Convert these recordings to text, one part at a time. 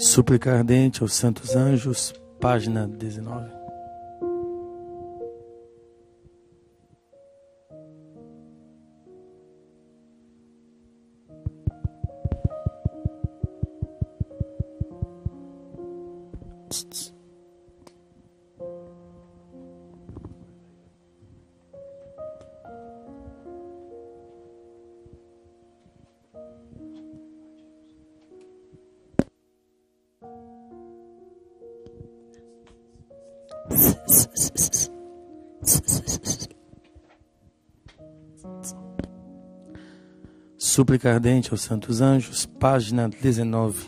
Súplica ardente aos santos anjos, página 19. Súplica ardente aos santos anjos, página 19.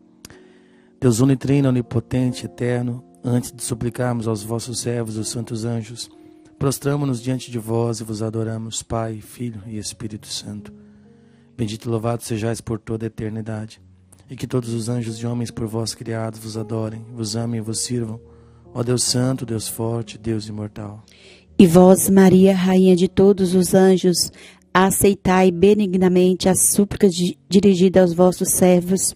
Deus unitrino, onipotente, eterno, antes de suplicarmos aos vossos servos, os santos anjos, prostramo-nos diante de vós e vos adoramos, Pai, Filho e Espírito Santo. Bendito e louvado sejais por toda a eternidade, e que todos os anjos e homens por vós criados vos adorem, vos amem e vos sirvam, ó Deus Santo, Deus Forte, Deus Imortal. E vós, Maria, Rainha de todos os anjos, aceitai benignamente a súplica dirigida aos vossos servos,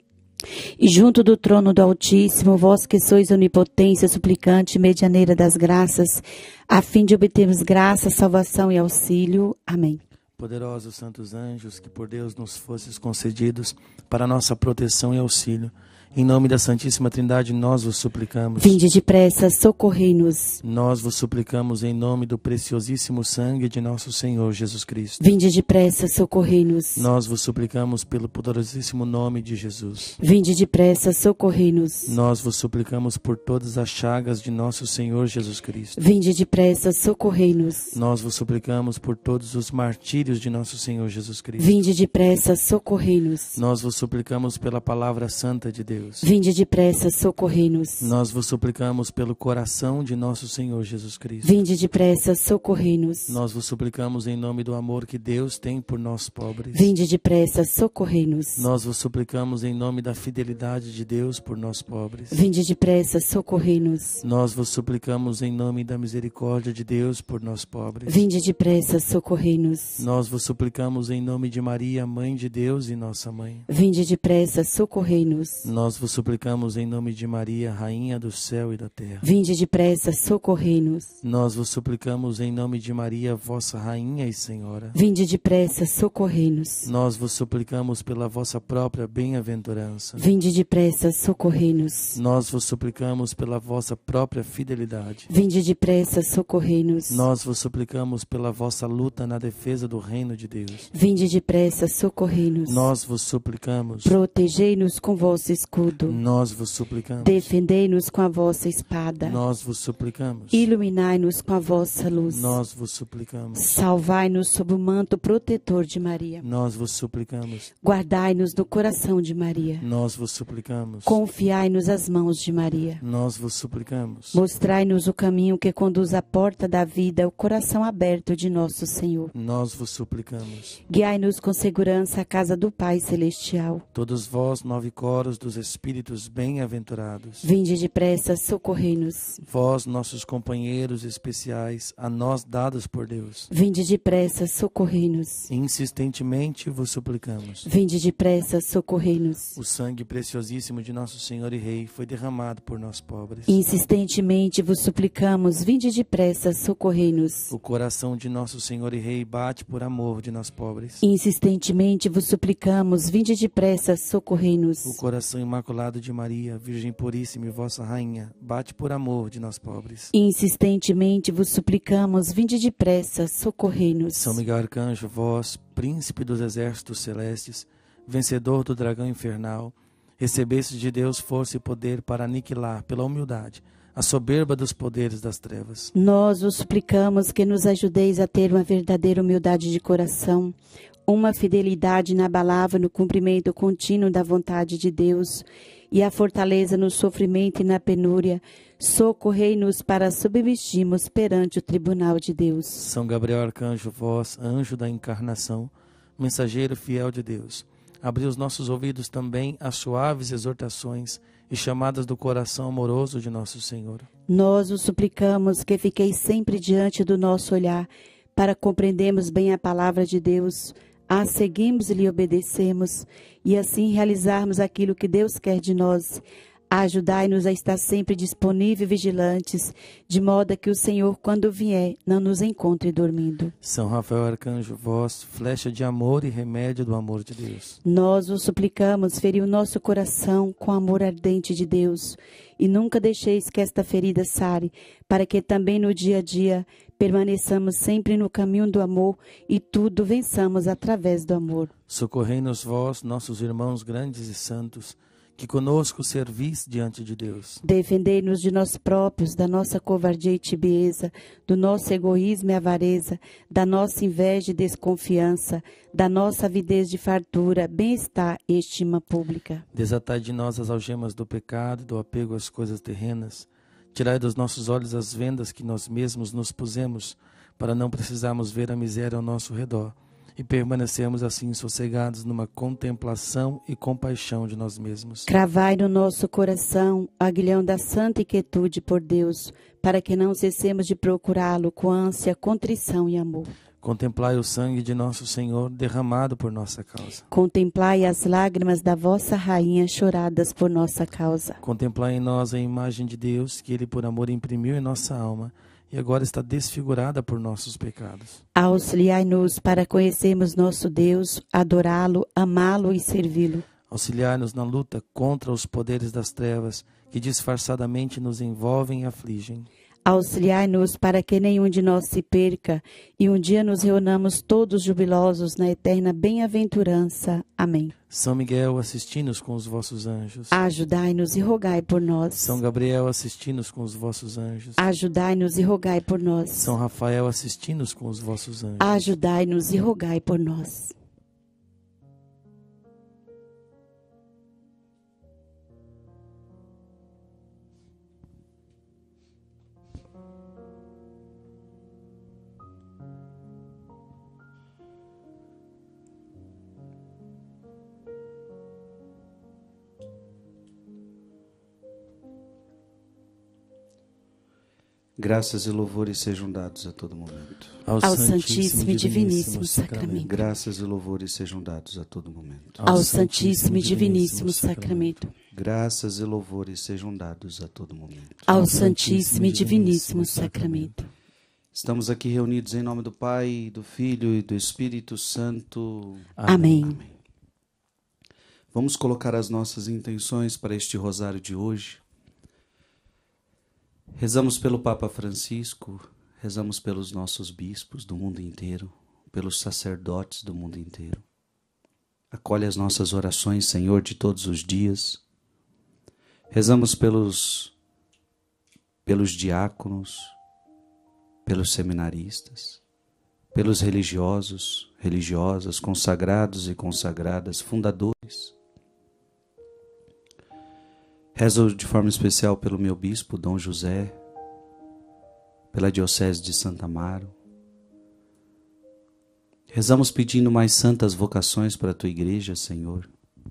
e junto do trono do Altíssimo, vós que sois onipotência, suplicante e medianeira das graças, a fim de obtermos graça, salvação e auxílio. Amém. Poderosos santos anjos, que por Deus nos fostes concedidos para nossa proteção e auxílio, em nome da Santíssima Trindade, nós vos suplicamos. Vinde depressa, socorrei-nos. Nós vos suplicamos em nome do preciosíssimo sangue de nosso Senhor Jesus Cristo. Vinde depressa, socorrei-nos. Nós vos suplicamos pelo poderosíssimo nome de Jesus. Vinde depressa, socorrei-nos. Nós vos suplicamos por todas as chagas de nosso Senhor Jesus Cristo. Vinde depressa, socorrei-nos. Nós vos suplicamos por todos os martírios de nosso Senhor Jesus Cristo. Vinde depressa, socorrei-nos. Nós vos suplicamos pela palavra santa de Deus. Vinde depressa, socorrei-nos. Nós vos suplicamos pelo coração de nosso Senhor Jesus Cristo. Vinde depressa, socorrei-nos. Nós vos suplicamos em nome do amor que Deus tem por nós pobres. Vinde depressa, socorrei-nos. Nós vos suplicamos em nome da fidelidade de Deus por nós pobres. Vinde depressa, socorrei-nos. Nós vos suplicamos em nome da misericórdia de Deus por nós pobres. Vinde depressa, socorrei-nos. Nós vos suplicamos em nome de Maria, Mãe de Deus e nossa Mãe. Vinde depressa, socorrei-nos. Nós vos suplicamos em nome de Maria, Rainha do céu e da terra. Vinde depressa, socorrei-nos. Nós vos suplicamos em nome de Maria, vossa Rainha e Senhora. Vinde depressa, socorrei-nos. Nós vos suplicamos pela vossa própria bem-aventurança. Vinde depressa, socorrei-nos. Nós vos suplicamos pela vossa própria fidelidade. Vinde depressa, socorrei-nos. Nós vos suplicamos pela vossa luta na defesa do reino de Deus. Vinde depressa, socorrei-nos. Nós vos suplicamos. Protegei-nos com vosso escudo. Nós vos suplicamos. Defendei-nos com a vossa espada. Nós vos suplicamos. Iluminai-nos com a vossa luz. Nós vos suplicamos. Salvai-nos sob o manto protetor de Maria. Nós vos suplicamos. Guardai-nos no coração de Maria. Nós vos suplicamos. Confiai-nos às mãos de Maria. Nós vos suplicamos. Mostrai-nos o caminho que conduz à porta da vida, o coração aberto de nosso Senhor. Nós vos suplicamos. Guiai-nos com segurança à casa do Pai Celestial. Todos vós, 9 coros dos Espíritos bem-aventurados. Vinde depressa, socorrei-nos. Vós, nossos companheiros especiais, a nós dados por Deus. Vinde depressa, socorrei-nos. Insistentemente vos suplicamos. Vinde depressa, socorrei-nos. O sangue preciosíssimo de nosso Senhor e Rei foi derramado por nós pobres. Insistentemente vos suplicamos, vinde depressa, socorrei-nos. O coração de nosso Senhor e Rei bate por amor de nós pobres. Insistentemente vos suplicamos, vinde depressa, socorrei-nos. O coração imaculado de Maria, Virgem Puríssima e vossa Rainha, bate por amor de nós pobres. Insistentemente vos suplicamos, vinde depressa, socorrei-nos. São Miguel Arcanjo, vós, príncipe dos exércitos celestes, vencedor do dragão infernal, recebestes de Deus força e poder para aniquilar, pela humildade, a soberba dos poderes das trevas. Nós vos suplicamos que nos ajudeis a ter uma verdadeira humildade de coração, uma fidelidade inabalável no cumprimento contínuo da vontade de Deus e a fortaleza no sofrimento e na penúria. Socorrei-nos para subsistirmos perante o tribunal de Deus. São Gabriel Arcanjo, vós, anjo da encarnação, mensageiro fiel de Deus, abri os nossos ouvidos também às suaves exortações e chamadas do coração amoroso de nosso Senhor. Nós os suplicamos que fiqueis sempre diante do nosso olhar, para compreendermos bem a palavra de Deus, a seguirmos e lhe obedecemos, e assim realizarmos aquilo que Deus quer de nós. Ajudai-nos a estar sempre disponíveis e vigilantes, de modo que o Senhor, quando vier, não nos encontre dormindo. São Rafael Arcanjo, vós, flecha de amor e remédio do amor de Deus. Nós vos suplicamos, feri o nosso coração com amor ardente de Deus, e nunca deixeis que esta ferida sare, para que também no dia a dia permaneçamos sempre no caminho do amor e tudo vençamos através do amor. Socorrei-nos vós, nossos irmãos grandes e santos, que conosco servis diante de Deus. Defendei-nos de nós próprios, da nossa covardia e tibieza, do nosso egoísmo e avareza, da nossa inveja e desconfiança, da nossa avidez de fartura, bem-estar e estima pública. Desatai de nós as algemas do pecado e do apego às coisas terrenas. Tirai dos nossos olhos as vendas que nós mesmos nos pusemos, para não precisarmos ver a miséria ao nosso redor, e permanecemos assim sossegados numa contemplação e compaixão de nós mesmos. Cravai no nosso coração o aguilhão da santa inquietude por Deus, para que não cessemos de procurá-lo com ânsia, contrição e amor. Contemplai o sangue de nosso Senhor derramado por nossa causa. Contemplai as lágrimas da vossa rainha choradas por nossa causa. Contemplai em nós a imagem de Deus que Ele por amor imprimiu em nossa alma, e agora está desfigurada por nossos pecados. Auxiliai-nos para conhecermos nosso Deus, adorá-lo, amá-lo e servi-lo. Auxiliai-nos na luta contra os poderes das trevas que disfarçadamente nos envolvem e afligem. Auxiliai-nos para que nenhum de nós se perca e um dia nos reunamos todos jubilosos na eterna bem-aventurança. Amém. São Miguel, assisti-nos com os vossos anjos. Ajudai-nos e rogai por nós. São Gabriel, assisti-nos com os vossos anjos. Ajudai-nos e rogai por nós. São Rafael, assisti-nos com os vossos anjos. Ajudai-nos e rogai por nós. Graças e louvores sejam dados a todo momento. Ao Santíssimo e Diviníssimo Sacramento. Graças e louvores sejam dados a todo momento. Ao Santíssimo e Diviníssimo Sacramento. Graças e louvores sejam dados a todo momento. Ao Santíssimo e Diviníssimo Sacramento. Estamos aqui reunidos em nome do Pai, do Filho e do Espírito Santo. Amém. Vamos colocar as nossas intenções para este rosário de hoje. Rezamos pelo Papa Francisco, rezamos pelos nossos bispos do mundo inteiro, pelos sacerdotes do mundo inteiro. Acolhe as nossas orações, Senhor, de todos os dias. Rezamos pelos diáconos, pelos seminaristas, pelos religiosos, religiosas, consagrados e consagradas, fundadores. Rezo de forma especial pelo meu bispo, Dom José, pela Diocese de Santa Amaro. Rezamos pedindo mais santas vocações para a Tua Igreja, Senhor.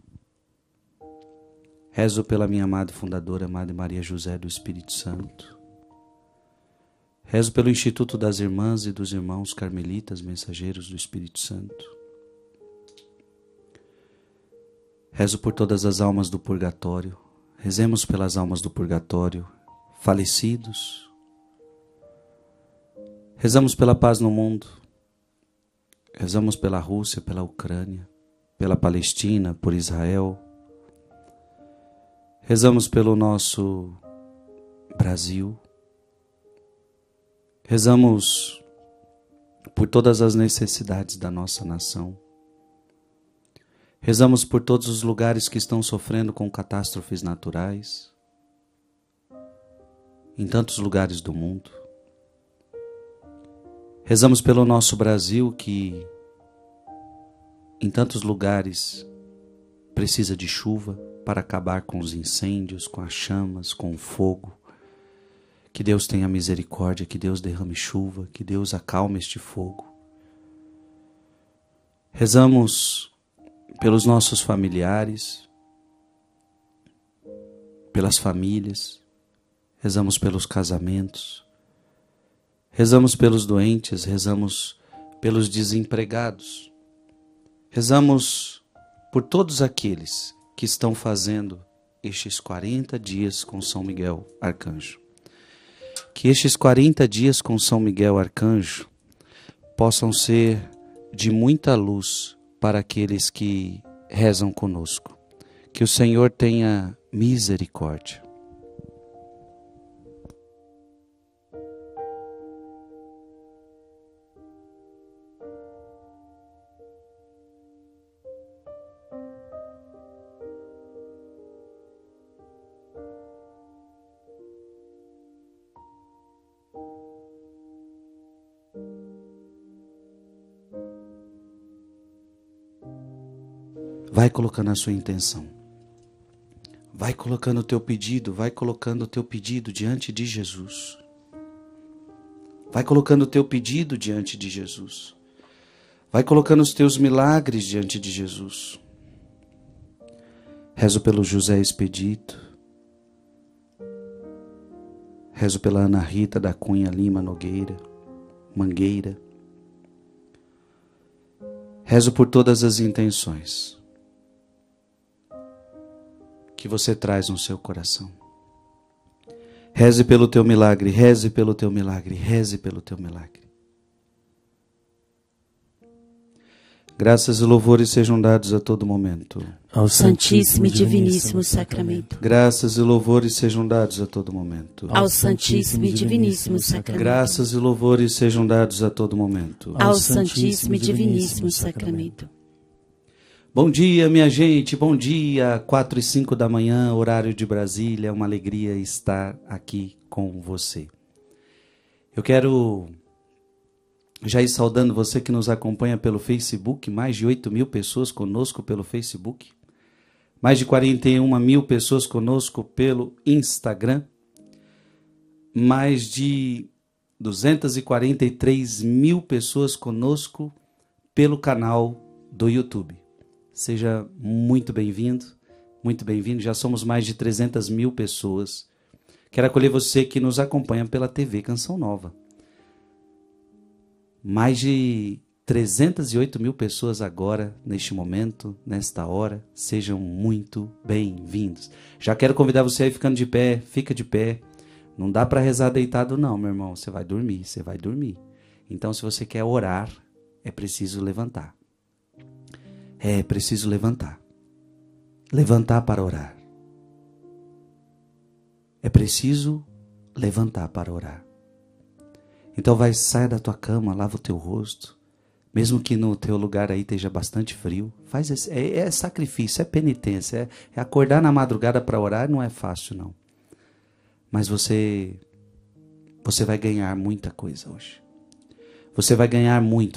Rezo pela minha amada fundadora, Madre Maria José do Espírito Santo. Rezo pelo Instituto das Irmãs e dos Irmãos Carmelitas, Mensageiros do Espírito Santo. Rezo por todas as almas do purgatório. Rezemos pelas almas do purgatório, falecidos. Rezamos pela paz no mundo. Rezamos pela Rússia, pela Ucrânia, pela Palestina, por Israel. Rezamos pelo nosso Brasil. Rezamos por todas as necessidades da nossa nação. Rezamos por todos os lugares que estão sofrendo com catástrofes naturais, em tantos lugares do mundo. Rezamos pelo nosso Brasil, que em tantos lugares precisa de chuva para acabar com os incêndios, com as chamas, com o fogo. Que Deus tenha misericórdia, que Deus derrame chuva, que Deus acalme este fogo. Rezamos pelos nossos familiares, pelas famílias, rezamos pelos casamentos, rezamos pelos doentes, rezamos pelos desempregados, Rezamos por todos aqueles que estão fazendo estes 40 dias com São Miguel Arcanjo. Que estes 40 dias com São Miguel Arcanjo possam ser de muita luz para aqueles que rezam conosco. Que o Senhor tenha misericórdia. Vai colocando a sua intenção. Vai colocando o teu pedido, vai colocando o teu pedido diante de Jesus. Vai colocando o teu pedido diante de Jesus. Vai colocando os teus milagres diante de Jesus. Rezo pelo José Expedito. Rezo pela Ana Rita da Cunha Lima Mangueira. Rezo por todas as intenções que você traz no seu coração. Reze pelo teu milagre, reze pelo teu milagre, reze pelo teu milagre. Graças e louvores sejam dados a todo momento ao Santíssimo e Diviníssimo Sacramento. Graças e louvores sejam dados a todo momento ao Santíssimo e Diviníssimo Sacramento. Graças e louvores sejam dados a todo momento ao Santíssimo e Diviníssimo Sacramento. Bom dia, minha gente, bom dia, 4h05 da manhã, horário de Brasília, é uma alegria estar aqui com você. Eu quero já ir saudando você que nos acompanha pelo Facebook, mais de 8.000 pessoas conosco pelo Facebook, mais de 41.000 pessoas conosco pelo Instagram, mais de 243.000 pessoas conosco pelo canal do YouTube. Seja muito bem-vindo, já somos mais de 300.000 pessoas. Quero acolher você que nos acompanha pela TV Canção Nova. Mais de 308.000 pessoas agora, neste momento, nesta hora. Sejam muito bem-vindos. Já quero convidar você aí ficando de pé, fica de pé. Não dá para rezar deitado não, meu irmão, você vai dormir. Então, se você quer orar, é preciso levantar. É preciso levantar. Levantar para orar. É preciso levantar para orar. Então sai da tua cama, lava o teu rosto. Mesmo que no teu lugar aí esteja bastante frio. Faz é sacrifício, é penitência. É acordar na madrugada para orar, não é fácil não. Mas você vai ganhar muita coisa hoje. Você vai ganhar muito.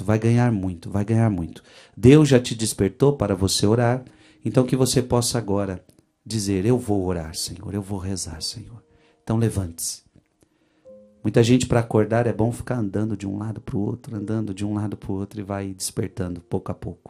Deus já te despertou para você orar, então que você possa agora dizer, eu vou orar, Senhor, eu vou rezar, Senhor. Então levante-se. Muita gente para acordar é bom ficar andando de um lado para o outro, e vai despertando pouco a pouco.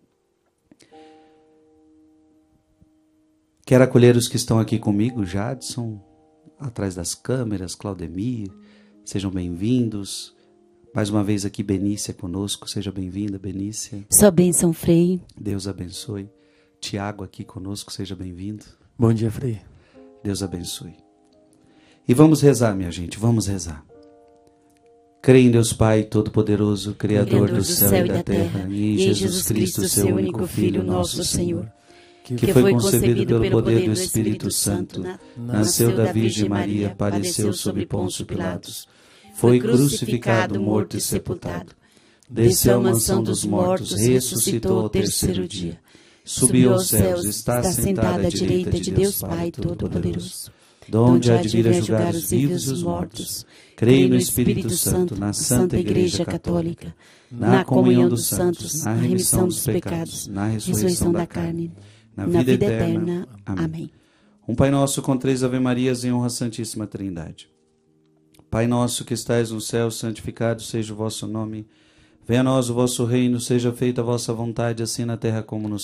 Quero acolher os que estão aqui comigo, Jadson, atrás das câmeras, Claudemir, sejam bem-vindos. Mais uma vez aqui, Benícia conosco. Seja bem-vinda, Benícia. Sua bênção, Frei. Deus abençoe. Tiago aqui conosco, seja bem-vindo. Bom dia, Frei. Deus abençoe. E vamos rezar, minha gente, vamos rezar. Creio em Deus Pai Todo-Poderoso, Criador do céu e da terra, e em Jesus Cristo, seu único Filho, nosso Senhor, que foi concebido pelo poder do Espírito Santo, nasceu da Virgem Maria, padeceu sob Pôncio Pilatos, foi crucificado, morto e sepultado. Desceu à mansão dos mortos, ressuscitou ao terceiro dia. Subiu aos céus, está sentado à direita de Deus Pai Todo-Poderoso, donde há de vir a julgar os vivos e os mortos. Creio no Espírito Santo, na Santa Igreja Católica, na comunhão dos santos, na remissão dos pecados, na ressurreição da carne, na vida eterna. Amém. Um Pai Nosso com 3 Ave-Marias em honra à Santíssima Trindade. Pai nosso que estais no céu, santificado seja o vosso nome. Venha a nós o vosso reino, seja feita a vossa vontade, assim na terra como no céu.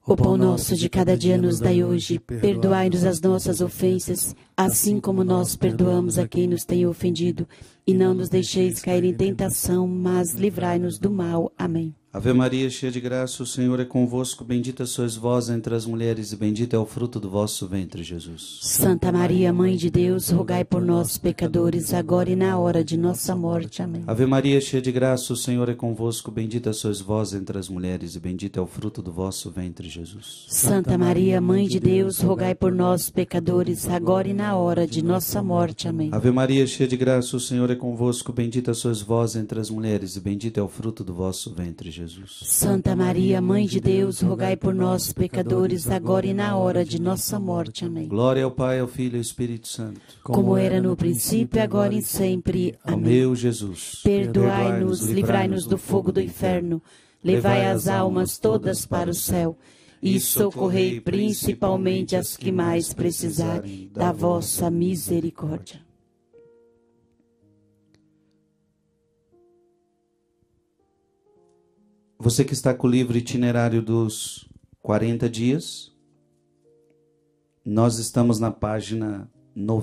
O pão nosso de cada dia nos dai hoje. Perdoai-nos as nossas ofensas, assim como nós perdoamos a quem nos tem ofendido. E não nos deixeis cair em tentação, mas livrai-nos do mal. Amém. Ave Maria, cheia de graça, o Senhor é convosco. Bendita sois vós entre as mulheres, e bendito é o fruto do vosso ventre, Jesus. Santa Maria, Mãe de Deus, rogai por nós, pecadores, agora e na hora de nossa morte. Amém. Ave Maria, cheia de graça, o Senhor é convosco. Bendita sois vós entre as mulheres, e bendito é o fruto do vosso ventre, Jesus. Santa Maria, Mãe de Deus, rogai por nós, pecadores, agora e na hora de nossa morte. Amém. Ave Maria, cheia de graça, o Senhor é convosco. Bendita sois vós entre as mulheres, e bendito é o fruto do vosso ventre, Jesus. Santa Maria, Mãe de Deus, rogai por nós, pecadores, agora e na hora de nossa morte. Amém. Glória ao Pai, ao Filho e ao Espírito Santo. Como era no princípio, agora e sempre. Ó Amém. meu Jesus, Perdoai-nos, livrai-nos do fogo do inferno, levai as almas todas para o céu e socorrei principalmente as que mais precisarem da vossa misericórdia. Você que está com o livro itinerário dos 40 dias, nós estamos na página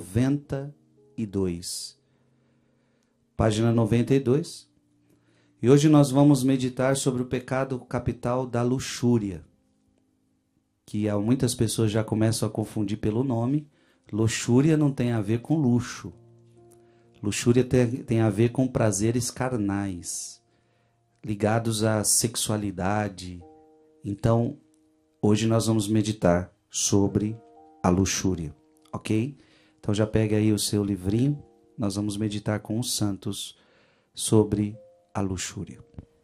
92. Página 92. E hoje nós vamos meditar sobre o pecado capital da luxúria, que muitas pessoas já começam a confundir pelo nome. Luxúria não tem a ver com luxo. Luxúria tem a ver com prazeres carnais, ligados à sexualidade. Então, hoje nós vamos meditar sobre a luxúria, ok? Então já pega aí o seu livrinho, nós vamos meditar com os santos sobre a luxúria.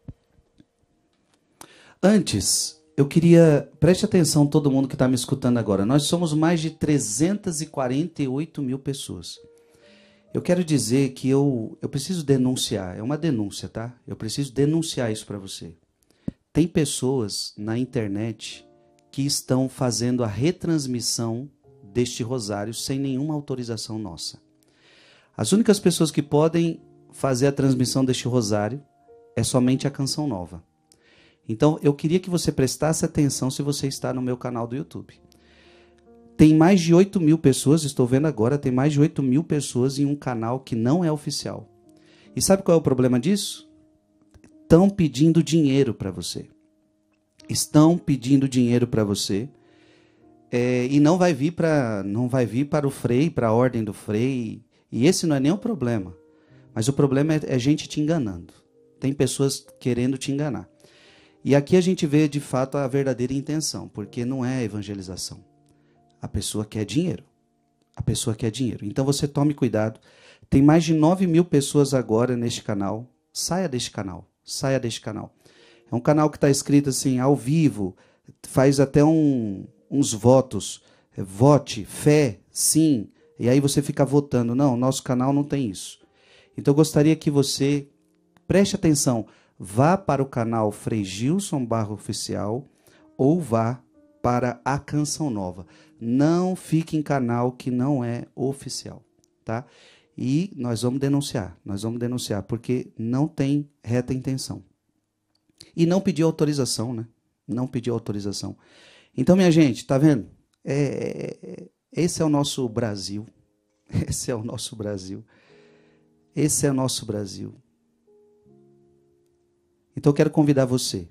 Antes, eu queria, preste atenção todo mundo que está me escutando agora, nós somos mais de 348 mil pessoas. Eu quero dizer que eu preciso denunciar, é uma denúncia, tá? Eu preciso denunciar isso para você. Tem pessoas na internet que estão fazendo a retransmissão deste rosário sem nenhuma autorização nossa. As únicas pessoas que podem fazer a transmissão deste rosário é somente a Canção Nova. Então, eu queria que você prestasse atenção se você está no meu canal do YouTube. Tem mais de 8 mil pessoas, estou vendo agora, tem mais de 8 mil pessoas em um canal que não é oficial. E sabe qual é o problema disso? Estão pedindo dinheiro para você. Estão pedindo dinheiro para você. E não vai vir para o Frei, para a ordem do Frei. E esse não é nem o problema. Mas o problema é gente te enganando. Tem pessoas querendo te enganar. E aqui a gente vê de fato a verdadeira intenção, porque não é evangelização. A pessoa quer dinheiro. A pessoa quer dinheiro. Então você tome cuidado. Tem mais de 9 mil pessoas agora neste canal. Saia deste canal. Saia deste canal. É um canal que está escrito assim, ao vivo. Faz até uns votos. Vote, fé, sim. E aí você fica votando. Não, nosso canal não tem isso. Então eu gostaria que você preste atenção. Vá para o canal Frei Gilson Barra Oficial ou vá para a Canção Nova. Não fique em canal que não é oficial, tá? E nós vamos denunciar, porque não tem reta intenção. E não pediu autorização, né? Não pediu autorização. Então, minha gente, tá vendo? Esse é o nosso Brasil. Esse é o nosso Brasil. Esse é o nosso Brasil. Então, eu quero convidar você.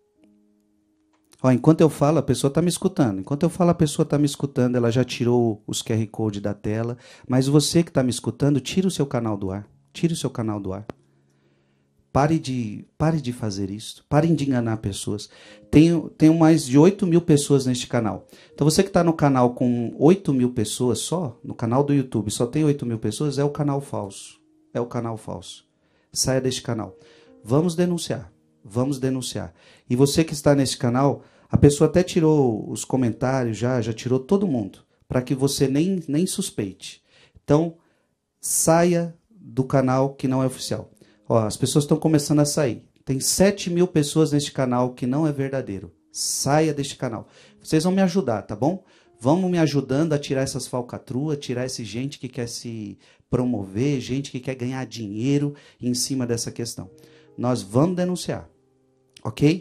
Ó, enquanto eu falo, a pessoa está me escutando. Enquanto eu falo, a pessoa está me escutando. Ela já tirou os QR Code da tela. Mas você que está me escutando, tira o seu canal do ar. Tire o seu canal do ar. Pare de fazer isso. Parem de enganar pessoas. Tenho mais de 8 mil pessoas neste canal. Então você que está no canal com 8 mil pessoas só, no canal do YouTube só tem 8 mil pessoas, é o canal falso. É o canal falso. Saia deste canal. Vamos denunciar. Vamos denunciar. E você que está nesse canal, a pessoa até tirou os comentários, já tirou todo mundo, para que você nem suspeite. Então, saia do canal que não é oficial. Ó, as pessoas estão começando a sair. Tem 7 mil pessoas neste canal que não é verdadeiro. Saia deste canal. Vocês vão me ajudar, tá bom? Vamos me ajudando a tirar essas falcatruas, tirar essa gente que quer se promover, gente que quer ganhar dinheiro em cima dessa questão. Nós vamos denunciar, ok?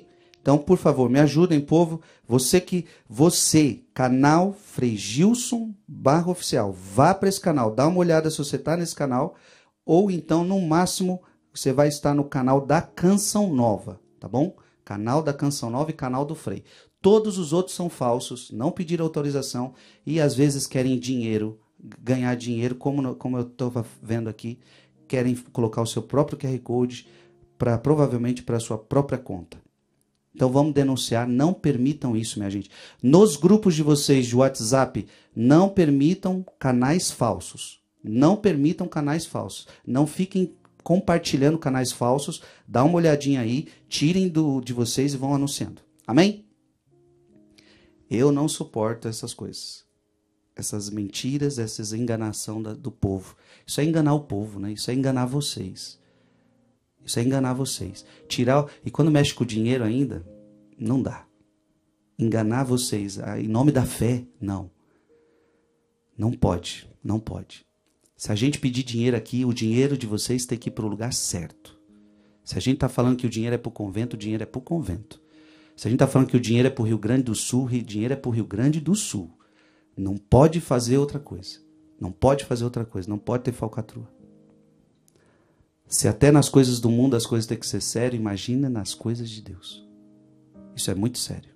Então, por favor, me ajudem, povo. Você, canal Frei Gilson /oficial, vá para esse canal, dá uma olhada se você está nesse canal, ou então, no máximo, você vai estar no canal da Canção Nova, tá bom? Canal da Canção Nova e canal do Frei. Todos os outros são falsos, não pediram autorização e às vezes querem dinheiro, ganhar dinheiro, como eu estava vendo aqui, querem colocar o seu próprio QR Code provavelmente para a sua própria conta. Então vamos denunciar, não permitam isso, minha gente. Nos grupos de vocês de WhatsApp, não permitam canais falsos. Não permitam canais falsos. Não fiquem compartilhando canais falsos. Dá uma olhadinha aí, tirem de vocês e vão anunciando. Amém? Eu não suporto essas coisas. Essas mentiras, essas enganação do povo. Isso é enganar o povo, né? Isso é enganar vocês. Isso é enganar vocês. E quando mexe com o dinheiro ainda, não dá. Enganar vocês em nome da fé, não. Não pode, não pode. Se a gente pedir dinheiro aqui, o dinheiro de vocês tem que ir para o lugar certo. Se a gente está falando que o dinheiro é para o convento é para o convento. Se a gente está falando que o dinheiro é para o Rio Grande do Sul, o dinheiro é para o Rio Grande do Sul. Não pode fazer outra coisa. Não pode fazer outra coisa. Não pode ter falcatrua. Se até nas coisas do mundo as coisas têm que ser sérias, imagina nas coisas de Deus. Isso é muito sério.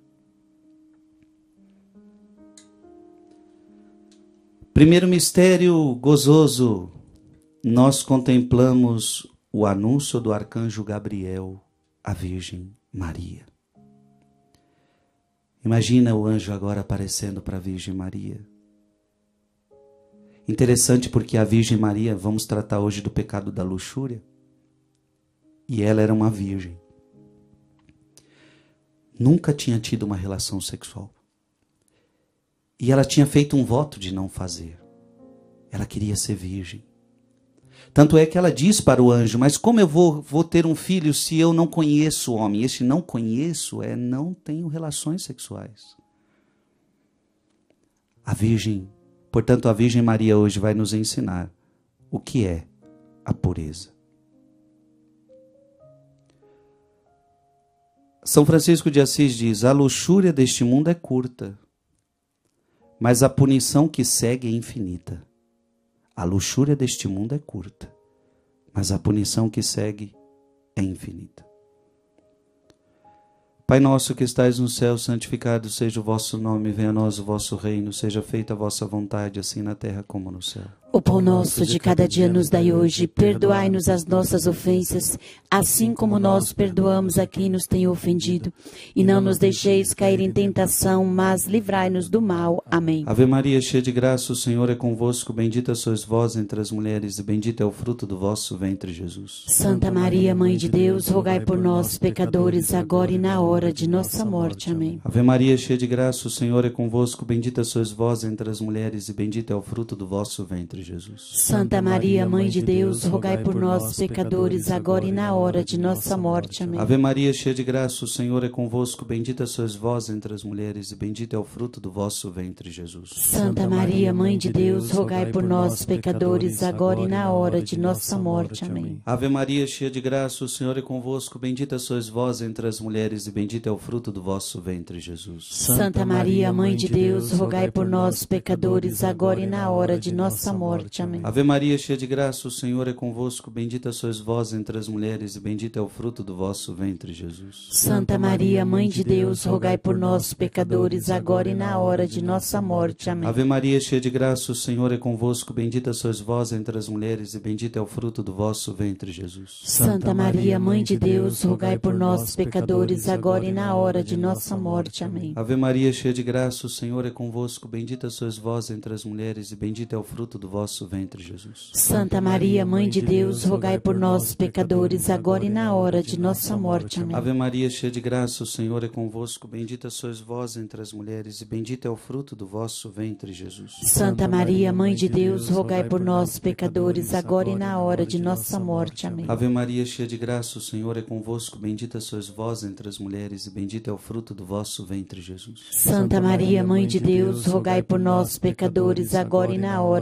Primeiro mistério gozoso, nós contemplamos o anúncio do arcanjo Gabriel à Virgem Maria. Imagina o anjo agora aparecendo para a Virgem Maria. Interessante porque a Virgem Maria, vamos tratar hoje do pecado da luxúria, e ela era uma virgem. Nunca tinha tido uma relação sexual. E ela tinha feito um voto de não fazer. Ela queria ser virgem. Tanto é que ela diz para o anjo, mas como eu vou ter um filho se eu não conheço o homem? Este não conheço não tenho relações sexuais. Portanto, a Virgem Maria hoje vai nos ensinar o que é a pureza. São Francisco de Assis diz, a luxúria deste mundo é curta, mas a punição que segue é infinita. A luxúria deste mundo é curta, mas a punição que segue é infinita. Pai nosso que estais no céu, santificado seja o vosso nome, venha a nós o vosso reino, seja feita a vossa vontade, assim na terra como no céu. O pão nosso de cada dia nos dai hoje, perdoai-nos as nossas ofensas, assim como nós perdoamos a quem nos tem ofendido. E não nos deixeis cair em tentação, mas livrai-nos do mal. Amém. Ave Maria, cheia de graça, o Senhor é convosco, bendita sois vós entre as mulheres, e bendito é o fruto do vosso ventre, Jesus. Santa Maria, Mãe de Deus, rogai por nós, pecadores, agora e na hora de nossa morte. Amém. Ave Maria, cheia de graça, o Senhor é convosco, bendita sois vós entre as mulheres, e bendito é o fruto do vosso ventre, Jesus. Santa Maria, Mãe de Deus, rogai por nós, pecadores, agora e na hora de nossa morte. Amém. Ave Maria, cheia de graça, o Senhor é convosco, bendita sois vós entre as mulheres, e bendito é o fruto do vosso ventre, Jesus. Santa Maria, Mãe de Deus, rogai por nós, pecadores, agora e na hora de nossa morte. Amém. Ave Maria, cheia de graça, o Senhor é convosco, bendita sois vós entre as mulheres, e bendito é o fruto do vosso ventre, Jesus. Santa Maria, Mãe de Deus, rogai por nós, pecadores, agora e na hora de nossa morte. Amém. Ave Maria, cheia de graça, o Senhor é convosco, bendita sois vós entre as mulheres, e bendito é o fruto do vosso ventre, Jesus. Santa Maria, Mãe de Deus, rogai por nós, pecadores, agora e na hora de nossa morte. Amém. Ave Maria, cheia de graça, o Senhor é convosco, bendita sois vós entre as mulheres, e bendito é o fruto do vosso ventre, Jesus. Santa Maria, Mãe de Deus, rogai por nós, pecadores, agora e na hora de nossa morte. Amém. Ave Maria, cheia de graça, o Senhor é convosco, bendita sois vós entre as mulheres, e bendito é o fruto do vosso ventre, Jesus. Santa Maria, Mãe de Deus, rogai por nós, pecadores, agora e na hora de nossa morte. Amém. Ave Maria, cheia de graça, o Senhor é convosco, bendita sois vós entre as mulheres, e bendito é o fruto do vosso ventre, Jesus. Santa Maria, Mãe de Deus, rogai por nós, pecadores, agora e na hora de nossa morte. Amém. Ave Maria, cheia de graça, o Senhor é convosco, bendita sois vós entre as mulheres, e bendito é o fruto do vosso ventre, Jesus. Santa Maria, Mãe de Deus, rogai por nós, pecadores, agora e na hora de nossa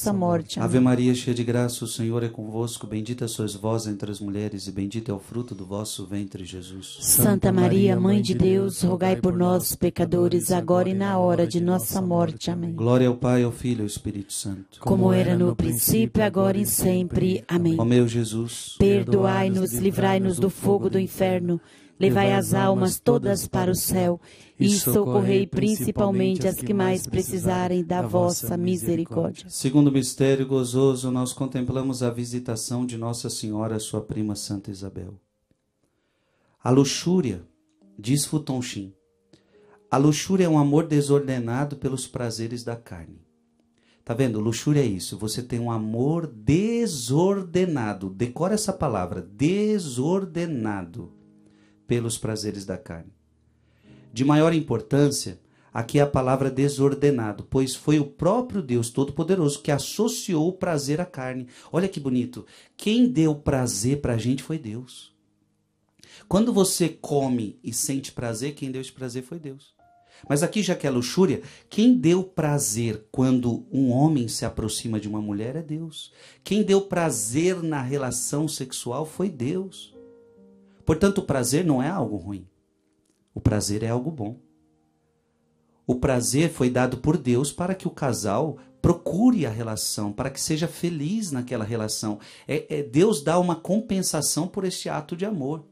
nossa morte. Amém. Ave Maria, cheia de graça, o Senhor é convosco. Bendita sois vós entre as mulheres e bendito é o fruto do vosso ventre, Jesus. Santa Maria, Mãe de Deus, rogai por nós, pecadores, agora e na hora de nossa morte. Amém. Glória ao Pai, ao Filho e ao Espírito Santo. Como era no princípio, agora e sempre. Amém. Ó meu Jesus, perdoai-nos, livrai-nos do fogo do inferno, levai as almas todas para o céu e socorrei principalmente as que mais precisarem da vossa misericórdia. segundo mistério gozoso, nós contemplamos a visitação de Nossa Senhora, sua prima Santa Isabel. A luxúria, diz Futonchim, a luxúria é um amor desordenado pelos prazeres da carne. Tá vendo? Luxúria é isso. Você tem um amor desordenado. Decora essa palavra. Desordenado pelos prazeres da carne. De maior importância, aqui é a palavra desordenado, pois foi o próprio Deus Todo-Poderoso que associou o prazer à carne. Olha que bonito. Quem deu prazer para a gente foi Deus. Quando você come e sente prazer, quem deu esse prazer foi Deus. Mas aqui, já que é luxúria, quem deu prazer quando um homem se aproxima de uma mulher é Deus. Quem deu prazer na relação sexual foi Deus. Portanto, o prazer não é algo ruim. O prazer é algo bom. O prazer foi dado por Deus para que o casal procure a relação, para que seja feliz naquela relação. Deus dá uma compensação por este ato de amor.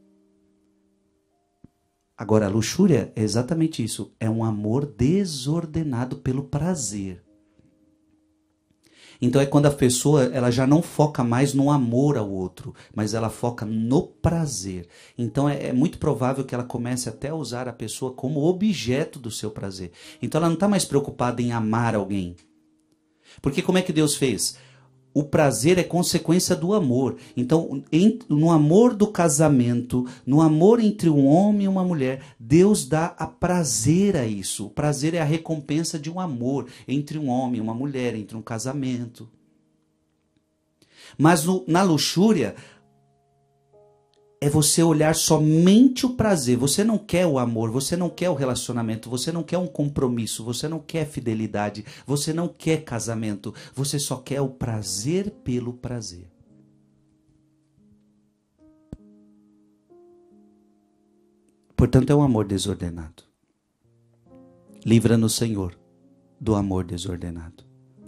Agora, a luxúria é exatamente isso. É um amor desordenado pelo prazer. Então é quando a pessoa ela já não foca mais no amor ao outro, mas ela foca no prazer. Então é muito provável que ela comece até a usar a pessoa como objeto do seu prazer. Então ela não está mais preocupada em amar alguém. Porque como é que Deus fez? O prazer é consequência do amor. Então, no amor do casamento, no amor entre um homem e uma mulher, Deus dá a prazer a isso. O prazer é a recompensa de um amor entre um homem e uma mulher, entre um casamento. Mas na luxúria, é você olhar somente o prazer. Você não quer o amor, você não quer o relacionamento, você não quer um compromisso, você não quer fidelidade, você não quer casamento, você só quer o prazer pelo prazer. Portanto, é um amor desordenado. Livra-nos, Senhor, do amor desordenado.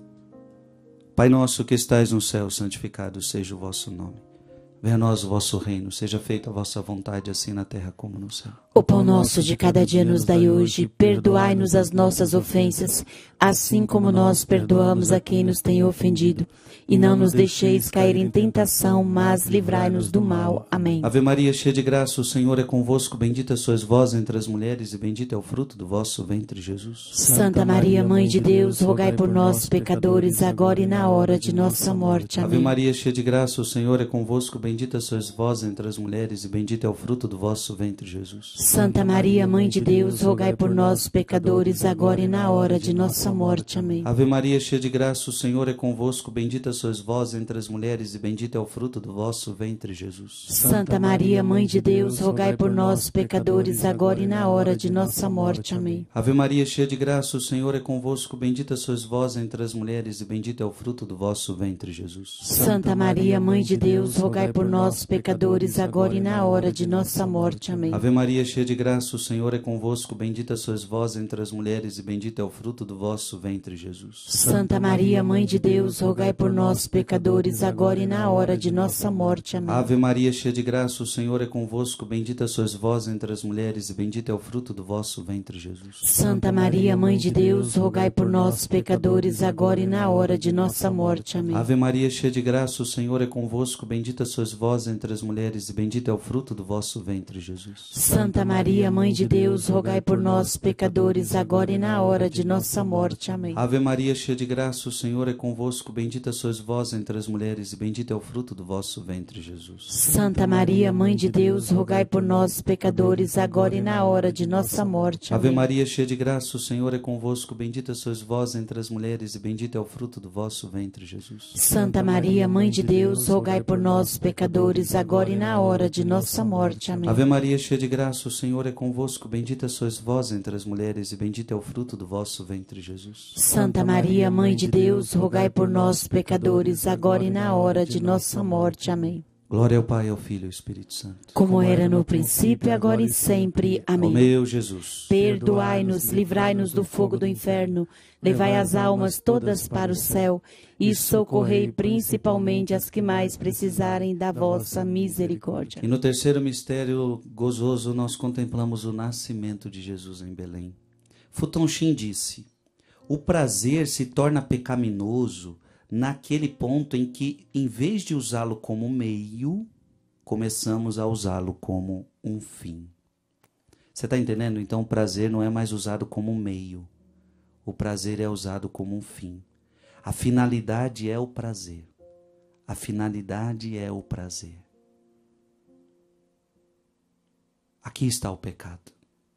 Pai nosso que estais no céu, santificado seja o vosso nome. Venha a nós o vosso reino, seja feita a vossa vontade, assim na terra como no céu. O pão nosso de cada dia nos dai hoje, perdoai-nos as nossas ofensas, assim como nós perdoamos a quem nos tem ofendido. E não nos deixeis cair em tentação, mas livrai-nos do mal. Amém. Ave Maria, cheia de graça, o Senhor é convosco, bendita sois vós entre as mulheres, e bendito é o fruto do vosso ventre, Jesus. Santa Maria, Mãe de Deus, rogai por nós, pecadores, agora e na hora de nossa morte. Amém. Ave Maria, cheia de graça, o Senhor é convosco, bendita sois vós entre as mulheres, e bendito é o fruto do vosso ventre, Jesus. Santa Maria, Mãe de Deus, rogai por nós, pecadores, agora e na hora de nossa morte. Amém. Ave Maria, cheia de graça, o Senhor é convosco, bendita sois vós entre as mulheres, e bendito é o fruto do vosso ventre, Jesus. Santa Maria, Mãe de Deus, rogai por nós, pecadores, agora e na hora de nossa morte. Amém. Ave Maria, cheia de graça, o Senhor é convosco, bendita sois vós entre as mulheres, e bendito é o fruto do vosso ventre, Jesus. Santa Maria, Mãe de Deus, rogai por nós, pecadores, agora e na hora de nossa morte. Amém. Ave Maria, cheia de graça, o Senhor é convosco, bendita sois vós entre as mulheres, e bendito é o fruto do vosso ventre, Jesus. Santa Maria, Mãe de Deus, rogai por nós, pecadores, agora e na hora de nossa morte. Amém. Ave Maria, cheia de graça, o Senhor é convosco, bendita sois vós entre as mulheres, e bendito é o fruto do vosso ventre, Jesus. Santa Maria, Mãe de Deus, rogai por nós, pecadores, agora e na hora de nossa morte. Amém. Ave Maria, cheia de graça, o Senhor é convosco, bendita sois vós entre as mulheres, e bendito é o fruto do vosso ventre, Jesus. Santa Maria, Mãe de Deus, rogai por nós, pecadores, agora e na hora de nossa morte. Amém. Ave Maria, cheia de graça, o Senhor é convosco, bendita sois vós entre as mulheres, e bendito é o fruto do vosso ventre, Jesus. Santa Maria, Mãe de Deus, rogai por nós, pecadores, agora e na hora de nossa morte. Ave Amém. Maria, cheia de graça, o Senhor é convosco, bendita sois vós entre as mulheres, e bendito é o fruto do vosso ventre, Jesus. Santa Maria, Mãe de Deus, rogai por nós, pecadores, agora e na hora de nossa morte. Amém. Ave Maria, cheia de graça, o Senhor é convosco. Bendita sois vós entre as mulheres, e bendito é o fruto do vosso ventre, Jesus. Santa Maria, Mãe de Deus, rogai por nós, pecadores, agora e na hora de nossa morte. Amém. Glória ao Pai, ao Filho e ao Espírito Santo. Como era no princípio, agora e sempre. Ó Amém. meu Jesus, Perdoai-nos, livrai-nos do fogo do inferno, levai as almas todas para o céu e socorrei principalmente as que mais precisarem da vossa misericórdia. e no terceiro mistério gozoso nós contemplamos o nascimento de Jesus em Belém. Futon Shin disse: o prazer se torna pecaminoso naquele ponto em que, em vez de usá-lo como meio, começamos a usá-lo como um fim. Você está entendendo? Então o prazer não é mais usado como um meio. O prazer é usado como um fim. A finalidade é o prazer. A finalidade é o prazer. Aqui está o pecado.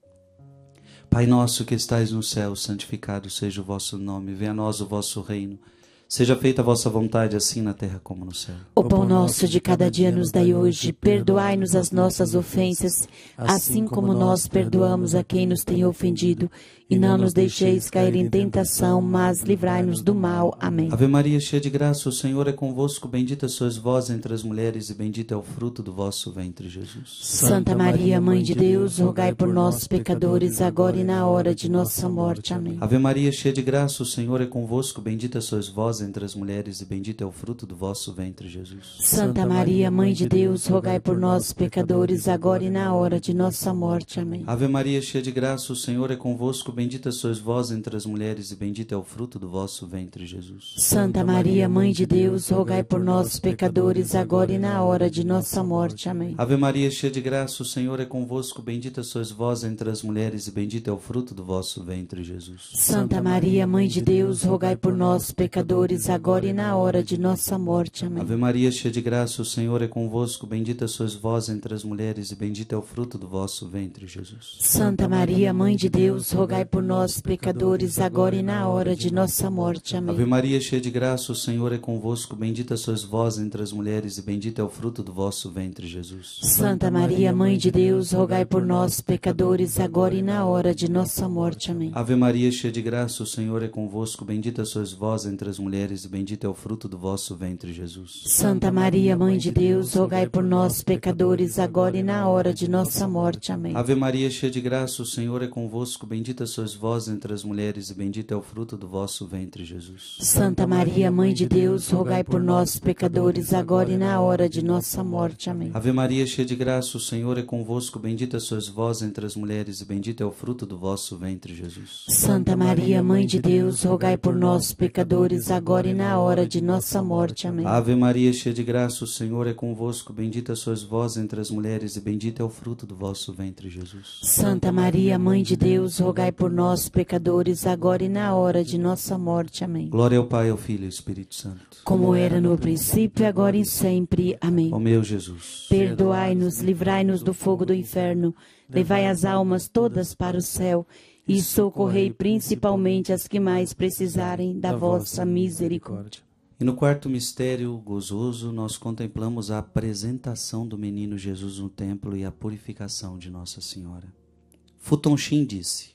Pai nosso que estais no céu, santificado seja o vosso nome. Venha a nós o vosso reino. Seja feita a vossa vontade, assim na terra como no céu. O pão nosso de cada dia nos dai hoje, perdoai-nos as nossas ofensas, assim como nós perdoamos a quem nos tem ofendido, e não nos deixeis cair em tentação, mas livrai-nos do mal. Amém. Ave Maria, cheia de graça, o Senhor é convosco. Bendita sois vós entre as mulheres, e bendito é o fruto do vosso ventre, Jesus. Santa Maria, Mãe de Deus, rogai por nós, pecadores, agora e na hora de nossa morte. Amém. Ave Maria, cheia de graça, o Senhor é convosco. Bendita sois vós entre as mulheres, e bendito é o fruto do vosso ventre, Jesus. Santa Maria, Mãe de Deus, rogai por nós, pecadores, agora e na hora de nossa morte. Amém. Ave Maria, cheia de graça, o Senhor é convosco. Bendita sois vós entre as mulheres, e bendito é o fruto do vosso ventre, Jesus. Santa Maria, Mãe de Deus, rogai por nós, pecadores, agora e na hora de nossa morte. Amém. Ave Maria, cheia de graça, o Senhor é convosco. Bendita sois vós entre as mulheres, e bendito é o fruto do vosso ventre, Jesus. Santa Maria, Mãe de Deus, rogai por nós, pecadores, agora e na hora de nossa morte. Amém. Ave Maria, cheia de graça, o Senhor é convosco. Bendita sois vós entre as mulheres, e bendito é o fruto do vosso ventre, Jesus. Santa Maria, Mãe de Deus, rogai por nós, pecadores, agora e na hora de nossa morte. Amém. Ave Maria, cheia de graça, o Senhor é convosco. Bendita sois vós entre as mulheres, e bendito é o fruto do vosso ventre, Jesus. Santa Maria, Mãe de Deus, rogai por nós, pecadores, agora e na hora de nossa morte. Amém. Ave Maria, cheia de graça, o Senhor é convosco. Bendita sois vós entre as mulheres, e bendito é o fruto do vosso ventre, Jesus. Santa Maria, Mãe de Deus, rogai por nós, pecadores, agora e na hora de nossa morte. Amém. Ave Maria, cheia de graça, o Senhor é convosco. Bendita sois vós entre as mulheres, e bendito é o fruto do vosso ventre, Jesus. Santa Maria, Mãe de Deus, rogai por nós, pecadores, agora e na hora de nossa morte. Amém. Ave Maria, cheia de graça, o Senhor é convosco. Bendita sois vós entre as mulheres, e bendito é o fruto do vosso ventre, Jesus. Santa Maria, Mãe de Deus, rogai por nós, pecadores, agora e na hora de nossa morte. Amém. Ave Maria, cheia de graça, o Senhor é convosco. Bendita sois vós entre as mulheres, e bendito é o fruto do vosso ventre, Jesus. Santa Maria, Mãe de Deus, rogai por nós, pecadores, agora e na hora de nossa morte. Amém. Glória ao Pai, ao Filho e ao Espírito Santo. Como era no princípio, agora e sempre. Amém. Ó meu Jesus, Perdoai-nos, livrai-nos do fogo do inferno, levai as almas todas para o céu e socorrei principalmente as que mais precisarem da vossa misericórdia. e no quarto mistério gozoso nós contemplamos a apresentação do menino Jesus no templo e a purificação de Nossa Senhora. Futon Shin disse: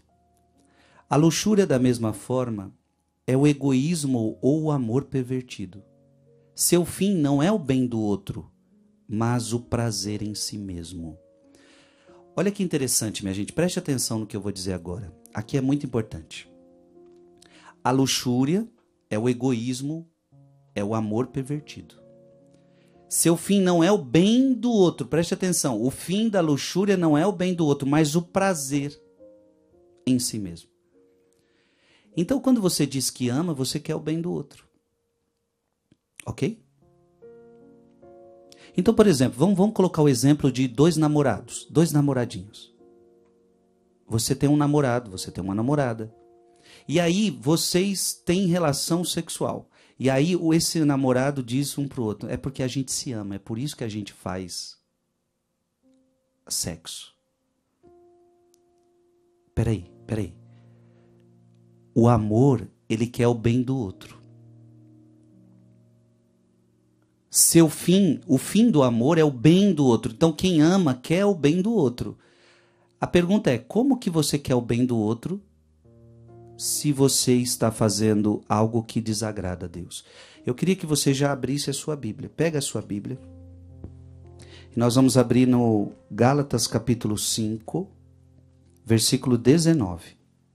a luxúria, da mesma forma, é o egoísmo ou o amor pervertido. Seu fim não é o bem do outro, mas o prazer em si mesmo. Olha que interessante, minha gente. Preste atenção no que eu vou dizer agora. Aqui é muito importante. A luxúria é o egoísmo, é o amor pervertido. Seu fim não é o bem do outro. Preste atenção. O fim da luxúria não é o bem do outro, mas o prazer em si mesmo. Então, quando você diz que ama, você quer o bem do outro. Ok? Então, por exemplo, vamos colocar o exemplo de dois namorados, dois namoradinhos. Você tem um namorado, você tem uma namorada. E aí, vocês têm relação sexual. E aí, esse namorado diz um pro outro: é porque a gente se ama, é por isso que a gente faz sexo. Peraí. O amor, ele quer o bem do outro. o fim do amor é o bem do outro. Então quem ama quer o bem do outro. A pergunta é, como que você quer o bem do outro se você está fazendo algo que desagrada a Deus? Eu queria que você já abrisse a sua Bíblia. Pega a sua Bíblia. E nós vamos abrir no Gálatas capítulo 5, versículo 19.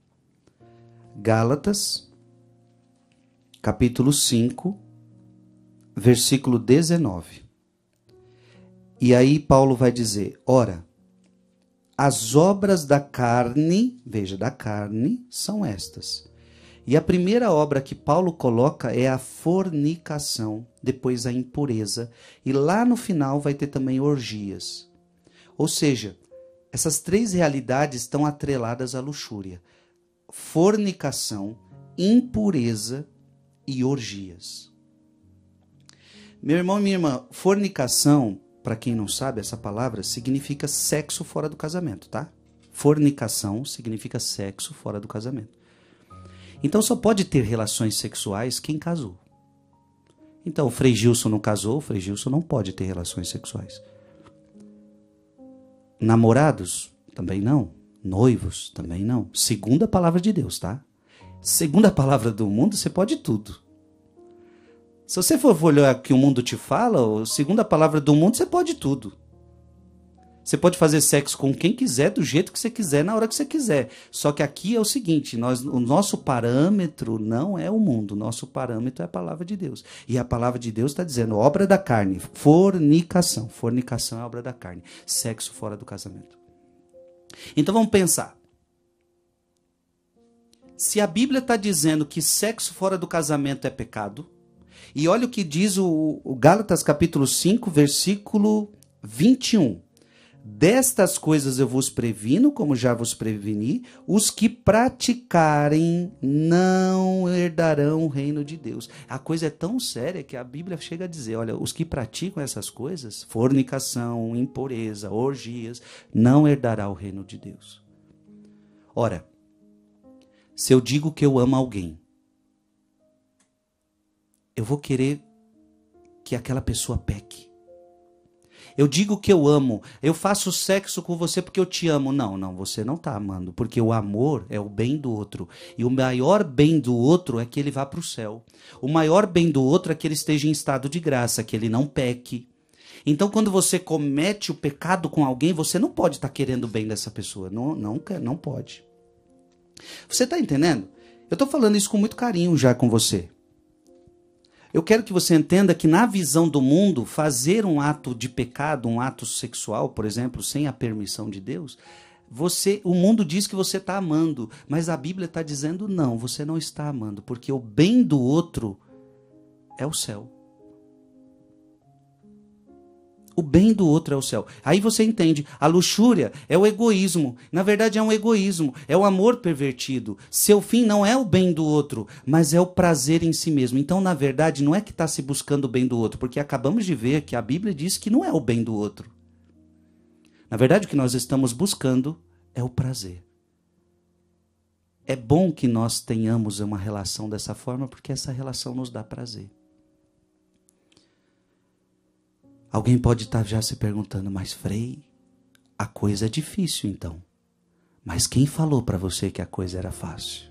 Gálatas capítulo 5, versículo 19. E aí Paulo vai dizer, ora, as obras da carne, veja, da carne, são estas. E a primeira obra que Paulo coloca é a fornicação, depois a impureza, e lá no final vai ter também orgias. Ou seja, essas três realidades estão atreladas à luxúria. Fornicação, impureza e orgias. Meu irmão e minha irmã, fornicação, para quem não sabe, essa palavra significa sexo fora do casamento, tá? Fornicação significa sexo fora do casamento. Então só pode ter relações sexuais quem casou. Então o Frei Gilson não casou, o Frei Gilson não pode ter relações sexuais. Namorados? Também não. Noivos? Também não. Segundo a palavra de Deus, tá? Segundo a palavra do mundo, você pode tudo. Se você for olhar o que o mundo te fala, segundo a palavra do mundo, você pode tudo. Você pode fazer sexo com quem quiser, do jeito que você quiser, na hora que você quiser. Só que aqui é o seguinte, o nosso parâmetro não é o mundo, o nosso parâmetro é a palavra de Deus. E a palavra de Deus está dizendo, obra da carne, fornicação. Fornicação é obra da carne, sexo fora do casamento. Então vamos pensar. Se a Bíblia está dizendo que sexo fora do casamento é pecado, e olha o que diz o Gálatas capítulo 5, versículo 21. Destas coisas eu vos previno, como já vos preveni, os que praticarem não herdarão o reino de Deus. A coisa é tão séria que a Bíblia chega a dizer, olha, os que praticam essas coisas, fornicação, impureza, orgias, não herdará o reino de Deus. Ora, se eu digo que eu amo alguém, eu vou querer que aquela pessoa peque. Eu digo que eu amo, eu faço sexo com você porque eu te amo. Não, você não está amando, porque o amor é o bem do outro. E o maior bem do outro é que ele vá para o céu. O maior bem do outro é que ele esteja em estado de graça, que ele não peque. Então, quando você comete o pecado com alguém, você não pode estar querendo o bem dessa pessoa. Não pode. Você está entendendo? Eu estou falando isso com muito carinho já com você. Eu quero que você entenda que na visão do mundo, fazer um ato de pecado, um ato sexual, por exemplo, sem a permissão de Deus, o mundo diz que você está amando, mas a Bíblia está dizendo não, você não está amando, porque o bem do outro é o céu. O bem do outro é o céu. Aí você entende, a luxúria é o egoísmo. Na verdade é um egoísmo, é o amor pervertido. Seu fim não é o bem do outro, mas é o prazer em si mesmo. Então, na verdade, não é que está se buscando o bem do outro, porque acabamos de ver que a Bíblia diz que não é o bem do outro. Na verdade, o que nós estamos buscando é o prazer. É bom que nós tenhamos uma relação dessa forma, porque essa relação nos dá prazer. Alguém pode estar já se perguntando, mas Frei, a coisa é difícil então. Mas quem falou para você que a coisa era fácil?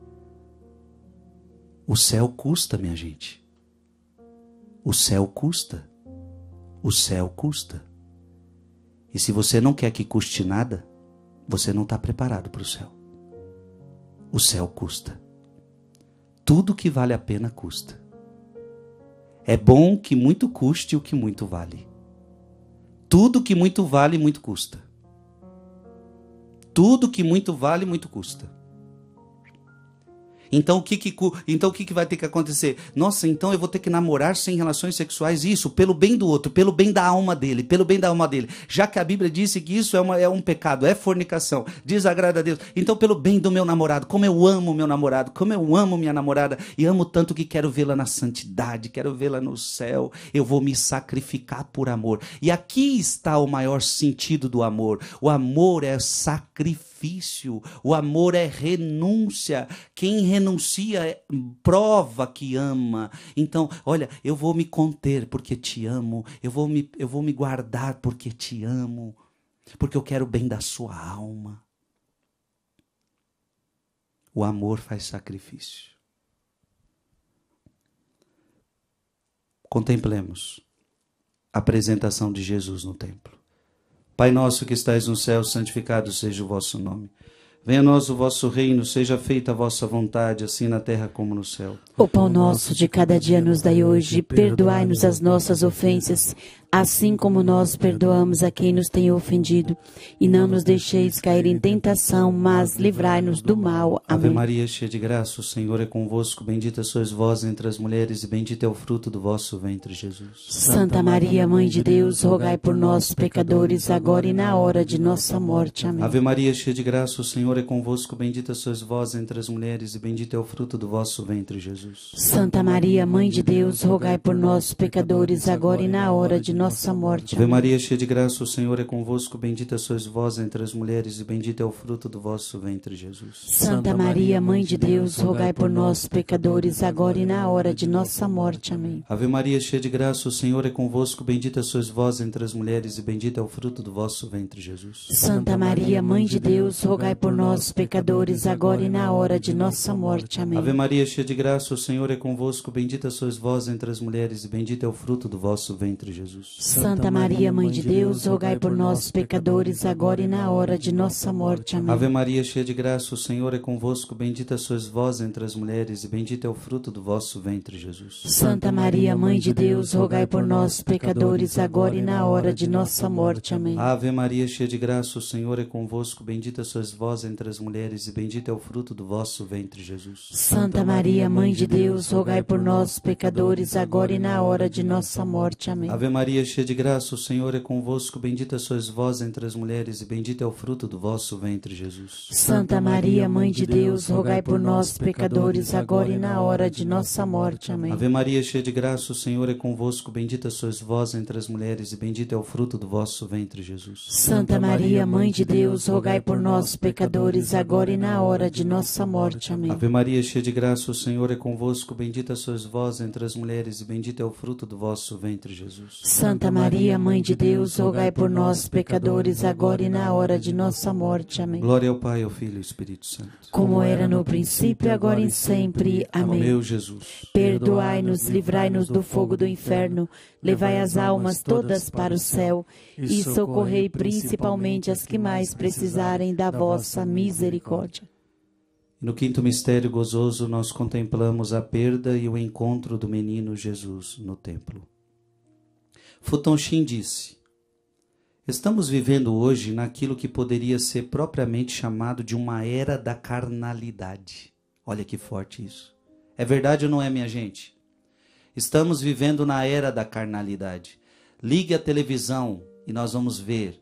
O céu custa, minha gente. O céu custa. O céu custa. E se você não quer que custe nada, você não está preparado para o céu. O céu custa. Tudo que vale a pena custa. É bom que muito custe o que muito vale. Tudo que muito vale, muito custa. Tudo que muito vale, muito custa. Então o que vai ter que acontecer? Nossa, então eu vou ter que namorar sem relações sexuais. Isso, pelo bem do outro, pelo bem da alma dele, pelo bem da alma dele. Já que a Bíblia disse que isso é um pecado, é fornicação, desagrada a Deus. Então pelo bem do meu namorado, como eu amo meu namorado, como eu amo minha namorada, e amo tanto que quero vê-la na santidade, quero vê-la no céu, eu vou me sacrificar por amor. E aqui está o maior sentido do amor. O amor é sacrifício. sacrifício, o amor é renúncia. Quem renuncia prova que ama. Então, olha, eu vou me conter porque te amo, eu vou me guardar porque te amo, porque eu quero o bem da sua alma. O amor faz sacrifício. Contemplemos a apresentação de Jesus no templo. Pai nosso que estais no céu, santificado seja o vosso nome. Venha a nós o vosso reino, seja feita a vossa vontade, assim na terra como no céu. O pão nosso de cada dia nos dai hoje, perdoai-nos as nossas ofensas, assim como nós perdoamos a quem nos tem ofendido. E não nos deixeis cair em tentação, mas livrai-nos do mal. Amém. Ave Maria, cheia de graça, o Senhor é convosco. Bendita sois vós entre as mulheres, e bendito é o fruto do vosso ventre, Jesus. Santa Maria, Mãe de Deus, rogai por nós, pecadores, agora e na hora de nossa morte. Amém. Ave Maria, cheia de graça, o Senhor é convosco. Bendita sois vós entre as mulheres, e bendito é o fruto do vosso ventre, Jesus. Santa Maria, Mãe de Deus, rogai por nós, pecadores, agora e na hora de nossa morte. Ave Maria, cheia de graça, o Senhor é convosco. Bendita sois vós entre as mulheres, e bendito é o fruto do vosso ventre, Jesus. Santa Maria, Mãe de Deus, rogai por nós, pecadores, agora e na hora de nossa morte. Amém. Ave Maria, cheia de graça, o Senhor é convosco. Bendita sois vós entre as mulheres, e bendito é o fruto do vosso ventre, Jesus. Santa Maria, Mãe de Deus, rogai por nós, pecadores, agora e na hora de nossa morte. Amém. Ave Maria, cheia de graça, o Senhor é convosco. Bendita sois vós entre as mulheres, e bendito é o fruto do vosso ventre, Jesus. Santa Maria, Mãe de Deus, rogai por nós, pecadores, agora e na hora de nossa morte. Amém. Ave Maria, cheia de graça, o Senhor é convosco. Bendita sois vós entre as mulheres, e bendito é o fruto do vosso ventre, Jesus. Santa Maria, Mãe de Deus, rogai por nós, pecadores, agora e na hora de nossa morte. Amém. Ave Maria, cheia de graça, o Senhor é convosco. Bendita sois vós entre as mulheres, e bendito é o fruto do vosso ventre, Jesus. Santa Maria, Mãe de Deus, rogai por nós, pecadores, agora e na hora de nossa morte. Amém. Ave Maria, cheia de graça, o Senhor é convosco. Bendita sois vós entre as mulheres, e bendito é o fruto do vosso ventre, Jesus. Santa Maria, Mãe de Deus, rogai por nós, pecadores, agora e na hora de nossa morte. Amém. Ave Maria, cheia de graça, o Senhor é convosco. Bendita sois vós entre as mulheres, e bendito é o fruto do vosso ventre, Jesus. Santa Maria, Mãe de Deus, rogai por nós, pecadores, agora e na hora de nossa morte. Amém. Ave Maria, cheia de graça, o Senhor é convosco. Bendita sois vós entre as mulheres, e bendito é o fruto do vosso ventre, Jesus. Santa Maria, Mãe de Deus, rogai por nós, pecadores, agora e na hora de nossa morte. Amém. Glória ao Pai, ao Filho e ao Espírito Santo. Como era no princípio, agora e sempre. Amém. Meu Jesus, perdoai-nos, livrai-nos do fogo do inferno, levai as almas todas para o céu e socorrei principalmente as que mais precisarem da vossa misericórdia. no quinto mistério gozoso, nós contemplamos a perda e o encontro do menino Jesus no templo. Futon Shin disse: estamos vivendo hoje naquilo que poderia ser propriamente chamado de uma era da carnalidade. Olha que forte isso. É verdade ou não é, minha gente? Estamos vivendo na era da carnalidade. Ligue a televisão e nós vamos ver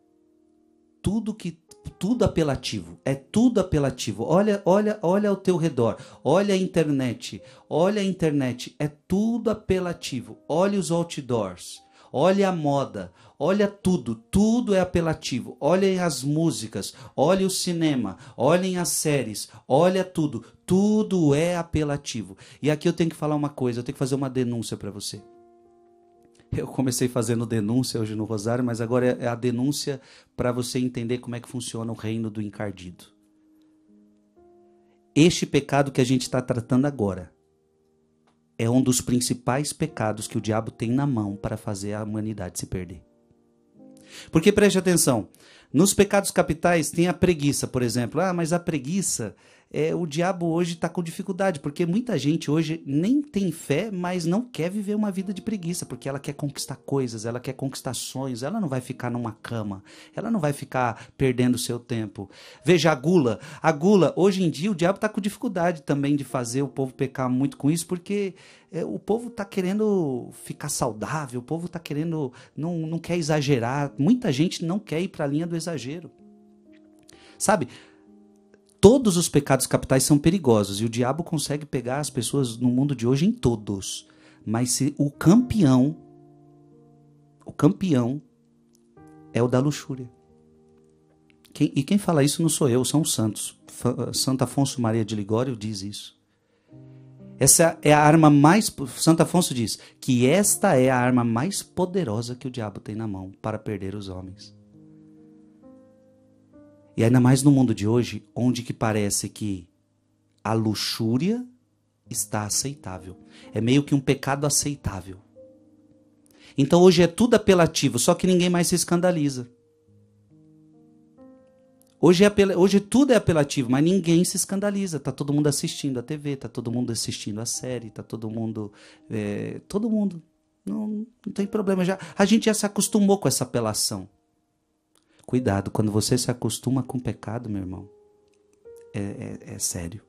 tudo apelativo. É tudo apelativo. Olha ao teu redor. Olha a internet. É tudo apelativo. Olha os outdoors. Olha a moda, olha tudo, tudo é apelativo. Olhem as músicas, olhem o cinema, olhem as séries, olha tudo, tudo é apelativo. E aqui eu tenho que falar uma coisa, eu tenho que fazer uma denúncia para você. Eu comecei fazendo denúncia hoje no Rosário, mas agora é a denúncia para você entender como é que funciona o reino do encardido. Este pecado que a gente está tratando agora é um dos principais pecados que o diabo tem na mão para fazer a humanidade se perder. Porque preste atenção, nos pecados capitais tem a preguiça, por exemplo. Mas a preguiça, o diabo hoje está com dificuldade, porque muita gente hoje nem tem fé, mas não quer viver uma vida de preguiça, porque ela quer conquistar coisas, ela quer conquistar sonhos, ela não vai ficar numa cama, ela não vai ficar perdendo o seu tempo. Veja a gula, hoje em dia o diabo está com dificuldade também de fazer o povo pecar muito com isso, porque o povo está querendo ficar saudável, o povo está querendo, não quer exagerar, muita gente não quer ir para a linha do exagero. Sabe, todos os pecados capitais são perigosos e o diabo consegue pegar as pessoas no mundo de hoje em todos. Mas o campeão é o da luxúria, E quem fala isso não sou eu, são os santos. Santo Afonso Maria de Ligório diz isso. Essa é a arma mais... Santo Afonso diz que esta é a arma mais poderosa que o diabo tem na mão para perder os homens. E ainda mais no mundo de hoje, onde que parece que a luxúria está aceitável. É meio que um pecado aceitável. Então hoje é tudo apelativo, só que ninguém mais se escandaliza. Hoje tudo é apelativo, mas ninguém se escandaliza. Está todo mundo assistindo a TV, está todo mundo assistindo a série, está todo mundo... todo mundo. Não tem problema. A gente já se acostumou com essa apelação. Cuidado, quando você se acostuma com o pecado, meu irmão, é sério.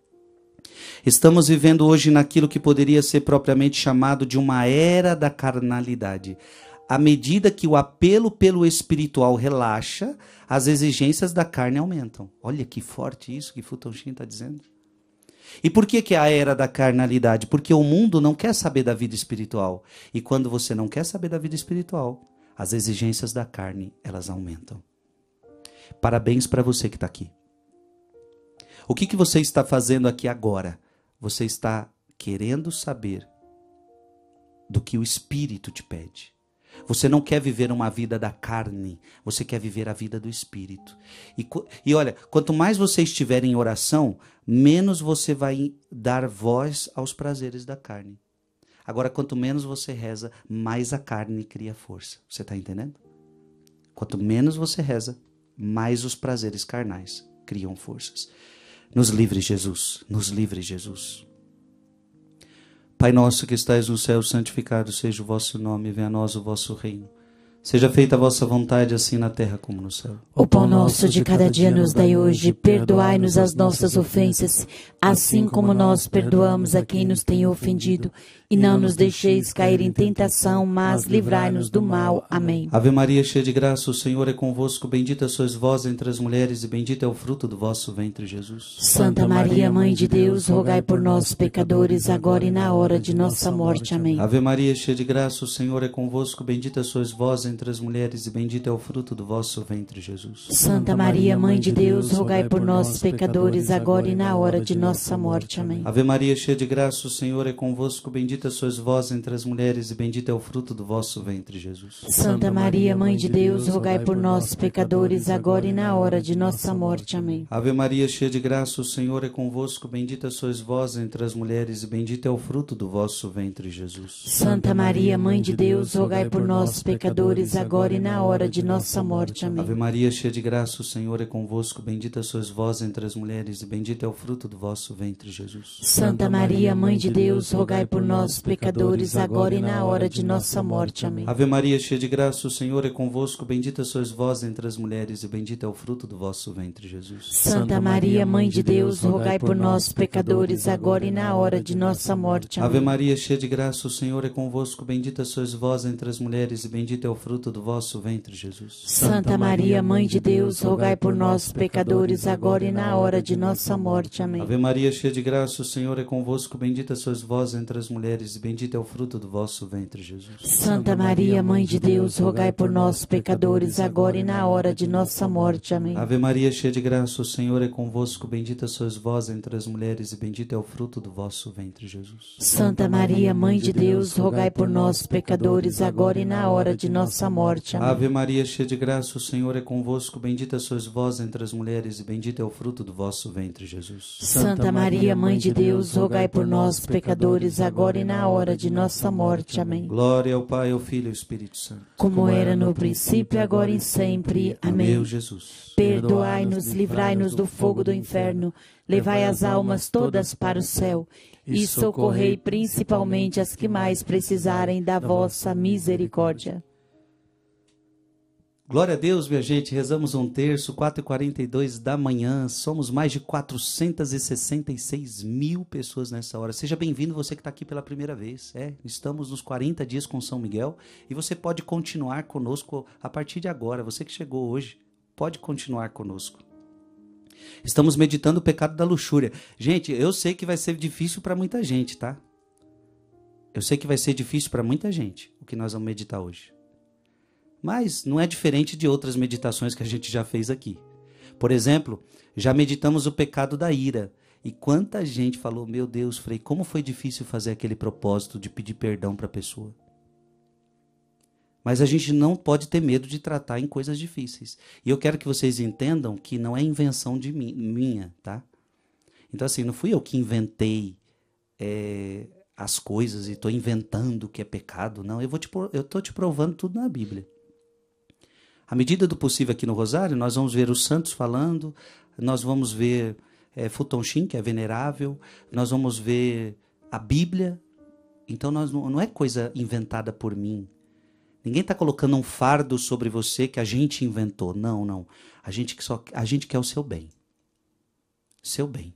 Estamos vivendo hoje naquilo que poderia ser propriamente chamado de uma era da carnalidade. À medida que o apelo pelo espiritual relaxa, as exigências da carne aumentam. Olha que forte isso que Fulton Sheen está dizendo. E por que é a era da carnalidade? Porque o mundo não quer saber da vida espiritual. E quando você não quer saber da vida espiritual, as exigências da carne, elas aumentam. Parabéns para você que está aqui. O que você está fazendo aqui agora? Você está querendo saber do que o Espírito te pede. Você não quer viver uma vida da carne, você quer viver a vida do Espírito. E olha, quanto mais você estiver em oração, menos você vai dar voz aos prazeres da carne. Agora, quanto menos você reza, mais a carne cria força. Você está entendendo? Quanto menos você reza, mais os prazeres carnais criam forças. Nos livre, Jesus. Nos livre, Jesus. Pai nosso que estais no céu, santificado seja o vosso nome, venha a nós o vosso reino. Seja feita a vossa vontade, assim na terra como no céu. O pão nosso de cada dia nos dai hoje, perdoai-nos as nossas ofensas, assim como nós perdoamos a quem nos tem ofendido. E não nos deixeis cair em tentação, mas livrai-nos do mal. Amém. Ave Maria, cheia de graça, o Senhor é convosco, bendita sois vós entre as mulheres, e bendito é o fruto do vosso ventre, Jesus. Santa Maria, Mãe de Deus, rogai por nós, pecadores, agora e na hora de nossa morte. Amém. Ave Maria, cheia de graça, o Senhor é convosco, bendita sois vós entre as mulheres, e bendito é o fruto do vosso ventre, Jesus. Santa Maria, Mãe de Deus, rogai por nós, pecadores, agora e na hora de nossa morte. Amém. Ave Maria, cheia de graça, o Senhor é convosco, bendita sois vós entre as mulheres, e bendito é o fruto do vosso ventre, Jesus. Santa Maria, Mãe de Deus, rogai por nós, pecadores, agora e na hora de nossa morte. Amém. Ave Maria, cheia de graça, o Senhor é convosco, bendita sois vós entre as mulheres, e bendito é o fruto do vosso ventre, Jesus. Santa Maria, Mãe de Deus, rogai por nós, pecadores, agora e na hora de nossa morte. Amém. Ave Maria, cheia de graça, o Senhor é convosco, bendita sois vós entre as mulheres, e bendito é o fruto do vosso ventre, Jesus. Santa Maria, Mãe de Deus, rogai por nós, pecadores, agora e na hora de nossa morte. Amém. Ave Maria, cheia de graça, o Senhor é convosco, bendita sois vós entre as mulheres, e bendito é o fruto do vosso ventre, Jesus. Santa Maria, Mãe de Deus, rogai por nós, pecadores, agora e na hora de nossa morte. Amém. Ave Maria, cheia de graça, o Senhor é convosco, bendita sois vós entre as mulheres, e bendito é o fruto do vosso ventre, Jesus. Santa Maria, Mãe de Deus, rogai por nós, pecadores, agora e na hora de nossa morte. Amém. Ave Maria, cheia de graça, o Senhor é convosco, bendita sois vós entre as mulheres, e bendito é o fruto do vosso ventre, Jesus. Santa Maria, Mãe de Deus, rogai por nós, pecadores, agora e na hora de nossa morte. Amém. Ave Maria, cheia de graça, o Senhor é convosco, bendita sois vós entre as mulheres, e bendito é o fruto do vosso ventre, Jesus. Santa Maria, Mãe de Deus, rogai por nós, pecadores, agora e na hora de nossa morte. Amém. Ave Maria, cheia de graça, o Senhor é convosco, bendita sois vós entre as mulheres, e bendito é o fruto do vosso ventre, Jesus. Santa Maria, Mãe de Deus, rogai por nós, pecadores, agora e na hora de nossa morte. Amém. Glória ao Pai, ao Filho e ao Espírito Santo. Como era no princípio, agora e sempre. Amém. Meu Jesus. Perdoai-nos, livrai-nos do fogo do inferno, levai as almas todas para o céu e socorrei principalmente as que mais precisarem da vossa misericórdia. Glória a Deus, minha gente. Rezamos um terço, 4h42 da manhã. Somos mais de 466 mil pessoas nessa hora. Seja bem-vindo você que está aqui pela primeira vez. Estamos nos 40 dias com São Miguel e você pode continuar conosco a partir de agora. Você que chegou hoje, pode continuar conosco. Estamos meditando o pecado da luxúria. Gente, eu sei que vai ser difícil para muita gente, tá? Eu sei que vai ser difícil para muita gente o que nós vamos meditar hoje. Mas não é diferente de outras meditações que a gente já fez aqui. Por exemplo, já meditamos o pecado da ira. E quanta gente falou, meu Deus, Frei, como foi difícil fazer aquele propósito de pedir perdão para a pessoa. Mas a gente não pode ter medo de tratar em coisas difíceis. E eu quero que vocês entendam que não é invenção de minha, tá? Então assim, não fui eu que inventei as coisas e estou inventando o que é pecado. Não, eu estou te provando tudo na Bíblia. À medida do possível aqui no Rosário, nós vamos ver os santos falando, nós vamos ver Futon Shin, que é venerável, nós vamos ver a Bíblia. Então não é coisa inventada por mim. Ninguém está colocando um fardo sobre você que a gente inventou. Não, não. A gente quer o seu bem. Seu bem.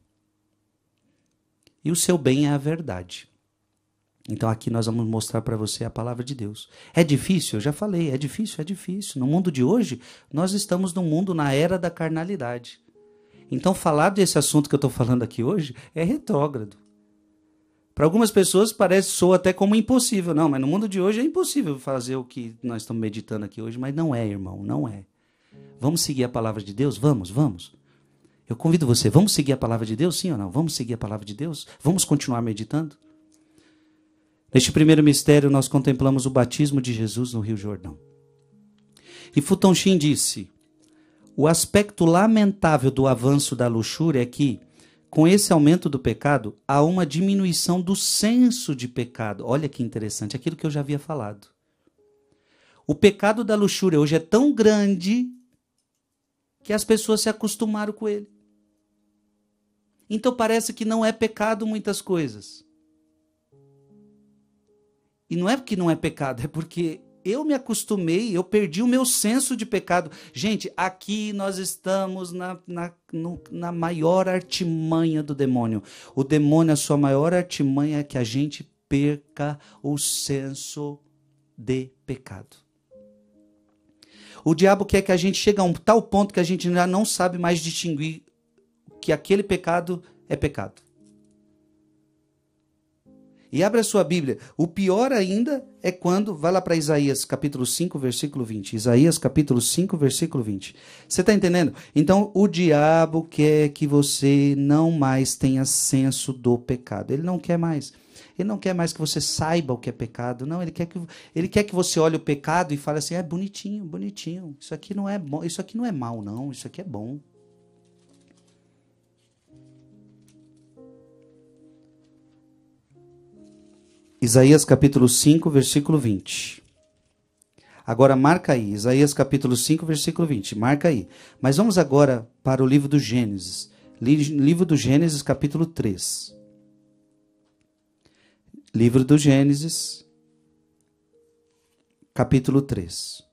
E o seu bem é a verdade. Então aqui nós vamos mostrar para você a palavra de Deus. É difícil? Eu já falei, é difícil, é difícil. No mundo de hoje, nós estamos na era da carnalidade. Então falar desse assunto que eu estou falando aqui hoje é retrógrado. Para algumas pessoas soa até como impossível. Não, mas no mundo de hoje é impossível fazer o que nós estamos meditando aqui hoje. Mas não é, irmão, não é. Vamos seguir a palavra de Deus? Vamos. Eu convido você, vamos seguir a palavra de Deus, sim ou não? Vamos seguir a palavra de Deus? Vamos continuar meditando? Neste primeiro mistério, nós contemplamos o batismo de Jesus no Rio Jordão. E Futon Shin disse, o aspecto lamentável do avanço da luxúria é que, com esse aumento do pecado, há uma diminuição do senso de pecado. Olha que interessante, aquilo que eu já havia falado. O pecado da luxúria hoje é tão grande que as pessoas se acostumaram com ele. Então parece que não é pecado muitas coisas. E não é porque não é pecado, é porque eu me acostumei, eu perdi o meu senso de pecado. Gente, aqui nós estamos na maior artimanha do demônio. O demônio, a sua maior artimanha é que a gente perca o senso de pecado. O diabo quer que a gente chegue a um tal ponto que a gente já não sabe mais distinguir que aquele pecado é pecado. E abre a sua Bíblia. O pior ainda é quando... Vai lá para Isaías capítulo 5, versículo 20. Isaías capítulo 5, versículo 20. Você está entendendo? Então, o diabo quer que você não mais tenha senso do pecado. Ele não quer mais. Ele não quer mais que você saiba o que é pecado. Não, ele quer que você olhe o pecado e fale assim, bonitinho, bonitinho. Isso aqui não é bom, isso aqui não é mal, não. Isso aqui é bom. Isaías capítulo 5, versículo 20. Agora marca aí, Isaías capítulo 5, versículo 20. Marca aí. Mas vamos agora para o livro do Gênesis. Livro do Gênesis, capítulo 3. Livro do Gênesis, capítulo 3.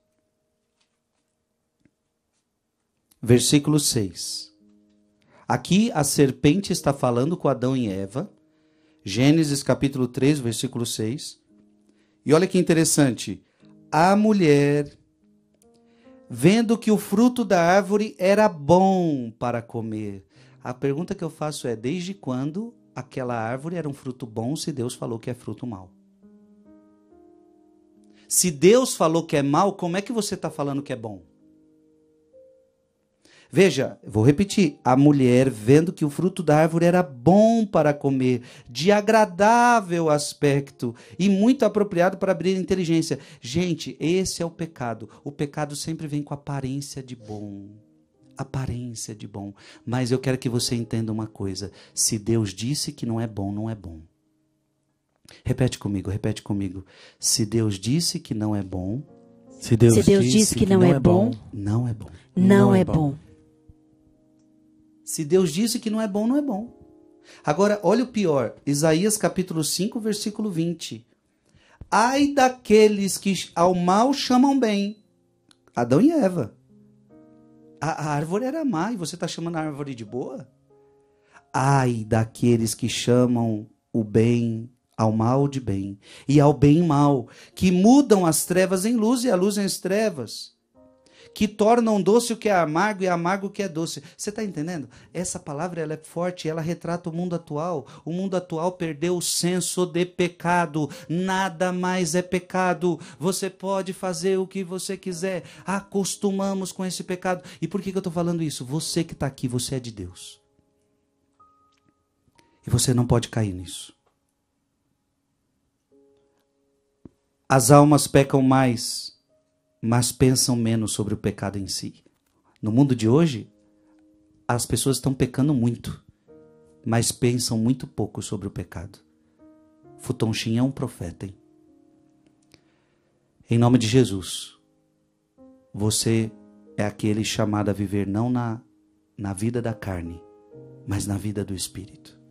Versículo 6. Aqui a serpente está falando com Adão e Eva. Gênesis capítulo 3, versículo 6. E olha que interessante. A mulher, vendo que o fruto da árvore era bom para comer. A pergunta que eu faço é, desde quando aquela árvore era um fruto bom se Deus falou que é fruto mau? Se Deus falou que é mau, como é que você está falando que é bom? Veja, vou repetir, a mulher vendo que o fruto da árvore era bom para comer, de agradável aspecto e muito apropriado para abrir a inteligência. Gente, esse é o pecado. O pecado sempre vem com aparência de bom. Aparência de bom. Mas eu quero que você entenda uma coisa. Se Deus disse que não é bom, não é bom. Repete comigo, repete comigo. Se Deus disse que não é bom... Se Deus disse que não é bom, não é bom. Não é bom. Se Deus disse que não é bom, não é bom. Agora, olha o pior. Isaías capítulo 5, versículo 20. Ai daqueles que ao mal chamam bem. Adão e Eva. A árvore era má e você está chamando a árvore de boa? Ai daqueles que chamam o bem ao mal de bem e ao bem mal, que mudam as trevas em luz e a luz em trevas. que tornam doce o que é amargo e amargo o que é doce. Você está entendendo? Essa palavra ela é forte, ela retrata o mundo atual. O mundo atual perdeu o senso de pecado. Nada mais é pecado. Você pode fazer o que você quiser. Acostumamos com esse pecado. E por que eu estou falando isso? Você que está aqui, você é de Deus. E você não pode cair nisso. As almas pecam mais, mas pensam menos sobre o pecado em si. No mundo de hoje, as pessoas estão pecando muito, mas pensam muito pouco sobre o pecado. Futon Shin é um profeta, hein? Em nome de Jesus, você é aquele chamado a viver não na vida da carne, mas na vida do Espírito.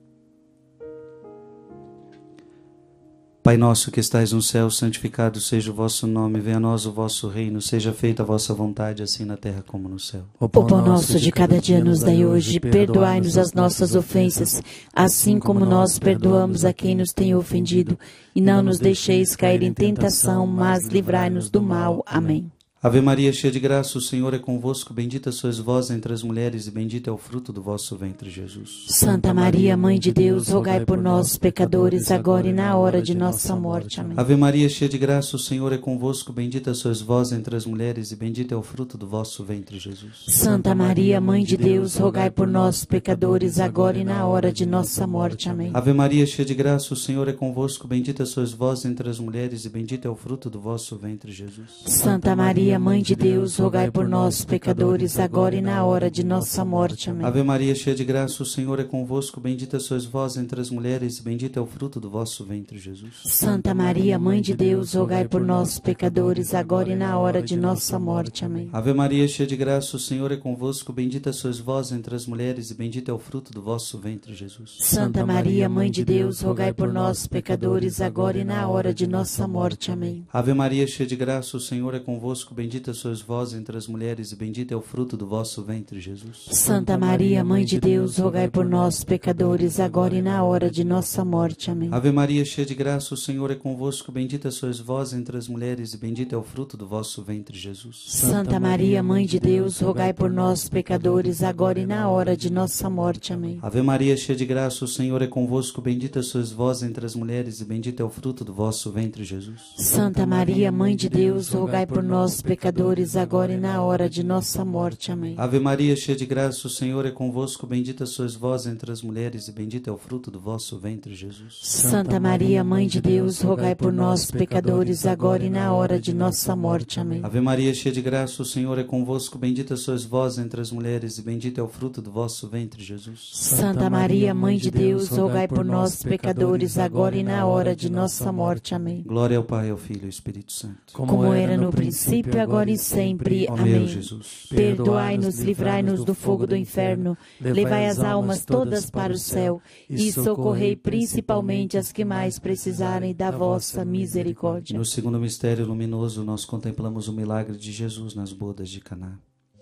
Pai nosso que estais no céu, santificado seja o vosso nome, venha a nós o vosso reino, seja feita a vossa vontade, assim na terra como no céu. O pão nosso de cada dia nos dai hoje, perdoai-nos as nossas ofensas, assim como nós perdoamos a quem nos tem ofendido, e não nos deixeis cair em tentação, mas livrai-nos do mal. Amém. Ave Maria, cheia de graça, o Senhor é convosco, bendita sois vós entre as mulheres e bendito é o fruto do vosso ventre, Jesus. Santa Maria, Mãe de Deus, rogai por nós, pecadores, agora e na hora de nossa morte. Amém. Ave Maria, cheia de graça, o Senhor é convosco, bendita sois vós entre as mulheres e bendito é o fruto do vosso ventre, Jesus. Santa Maria, Mãe de Deus, rogai por nós, pecadores, agora e na hora de nossa morte. Amém. Ave Maria, cheia de graça, o Senhor é convosco, bendita sois vós entre as mulheres e bendito é o fruto do vosso ventre, Jesus. Santa Maria, Mãe de Deus, rogai por nós, pecadores, agora e na hora de nossa morte. Amém. Ave Maria, cheia de graça, o Senhor é convosco, bendita sois vós entre as mulheres e bendito é o fruto do vosso ventre, Jesus. Santa Maria, Mãe de Deus, rogai por nós, pecadores, agora e na hora de nossa morte. Amém. Ave Maria, cheia de graça, o Senhor é convosco, bendita sois vós entre as mulheres e bendito é o fruto do vosso ventre, Jesus. Santa Maria, Mãe de Deus, rogai por nós, pecadores, agora e na hora de nossa morte. Amém. Ave Maria, cheia de graça, o Senhor é convosco, bendita sois vós entre as mulheres e bendito é o fruto do vosso ventre, Jesus. Santa Maria, Mãe de Deus, rogai por nós, pecadores, agora e na hora de nossa morte. Amém. Ave Maria, cheia de graça, o Senhor é convosco, bendita sois vós entre as mulheres e bendito é o fruto do vosso ventre, Jesus. Santa Maria, Mãe de Deus, rogai por nós, pecadores, agora e na hora de nossa morte. Amém. Ave Maria, cheia de graça, o Senhor é convosco, bendita sois vós entre as mulheres e bendito é o fruto do vosso ventre, Jesus. Santa Maria, Mãe de Deus, rogai por nós, pecadores, agora e na hora de nossa morte. Amém. Ave Maria, cheia de graça, o Senhor é convosco, bendita sois vós entre as mulheres e bendito é o fruto do vosso ventre, Jesus. Santa Maria, Mãe de Deus, rogai por nós, pecadores, agora e na hora de nossa morte. Amém. Ave Maria, cheia de graça, o Senhor é convosco, bendita sois vós entre as mulheres e bendito é o fruto do vosso ventre, Jesus. Santa Maria, Mãe de Deus, rogai por nós, pecadores, agora e na hora de nossa morte. Amém. Glória ao Pai, ao Filho e ao Espírito Santo. Como era no princípio, agora e sempre. Ó Amém. meu Jesus. Perdoai-nos, livrai-nos do fogo do inferno, levai as almas todas para o céu e socorrei principalmente as que mais precisarem da vossa misericórdia. No segundo mistério luminoso, nós contemplamos o milagre de Jesus nas bodas de Caná.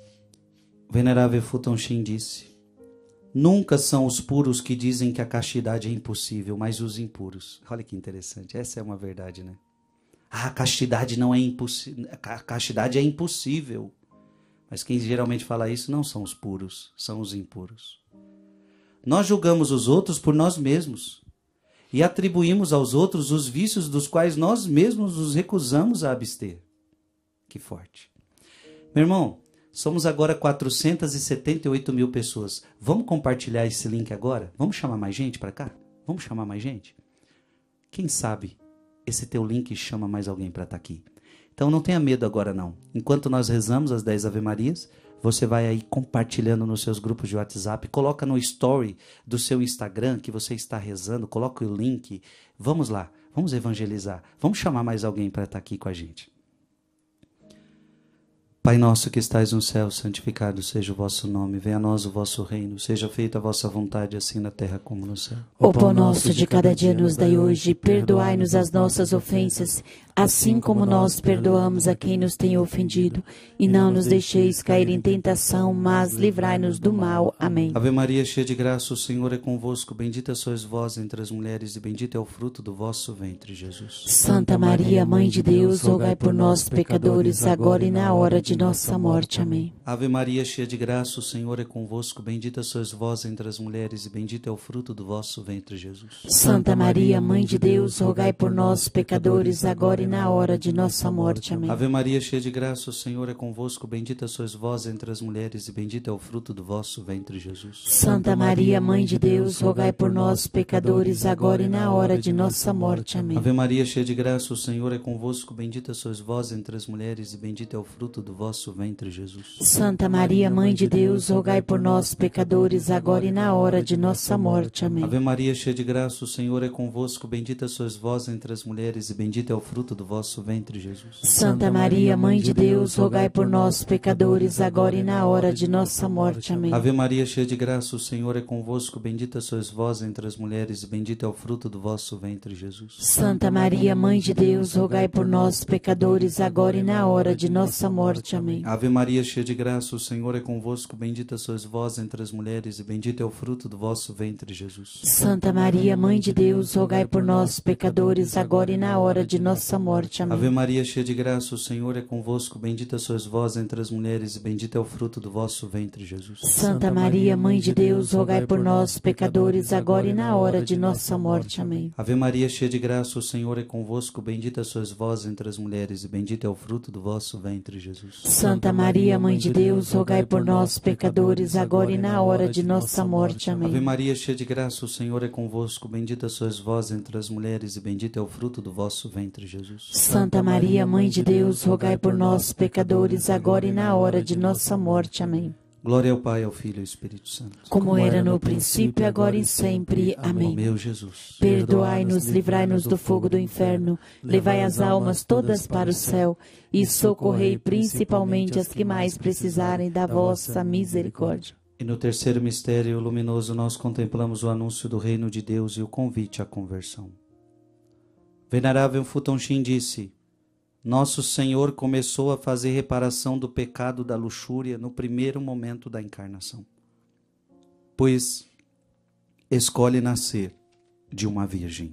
O venerável Futon Shin disse: nunca são os puros que dizem que a castidade é impossível, mas os impuros. Olha que interessante, essa é uma verdade, né? A castidade não é impossível, a castidade é impossível. Mas quem geralmente fala isso não são os puros, são os impuros. Nós julgamos os outros por nós mesmos e atribuímos aos outros os vícios dos quais nós mesmos nos recusamos a abster. Que forte. Meu irmão, somos agora 478 mil pessoas. Vamos compartilhar esse link agora? Vamos chamar mais gente para cá? Vamos chamar mais gente? Quem sabe esse teu link chama mais alguém para estar aqui. Então não tenha medo agora não. Enquanto nós rezamos as 10 Ave Marias, você vai aí compartilhando nos seus grupos de WhatsApp, coloca no story do seu Instagram que você está rezando, coloca o link. Vamos lá, vamos evangelizar, vamos chamar mais alguém para estar aqui com a gente. Pai nosso que estais no céu, santificado seja o vosso nome, venha a nós o vosso reino, seja feita a vossa vontade, assim na terra como no céu. O pão nosso de cada dia nos dai hoje, perdoai-nos as nossas ofensas, assim como nós perdoamos a quem nos tem ofendido, e não nos deixeis cair em tentação, mas livrai-nos do mal. Amém. Ave Maria, cheia de graça, o Senhor é convosco, bendita sois vós entre as mulheres, e bendito é o fruto do vosso ventre, Jesus. Santa Maria, Mãe de Deus, rogai por nós, pecadores, agora e na hora de nossa morte. Amém. Ave Maria, cheia de graça, o Senhor é convosco. Bendita sois vós entre as mulheres e bendito é o fruto do vosso ventre, Jesus. Santa Maria, Mãe de Deus, rogai por nós, pecadores, agora e na hora de nossa morte. Amém. Ave Maria, cheia de graça, o Senhor é convosco. Bendita sois vós entre as mulheres e bendito é o fruto do vosso ventre, Jesus. Santa Maria, Mãe de Deus, rogai por nós, pecadores, agora e na hora de nossa morte. Amém. Ave Maria, cheia de graça, o Senhor é convosco. Bendita sois vós entre as mulheres e bendito é o fruto do vosso ventre, Jesus. Santa Maria, Mãe de Deus, rogai por nós, pecadores, agora e na hora de nossa morte. Amém. Ave Maria, cheia de graça, o Senhor é convosco. Bendita sois vós entre as mulheres e bendito é o fruto do vosso ventre, Jesus. Santa Maria, Mãe de Deus, rogai por nós, pecadores, agora e na hora de nossa morte. Amém. Ave Maria, cheia de graça, o Senhor é convosco. Bendita sois vós entre as mulheres e bendito é o fruto do vosso ventre, Jesus. Santa Maria, Mãe de Deus, rogai por nós, pecadores, agora e na hora de nossa morte. Amém. Ave Maria, cheia de graça, o Senhor é convosco. Bendita sois vós entre as mulheres e bendito é o fruto do vosso ventre, Jesus. Santa Maria, Mãe de Deus, rogai por nós, pecadores, agora e na hora de nossa morte. Amém. Ave Maria, cheia de graça, o Senhor é convosco. Bendita sois vós entre as mulheres e bendito é o fruto do vosso ventre, Jesus. Santa Maria, Mãe de Deus, rogai por nós, pecadores, agora e na hora de nossa morte. Amém. Ave Maria, cheia de graça, o Senhor é convosco. Bendita sois vós entre as mulheres e bendito é o fruto do vosso ventre, Jesus. Santa Maria, Mãe de Deus, rogai por nós, pecadores, agora e na hora de nossa morte. Amém. Ave Maria, cheia de graça, o Senhor é convosco. Bendita sois vós entre as mulheres e bendito é o fruto do vosso ventre, Jesus. Santa Maria, Mãe de Deus, rogai por nós, pecadores, agora e na hora de nossa morte. Amém. Glória ao Pai, ao Filho e ao Espírito Santo. Como era no princípio, agora e sempre. Amém. Ó meu Jesus, Perdoai-nos, livrai-nos do fogo do inferno, levai as almas todas para o céu e socorrei principalmente as que mais precisarem da vossa misericórdia. E no terceiro mistério luminoso nós contemplamos o anúncio do reino de Deus e o convite à conversão. Venerável Futonchim disse: Nosso Senhor começou a fazer reparação do pecado da luxúria no primeiro momento da encarnação, pois escolhe nascer de uma virgem.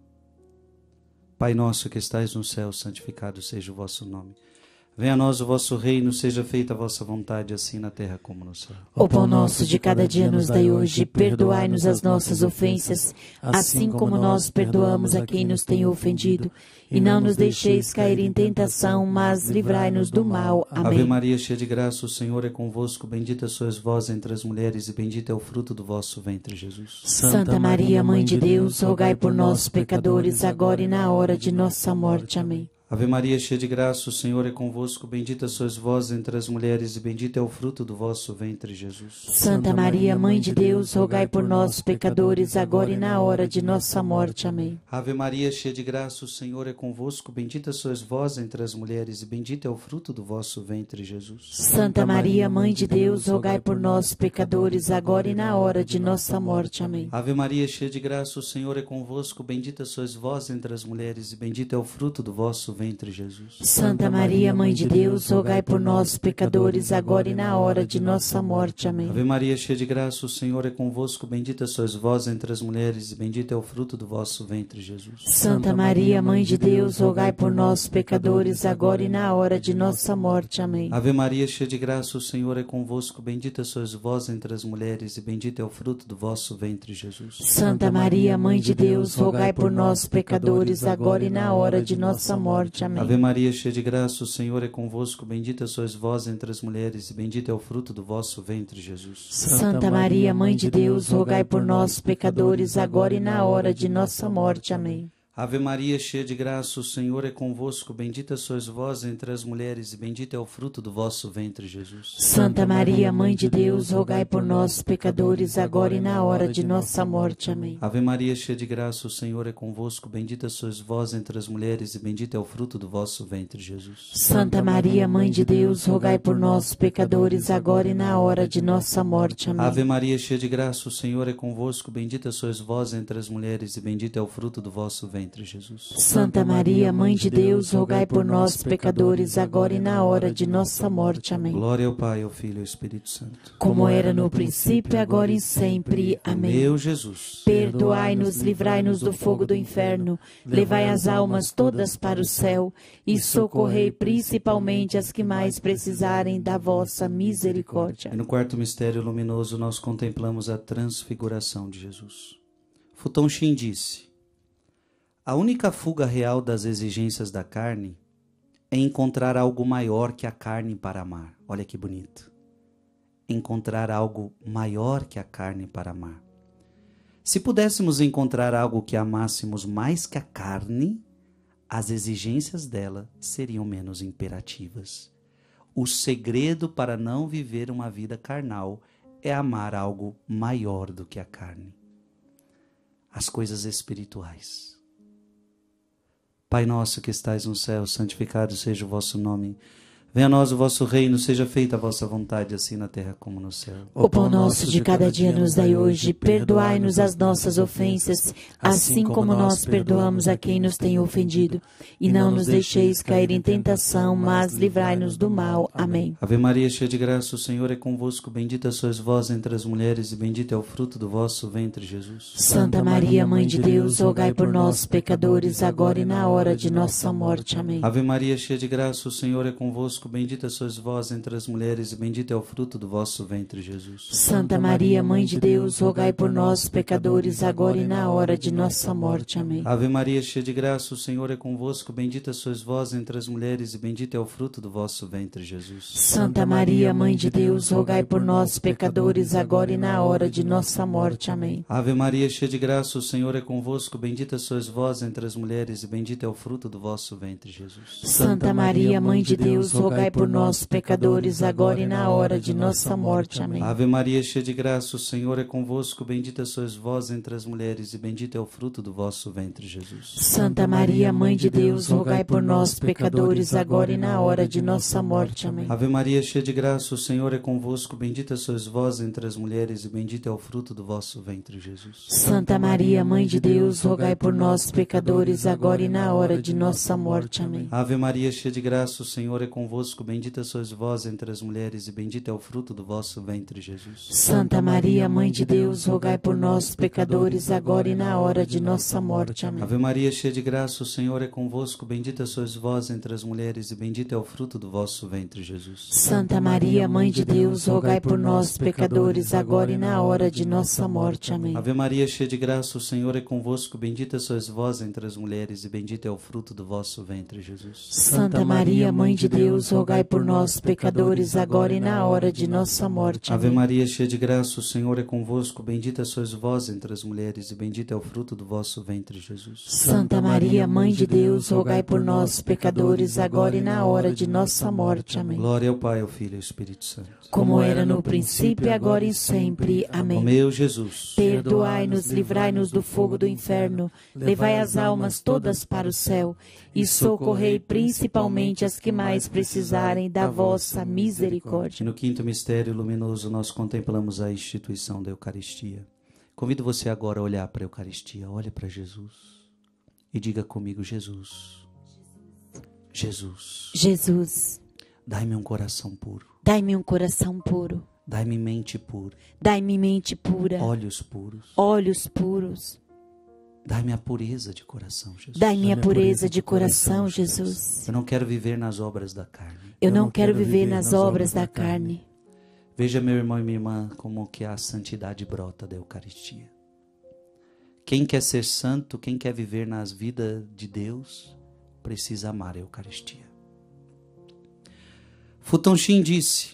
Pai nosso que estais no céu, santificado seja o vosso nome. Venha a nós o vosso reino, seja feita a vossa vontade, assim na terra como no céu. O pão nosso de cada dia nos dai hoje, perdoai-nos as nossas ofensas, assim como nós perdoamos a quem nos tem ofendido. E não nos deixeis cair em tentação, mas livrai-nos do mal. Amém. Ave Maria, cheia de graça, o Senhor é convosco. Bendita sois vós entre as mulheres e bendito é o fruto do vosso ventre, Jesus. Santa Maria, Mãe de Deus, rogai por nós, pecadores, agora e na hora de nossa morte. Amém. Ave Maria, cheia de graça, o Senhor é convosco. Bendita sois vós entre as mulheres e bendito é o fruto do vosso ventre, Jesus. Santa Maria, Mãe de Deus, rogai por nós, pecadores, agora e na hora de nossa morte. Amém. Ave Maria, cheia de graça, o Senhor é convosco. Bendita sois vós entre as mulheres e bendito é o fruto do vosso ventre, Jesus. Santa Maria, Mãe de Deus, rogai por nós, pecadores, agora e na hora de nossa morte. Amém. Ave Maria, cheia de graça, o Senhor é convosco. Bendita sois vós entre as mulheres e bendito é o fruto do vosso ventre, Jesus. Santa Maria, Mãe de Deus, rogai por nós, pecadores, agora e na hora de nossa morte. Amém. Ave Maria, cheia de graça, o Senhor é convosco. Bendita sois vós entre as mulheres e bendito é o fruto do vosso ventre, Jesus. Santa Maria, Mãe de Deus, rogai por nós, pecadores, agora e na hora de nossa morte. Amém. Ave Maria, cheia de graça, o Senhor é convosco. Bendita sois vós entre as mulheres e bendito é o fruto do vosso ventre, Jesus. Santa Maria, Mãe de Deus, rogai por nós, pecadores, agora e na hora de nossa morte. Amém. Ave Maria, cheia de graça, o Senhor é convosco. Bendita sois vós entre as mulheres e bendito é o fruto do vosso ventre, Jesus. Santa Maria, Mãe de Deus, rogai por nós, pecadores, agora e na hora de nossa morte. Amém. Ave Maria, cheia de graça, o Senhor é convosco. Bendita sois vós entre as mulheres e bendito é o fruto do vosso ventre, Jesus. Santa Maria, Mãe de Deus, rogai por nós, pecadores, agora e na hora de nossa morte. Amém. Ave Maria, cheia de graça, o Senhor é convosco. Bendita sois vós entre as mulheres e bendito é o fruto do vosso ventre, Jesus. Santa Maria, Mãe de Deus, rogai por nós, pecadores, agora e na hora de nossa morte. Amém. Ave Maria, cheia de graça, o Senhor é convosco. Bendita sois vós entre as mulheres e bendito é o fruto do vosso ventre, ventre, Jesus. Santa Maria, Mãe de Deus, rogai por nós, pecadores, agora e na hora de nossa morte. Amém. Glória ao Pai, ao Filho e ao Espírito Santo. Como era no princípio, agora e sempre. Amém. Meu Jesus, Perdoai-nos, livrai-nos do fogo do inferno, levai as almas todas para o céu e socorrei principalmente as que mais precisarem da vossa misericórdia. e no quarto mistério luminoso nós contemplamos a transfiguração de Jesus. Futon Shin disse: a única fuga real das exigências da carne é encontrar algo maior que a carne para amar. Olha que bonito. Encontrar algo maior que a carne para amar. Se pudéssemos encontrar algo que amássemos mais que a carne, as exigências dela seriam menos imperativas. O segredo para não viver uma vida carnal é amar algo maior do que a carne. As coisas espirituais. Pai nosso que estais no céu, santificado seja o vosso nome. Venha a nós o vosso reino, seja feita a vossa vontade, assim na terra como no céu. O pão nosso de cada dia nos dai hoje, perdoai-nos as nossas ofensas, assim como nós perdoamos a quem nos tem ofendido. E não nos deixeis cair em tentação, mas livrai-nos do mal. Amém. Ave Maria, cheia de graça, o Senhor é convosco, bendita sois vós entre as mulheres, e bendito é o fruto do vosso ventre, Jesus. Santa Maria, Mãe de Deus, rogai por nós, pecadores, agora e na hora de nossa morte. Amém. Ave Maria, cheia de graça, o Senhor é convosco, bendita sois vós entre as mulheres, e bendito é o fruto do vosso ventre, Jesus. Santa Maria, Mãe de Deus, rogai por nós, pecadores, agora e na hora de nossa morte. Amém. Ave Maria, cheia de graça, o Senhor é convosco, bendita sois vós entre as mulheres, e bendito é o fruto do vosso ventre, Jesus. Santa Maria, Mãe de Deus, rogai por nós, pecadores, agora e na hora de nossa morte. Amém. Ave Maria, cheia de graça, o Senhor é convosco, bendita sois vós entre as mulheres, e bendito é o fruto do vosso ventre, Jesus. Santa Maria, Mãe de Deus, rogai por nós, pecadores, agora e na hora de nossa morte. Amém. Ave Maria, cheia de graça, o Senhor é convosco, bendita sois vós entre as mulheres, e bendito é o fruto do vosso ventre, Jesus. Santa Maria, Mãe de Deus, rogai por nós, pecadores, agora e na hora de nossa morte. Amém. Ave Maria, cheia de graça, o Senhor é convosco, bendita sois vós entre as mulheres, e bendito é o fruto do vosso ventre, Jesus. Santa Maria, Mãe de Deus, rogai por nós, pecadores, agora e na hora de nossa morte. Amém. Ave Maria, cheia de graça, o Senhor é convosco, bendita sois vós entre as mulheres, e bendito é o fruto do vosso ventre, Jesus. Santa Maria, Mãe de Deus, rogai por nós, pecadores, agora e na hora de nossa morte. Amém. Ave Maria, cheia de graça, o Senhor é convosco, bendita sois vós entre as mulheres, e bendito é o fruto do vosso ventre, Jesus. Santa Maria, Mãe de Deus, rogai por nós, pecadores, agora e na hora de nossa morte. Amém. Ave Maria, cheia de graça, o Senhor é convosco, bendita sois vós entre as mulheres, e bendito é o fruto do vosso ventre, Jesus. Santa Maria, Mãe de Deus, rogai por nós, pecadores, agora e na hora de nossa morte. Ave Amém. Maria, cheia de graça, o Senhor é convosco, bendita sois vós entre as mulheres, e bendito é o fruto do vosso ventre, Jesus. Santa Maria, Mãe de Deus, rogai por nós, pecadores, agora e na hora de nossa morte. Amém. Glória ao Pai, ao Filho e ao Espírito Santo. Como era no princípio, agora e sempre. Ó Amém. meu Jesus, Perdoai-nos, livrai-nos do fogo do inferno, levai as almas todas para o céu e socorrei principalmente as que mais precisarem da vossa e misericórdia. no quinto mistério luminoso nós contemplamos a instituição da Eucaristia. Convido você agora a olhar para a Eucaristia, olhe para Jesus e diga comigo: Jesus, Jesus, Jesus, dai-me um coração puro, dai-me um coração puro, dai-me mente pura, dai-me mente pura, olhos puros, olhos puros, dai-me a pureza de coração, Jesus. dai-me a pureza de coração, Jesus. Eu não quero viver nas obras da carne. Eu não quero viver nas obras da carne. Veja, meu irmão e minha irmã, como que a santidade brota da Eucaristia. Quem quer ser santo, quem quer viver nas vidas de Deus, precisa amar a Eucaristia. Futon Shin disse: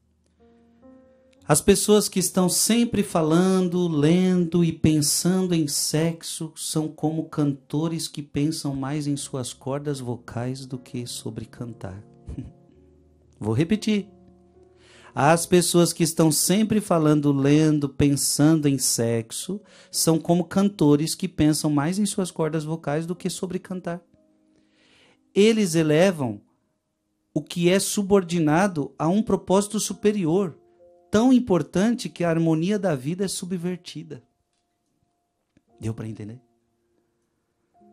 as pessoas que estão sempre falando, lendo e pensando em sexo são como cantores que pensam mais em suas cordas vocais do que sobre cantar. Vou repetir. As pessoas que estão sempre falando, lendo, pensando em sexo são como cantores que pensam mais em suas cordas vocais do que sobre cantar. Eles elevam o que é subordinado a um propósito superior, tão importante que a harmonia da vida é subvertida. Deu para entender?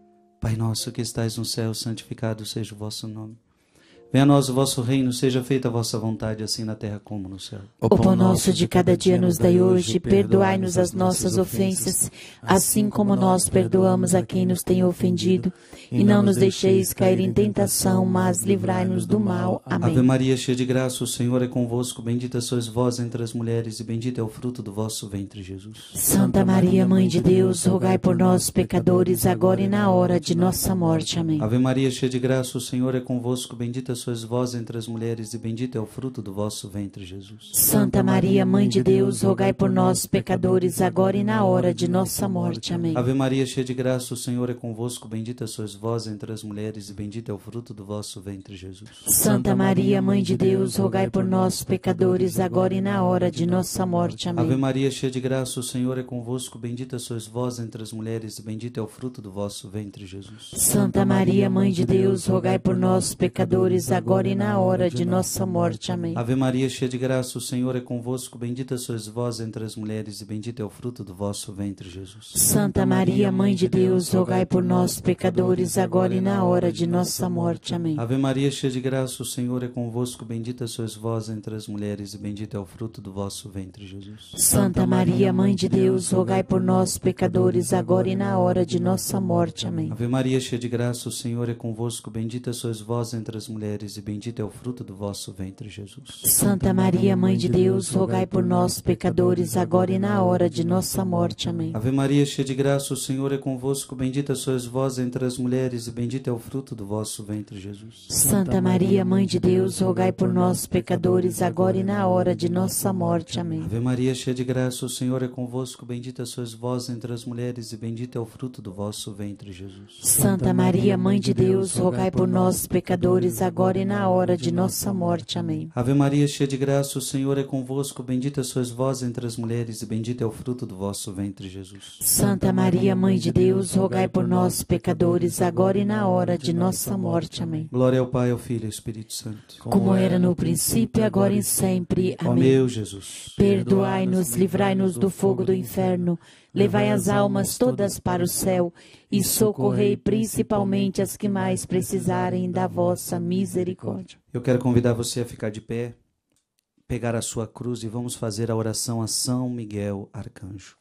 Pai nosso que estais no céu, santificado seja o vosso nome. Venha a nós o vosso reino, seja feita a vossa vontade, assim na terra como no céu. O pão nosso de cada dia nos dai hoje, perdoai-nos as nossas ofensas, assim como nós perdoamos a quem nos tem ofendido. E não nos deixeis cair em tentação, mas livrai-nos do mal. Ave Amém. Maria, cheia de graça, o Senhor é convosco, bendita sois vós entre as mulheres, e bendito é o fruto do vosso ventre, Jesus. Santa Maria, Mãe de Deus, rogai por nós, pecadores, agora e na hora de nossa morte. Amém. Ave Maria, cheia de graça, o Senhor é convosco, bendita sois vós entre as mulheres, e bendito é o fruto do vosso ventre, Jesus. Santa Maria, Mãe de Deus, rogai por nós, pecadores, agora e na hora de nossa morte. Amém. Ave Maria, cheia de graça, o Senhor é convosco, bendita sois vós entre as mulheres, e bendito é o fruto do vosso ventre, Jesus. Santa Maria, Mãe de Deus, rogai por nós, pecadores, agora e na hora de nossa morte. Amém. Ave Maria, cheia de graça, o Senhor é convosco, bendita sois vós entre as mulheres, e bendito é o fruto do vosso ventre, Jesus. Santa Maria, Mãe de Deus, rogai por nós, pecadores, agora e na hora de nossa morte. Amém. Ave Maria, cheia de graça, o Senhor é convosco, bendita sois vós entre as mulheres, e bendito é o fruto do vosso ventre, Jesus. Santa Maria, Mãe de Deus, rogai por nós, pecadores, agora e na hora de nossa morte. Amém. Ave Maria, cheia de graça, o Senhor é convosco, bendita sois vós entre as mulheres, e bendito é o fruto do vosso ventre, Jesus. Santa Maria, Mãe de Deus, rogai por nós, pecadores, agora e na hora de nossa morte. Amém. Ave Maria, cheia de graça, o Senhor é convosco, bendita sois vós entre as mulheres, e bendito é o fruto do vosso ventre, Jesus. Santa Maria, Mãe de Deus, rogai por nós, pecadores, agora e na hora de nossa morte. Amém. Ave Maria, cheia de graça, o Senhor é convosco, bendita sois vós entre as mulheres, e bendito é o fruto do vosso ventre, Jesus. Santa Maria, Mãe de Deus, rogai por nós, pecadores, agora e na hora de nossa morte. Amém. Ave Maria, cheia de graça, o Senhor é convosco, bendita sois vós entre as mulheres, e bendito é o fruto do vosso ventre, Jesus. Santa Maria, Mãe de Deus, rogai por nós, pecadores, agora e na hora de nossa morte. Amém. Ave Maria, cheia de graça, o Senhor é convosco, bendita sois vós entre as mulheres, e bendito é o fruto do vosso ventre, Jesus. Santa Maria, Mãe de Deus, rogai por nós, pecadores, agora e na hora de nossa morte. Amém. Glória ao Pai, ao Filho e ao Espírito Santo. Como era no princípio, agora e sempre. Ó Amém. meu Jesus, Perdoai-nos, livrai-nos do fogo do inferno, levai as almas todas para o céu e socorrei principalmente as que mais precisarem da vossa misericórdia. eu quero convidar você a ficar de pé, pegar a sua cruz e vamos fazer a oração a São Miguel Arcanjo.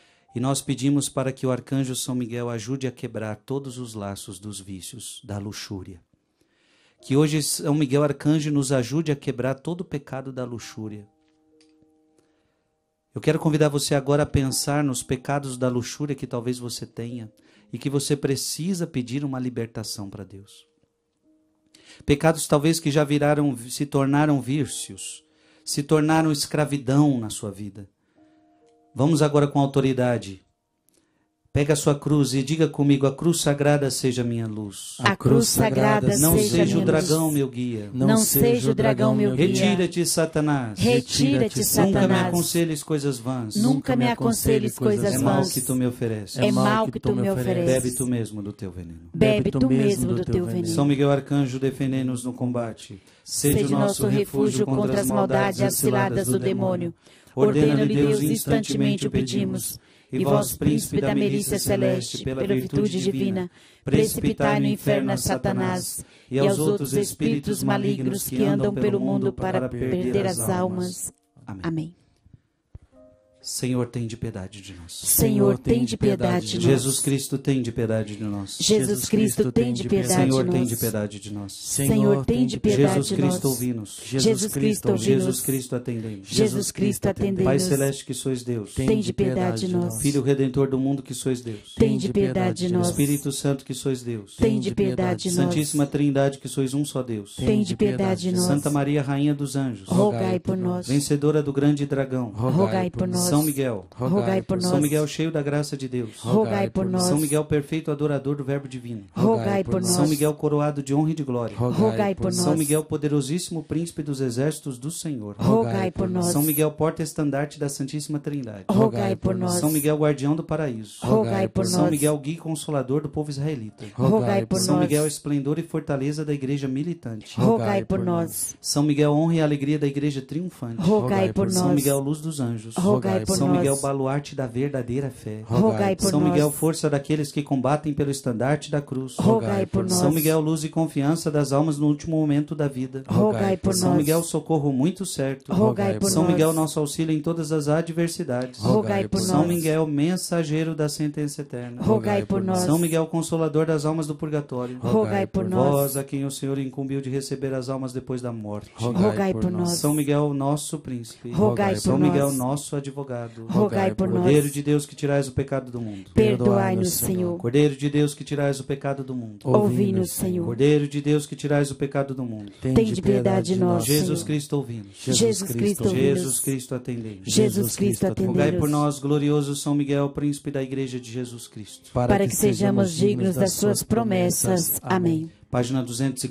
E nós pedimos para que o Arcanjo São Miguel ajude a quebrar todos os laços dos vícios, da luxúria. Que hoje São Miguel Arcanjo nos ajude a quebrar todo o pecado da luxúria. Eu quero convidar você agora a pensar nos pecados da luxúria que talvez você tenha e que você precisa pedir uma libertação para Deus. Pecados talvez que já se tornaram vícios, se tornaram escravidão na sua vida. Vamos agora com autoridade. Pega a sua cruz e diga comigo: a cruz sagrada seja minha luz. A cruz sagrada Não seja seja o minha dragão luz. meu guia. Não seja o dragão meu guia. Retira-te, Satanás. Retira-te, Nunca me Satanás. aconselhes coisas vãs. Nunca me aconselhes coisas É mal vãs. que tu me ofereces. É mal que tu me ofereces. Bebe tu mesmo do teu veneno. Bebe tu mesmo do teu veneno. São Miguel Arcanjo, defendei-nos no combate. Seja o nosso refúgio contra as maldades e as ciladas do demônio. Ordena-lhe Deus, instantemente o pedimos. E vós, príncipe da milícia celeste, pela virtude divina, precipitai no inferno a Satanás e aos outros espíritos malignos que andam pelo mundo para perder as almas. Amém. Senhor, tem de piedade de nós. Senhor, tem de piedade de nós. Jesus Cristo, tem de piedade de nós. Jesus Cristo, tem de piedade de Senhor, nós. tem de piedade de nós. Senhor, tem de piedade Jesus de nós. Cristo, ouvi-nos. Jesus Cristo, ouvi-nos. Jesus Cristo, atendei-nos. Jesus Cristo, atendei-nos. Pai celeste que sois Deus. Tem de piedade de nós. Filho redentor do mundo que sois Deus. Tem de piedade de nós. Espírito Santo que sois Deus. Tem de piedade de nós. Santíssima Trindade que sois um só Deus. Tem de piedade de nós. Santa Maria, Rainha dos Anjos. Rogai por nós. Vencedora do grande dragão. Rogai por nós. São Miguel. Rogai por nós. São Miguel cheio da graça de Deus. Rogai por nós. São Miguel perfeito adorador do Verbo divino. Rogai por nós. São Miguel coroado de honra e de glória. Rogai por nós. São Miguel poderosíssimo príncipe dos exércitos do Senhor. Rogai por nós. São Miguel porta-estandarte da Santíssima Trindade. Rogai por nós. São Miguel guardião do paraíso. Rogai por São nós. Miguel guia e consolador do povo israelita. Rogai por São nós. Miguel esplendor e fortaleza da igreja militante. Rogai por nós. São Miguel honra e alegria da igreja triunfante. Rogai por São nós. Miguel luz dos anjos. Rogai rogai por São nós. Miguel, baluarte da verdadeira fé. Rogai por São nós. Miguel, força daqueles que combatem pelo estandarte da cruz. Rogai por nós. São Miguel, luz e confiança das almas no último momento da vida. Rogai por São nós. Miguel, socorro muito certo. Rogai por São nós. Miguel, nosso auxílio em todas as adversidades. Rogai por São nós. Miguel, mensageiro da sentença eterna. Rogai por nós. São Miguel, consolador das almas do purgatório. Rogai por nós. Vós, a quem o Senhor incumbiu de receber as almas depois da morte. Rogai por nós. São Miguel, nosso príncipe. Rogai por São Miguel, nós. nosso advogado. Rogai por nós. Cordeiro de Deus, que tirais o pecado do mundo. Perdoai-nos, Senhor. Cordeiro de Deus, que tirais o pecado do mundo. Ouvi-nos, Senhor. Cordeiro de Deus, que tirais o pecado do mundo. Tende piedade de nós, Jesus Senhor. Cristo, ouvimos. Jesus Cristo, Jesus ouvi-nos. Cristo, atendei-nos. Jesus Cristo, Rogai por atendei-nos. nós, glorioso São Miguel, príncipe da Igreja de Jesus Cristo. Para que sejamos dignos das suas promessas. Amém. Página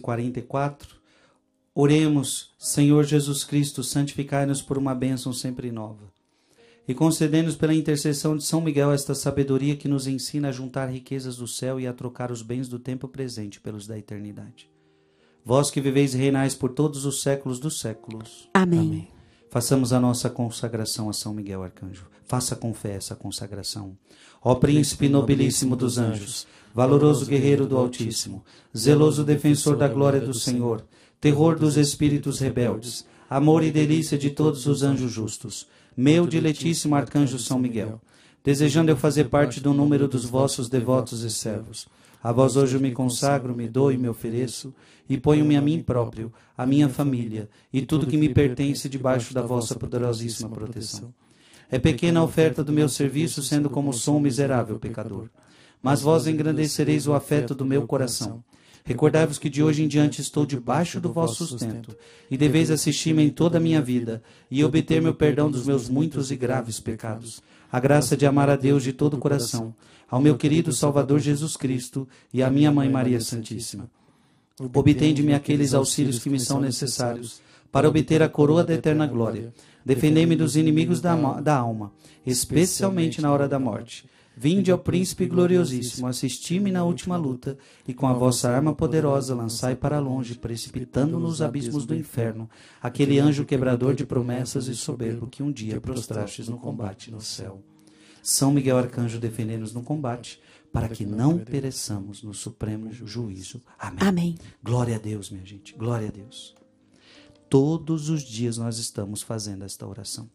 244. Oremos, Senhor Jesus Cristo, santificai-nos por uma bênção sempre nova. E concedei-nos pela intercessão de São Miguel esta sabedoria que nos ensina a juntar riquezas do céu e a trocar os bens do tempo presente pelos da eternidade. Vós que viveis e reinais por todos os séculos dos séculos. Amém. Façamos a nossa consagração a São Miguel Arcanjo. Faça com fé essa consagração. Ó Príncipe nobilíssimo dos anjos, valoroso guerreiro do Altíssimo, zeloso defensor da glória do Senhor, terror dos espíritos rebeldes, amor e delícia de todos os anjos justos, meu diletíssimo Arcanjo São Miguel, desejando eu fazer parte do número dos vossos devotos e servos, a vós hoje eu me consagro, me dou e me ofereço, e ponho-me a mim próprio, a minha família, e tudo que me pertence debaixo da vossa poderosíssima proteção. É pequena a oferta do meu serviço, sendo como sou um miserável pecador. Mas vós engrandecereis o afeto do meu coração. Recordai-vos que de hoje em diante estou debaixo do vosso sustento, e deveis assistir-me em toda a minha vida, e obter-me o perdão dos meus muitos e graves pecados, a graça de amar a Deus de todo o coração, ao meu querido Salvador Jesus Cristo e à minha Mãe Maria Santíssima. Obtende-me aqueles auxílios que me são necessários, para obter a coroa da eterna glória. Defendei-me dos inimigos da alma, especialmente na hora da morte. Vinde ao Príncipe gloriosíssimo, assisti-me na última luta, e com a vossa arma poderosa lançai para longe, precipitando nos abismos do inferno, aquele anjo quebrador de promessas e soberbo que um dia prostrastes no combate no céu. São Miguel Arcanjo, defendei-nos no combate, para que não pereçamos no supremo juízo. Amém. Amém. Glória a Deus, minha gente, glória a Deus. Todos os dias nós estamos fazendo esta oração.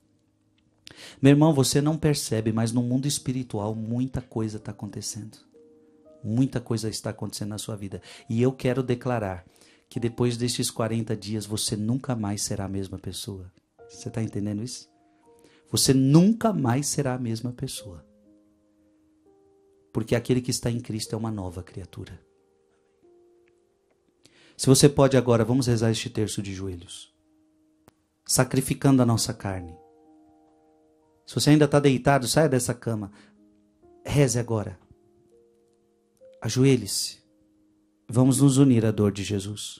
Meu irmão, você não percebe, mas no mundo espiritual muita coisa está acontecendo. Muita coisa está acontecendo na sua vida. E eu quero declarar que depois destes 40 dias você nunca mais será a mesma pessoa. Você está entendendo isso? Você nunca mais será a mesma pessoa. Porque aquele que está em Cristo é uma nova criatura. Se você pode agora, vamos rezar este terço de joelhos. Sacrificando a nossa carne. Se você ainda está deitado, saia dessa cama. Reze agora. Ajoelhe-se. Vamos nos unir à dor de Jesus.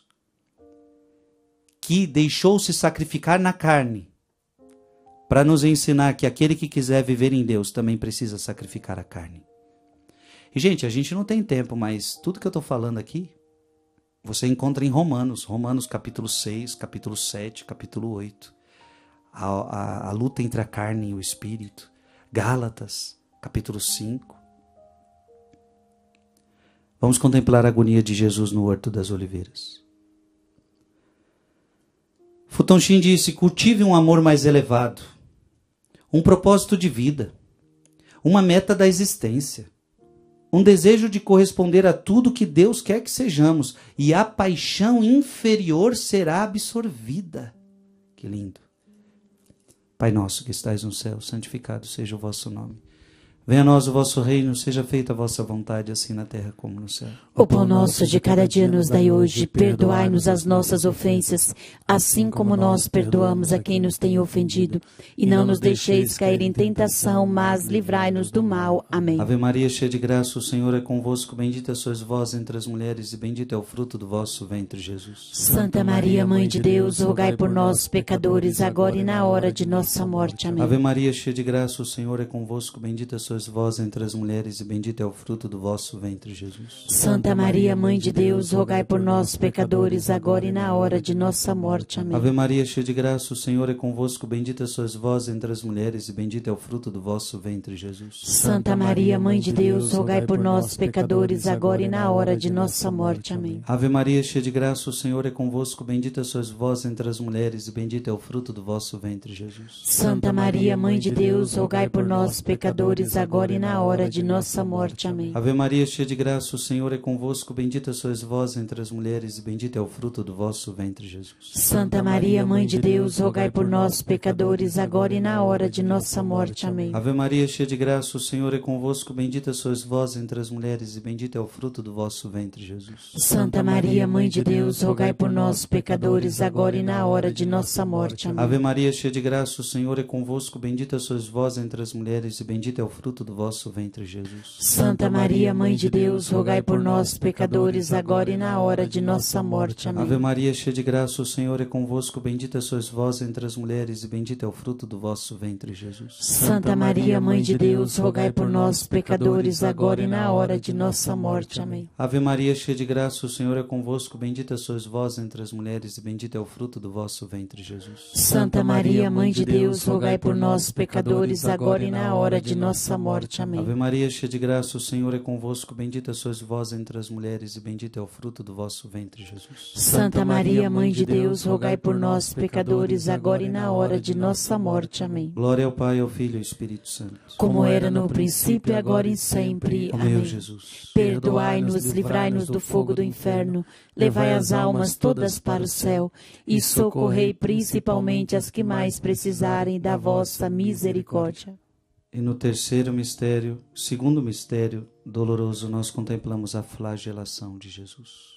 Que deixou-se sacrificar na carne, para nos ensinar que aquele que quiser viver em Deus também precisa sacrificar a carne. E, gente, a gente não tem tempo, mas tudo que eu estou falando aqui, você encontra em Romanos. Romanos capítulo 6, capítulo 7, capítulo 8. A luta entre a carne e o espírito. Gálatas, capítulo 5. Vamos contemplar a agonia de Jesus no Horto das Oliveiras. Futon Shin disse: cultive um amor mais elevado, um propósito de vida, uma meta da existência, um desejo de corresponder a tudo que Deus quer que sejamos, e a paixão inferior será absorvida. Que lindo. Pai nosso que estais no céu, santificado seja o vosso nome. Venha a nós o vosso reino, seja feita a vossa vontade, assim na terra como no céu. O pão nosso de cada dia nos dai hoje, perdoai-nos as nossas ofensas, assim como nós perdoamos a quem nos tem ofendido. E não nos deixeis cair em tentação, mas livrai-nos do mal. Amém. Ave Maria, cheia de graça, o Senhor é convosco, bendita sois vós entre as mulheres, e bendito é o fruto do vosso ventre, Jesus. Santa Maria, Mãe de Deus, rogai por nós, pecadores, agora e na hora de nossa morte. Amém. Ave Maria, cheia de graça, o Senhor é convosco, bendita sois sois vós entre as mulheres, e bendito é o fruto do vosso ventre, Jesus. Santa Maria, Mãe de Deus, rogai por nós, pecadores, agora e na hora de nossa morte. Amém. Ave Maria, cheia de graça, o Senhor é convosco, bendita sois vós entre as mulheres, e bendito é o fruto do vosso ventre, Jesus. Santa Maria, Mãe de Deus, rogai por nós, pecadores, agora e na hora de nossa morte. Amém. Ave Maria, cheia de graça, o Senhor é convosco, bendita sois vós entre as mulheres, e bendito é o fruto do vosso ventre, Jesus. Santa Maria, Mãe de Deus, rogai por nós, pecadores, agora e na hora de nossa morte. Amém. Ave Maria, cheia de graça, o Senhor é convosco, bendita sois vós entre as mulheres, e bendito é o fruto do vosso ventre, Jesus. Santa Maria, Mãe de Deus, rogai por nós, pecadores, agora e na hora de nossa morte. Amém. Ave Maria, cheia de graça, o Senhor é convosco, bendita sois vós entre as mulheres, e bendito é o fruto do vosso ventre, Jesus. Santa Maria, Mãe de Deus, rogai por nós, pecadores, agora e na hora de nossa morte. Amém. Ave Maria, cheia de graça, o Senhor é convosco, bendita sois vós entre as mulheres, e bendito é o fruto do vosso ventre, Jesus. Santa Maria, Mãe de Deus, rogai por nós, pecadores, agora e na hora de nossa morte. Amém. Ave Maria, cheia de graça, o Senhor é convosco, bendita sois vós entre as mulheres, e bendito é o fruto do vosso ventre, Jesus. Santa Maria, Mãe de Deus, rogai por nós, pecadores, agora e na hora de nossa morte. Amém. Ave Maria, cheia de graça, o Senhor é convosco, bendita sois vós entre as mulheres, e bendito é o fruto do vosso ventre, Jesus. Santa Maria, Mãe de Deus, rogai por nós, pecadores, agora e na hora de nossa morte. Amém. Ave Maria, cheia de graça, o Senhor é convosco, bendita sois vós entre as mulheres, e bendito é o fruto do vosso ventre, Jesus. Santa Maria, Mãe de Deus, rogai por nós, pecadores, agora e na hora de nossa morte. Amém. Glória ao Pai, ao Filho e ao Espírito Santo. Como era no princípio, agora e sempre. Ó meu Amém. Jesus. Perdoai-nos, livrai-nos do fogo do inferno, levai as almas todas para o céu e socorrei principalmente as que mais precisarem da vossa misericórdia. E no terceiro mistério, segundo mistério doloroso, nós contemplamos a flagelação de Jesus.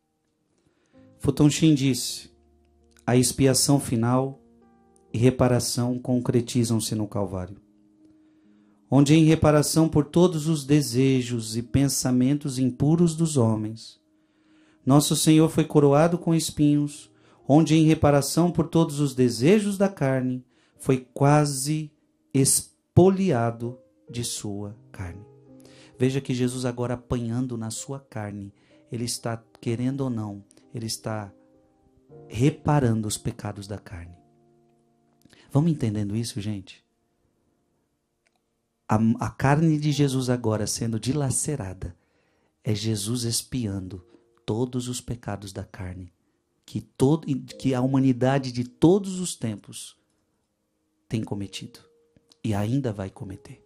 Futonshim disse: a expiação final e reparação concretizam-se no Calvário, onde em reparação por todos os desejos e pensamentos impuros dos homens, nosso Senhor foi coroado com espinhos, onde em reparação por todos os desejos da carne, foi quase expoliado de sua carne. Veja que Jesus agora apanhando na sua carne, ele está, querendo ou não, ele está reparando os pecados da carne. Vamos entendendo isso, gente? A carne de Jesus agora sendo dilacerada é Jesus expiando todos os pecados da carne que a humanidade de todos os tempos tem cometido e ainda vai cometer.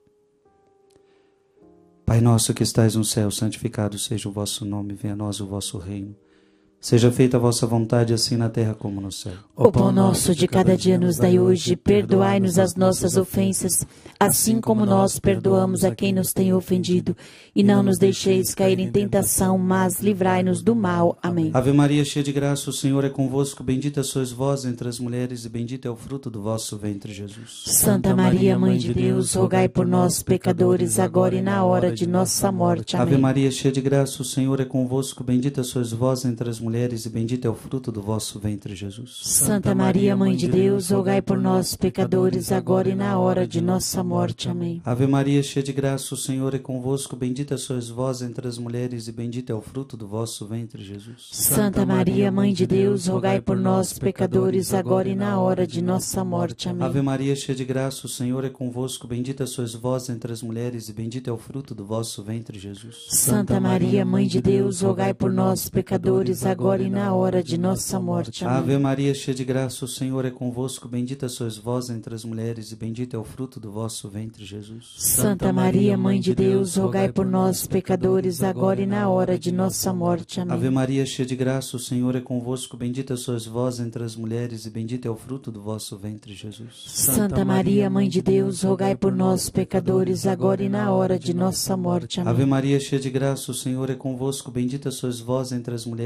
Pai nosso que estais no céu, santificado seja o vosso nome, venha a nós o vosso reino. Seja feita a vossa vontade, assim na terra como no céu. O pão nosso de cada dia nos dai hoje, perdoai-nos as nossas ofensas, assim como nós perdoamos a quem nos tem ofendido. E não nos deixeis cair em tentação, mas livrai-nos do mal. Amém. Ave Maria, cheia de graça, o Senhor é convosco, bendita sois vós entre as mulheres, e bendito é o fruto do vosso ventre, Jesus. Santa Maria, Mãe de Deus, rogai por nós, pecadores, agora e na hora de nossa morte. Amém. Ave Maria, cheia de graça, o Senhor é convosco, bendita sois vós entre as mulheres, e bendito é o fruto do vosso ventre, Jesus. Santa Maria, Mãe de Deus, rogai por nós, pecadores, agora e na hora de nossa morte. Amém. Ave Maria, cheia de graça, o Senhor é convosco, bendita sois vós entre as mulheres, e bendito é o fruto do vosso ventre, Jesus. Santa Maria, Mãe de Deus, rogai por nós, pecadores, agora e na hora de nossa morte. Amém. Ave Maria, cheia de graça, o Senhor é convosco, bendita sois vós entre as mulheres, e bendito é o fruto do vosso ventre, Jesus. Santa Maria, Mãe de Deus, rogai por nós, pecadores, agora e na hora de nossa morte. Amém. Ave Maria, cheia de graça, o Senhor é convosco, bendita sois vós entre as mulheres, e bendito é o fruto do vosso ventre, Jesus. Santa Maria, Mãe de Deus, rogai por nós, pecadores, agora e na hora de nossa morte. Amém. Ave Maria, cheia de graça, o Senhor é convosco, bendita sois vós entre as mulheres, e bendito é o fruto do vosso ventre, Jesus. Santa Maria, Mãe de Deus, rogai por nós, pecadores, agora e na hora de nossa morte. Amém. Ave Maria, cheia de graça, o Senhor é convosco, bendita sois vós entre as mulheres, e bendito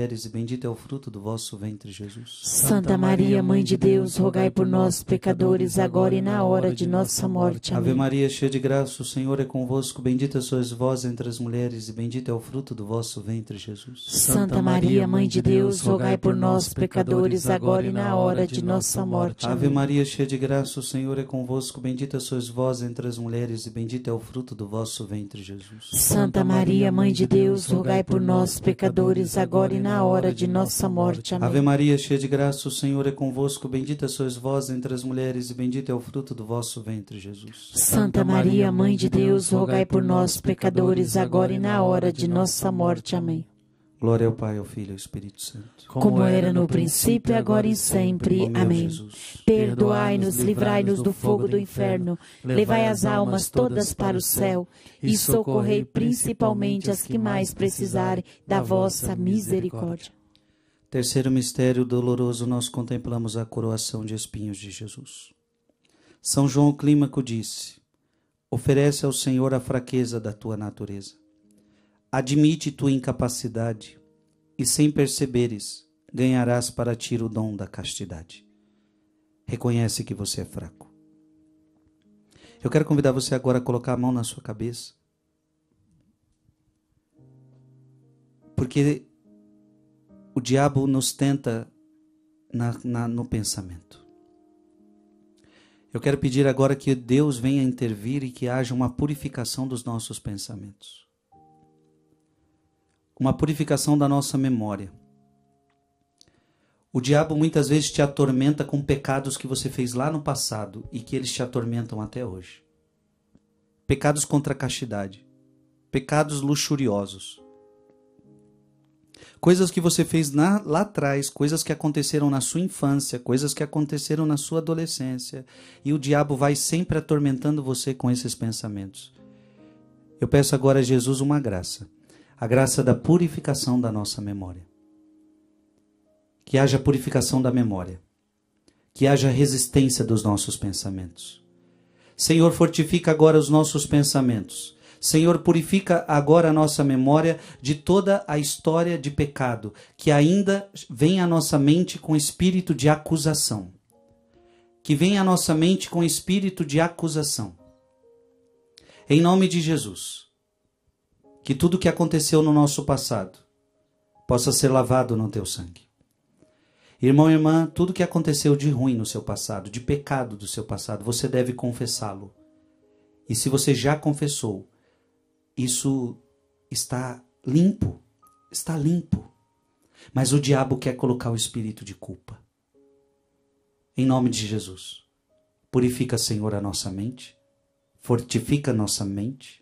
bendito é o fruto do vosso ventre, Jesus. Santa Maria, Mãe de Deus, rogai por nós, pecadores, agora e na hora de nossa morte. Amém. Ave Maria, cheia de graça, o Senhor é convosco. Bendita sois vós entre as mulheres, e bendito é o fruto do vosso ventre, Jesus. Santa Maria, Mãe de Deus, rogai por nós, pecadores, agora e na hora de nossa morte. Ave Amém. Maria, cheia de graça, o Senhor é convosco. Bendita sois vós entre as mulheres, e bendito é o fruto do vosso ventre, Jesus. Santa Maria, Mãe de Deus, rogai por nós, pecadores, agora e na hora de nossa morte. Amém. Ave Maria, cheia de graça, o Senhor é convosco. Bendita sois vós entre as mulheres, e bendito é o fruto do vosso ventre, Jesus. Santa Maria, Mãe de Deus, rogai por nós, pecadores, agora e na hora de nossa morte. Amém. Glória ao Pai, ao Filho e ao Espírito Santo. Como era no princípio, agora e sempre. Ó meu Amém. Jesus. Perdoai-nos, livrai-nos do fogo do inferno, levai as almas todas para o céu e socorrei principalmente as que mais precisarem da vossa misericórdia. Terceiro mistério doloroso, nós contemplamos a coroação de espinhos de Jesus. São João Clímaco disse: oferece ao Senhor a fraqueza da tua natureza. Admite tua incapacidade e, sem perceberes, ganharás para ti o dom da castidade. Reconhece que você é fraco. Eu quero convidar você agora a colocar a mão na sua cabeça, porque o diabo nos tenta no pensamento. Eu quero pedir agora que Deus venha intervir e que haja uma purificação dos nossos pensamentos. Uma purificação da nossa memória. O diabo muitas vezes te atormenta com pecados que você fez lá no passado e que eles te atormentam até hoje. Pecados contra a castidade. Pecados luxuriosos. Coisas que você fez lá atrás, coisas que aconteceram na sua infância, coisas que aconteceram na sua adolescência. E o diabo vai sempre atormentando você com esses pensamentos. Eu peço agora a Jesus uma graça. A graça da purificação da nossa memória. Que haja purificação da memória. Que haja resistência dos nossos pensamentos. Senhor, fortifica agora os nossos pensamentos. Senhor, purifica agora a nossa memória de toda a história de pecado que ainda vem à nossa mente com espírito de acusação. Que vem à nossa mente com espírito de acusação. Em nome de Jesus. Que tudo que aconteceu no nosso passado possa ser lavado no teu sangue. Irmão e irmã, tudo que aconteceu de ruim no seu passado, de pecado do seu passado, você deve confessá-lo. E se você já confessou, isso está limpo. Está limpo. Mas o diabo quer colocar o espírito de culpa. Em nome de Jesus, purifica, Senhor, a nossa mente, fortifica a nossa mente,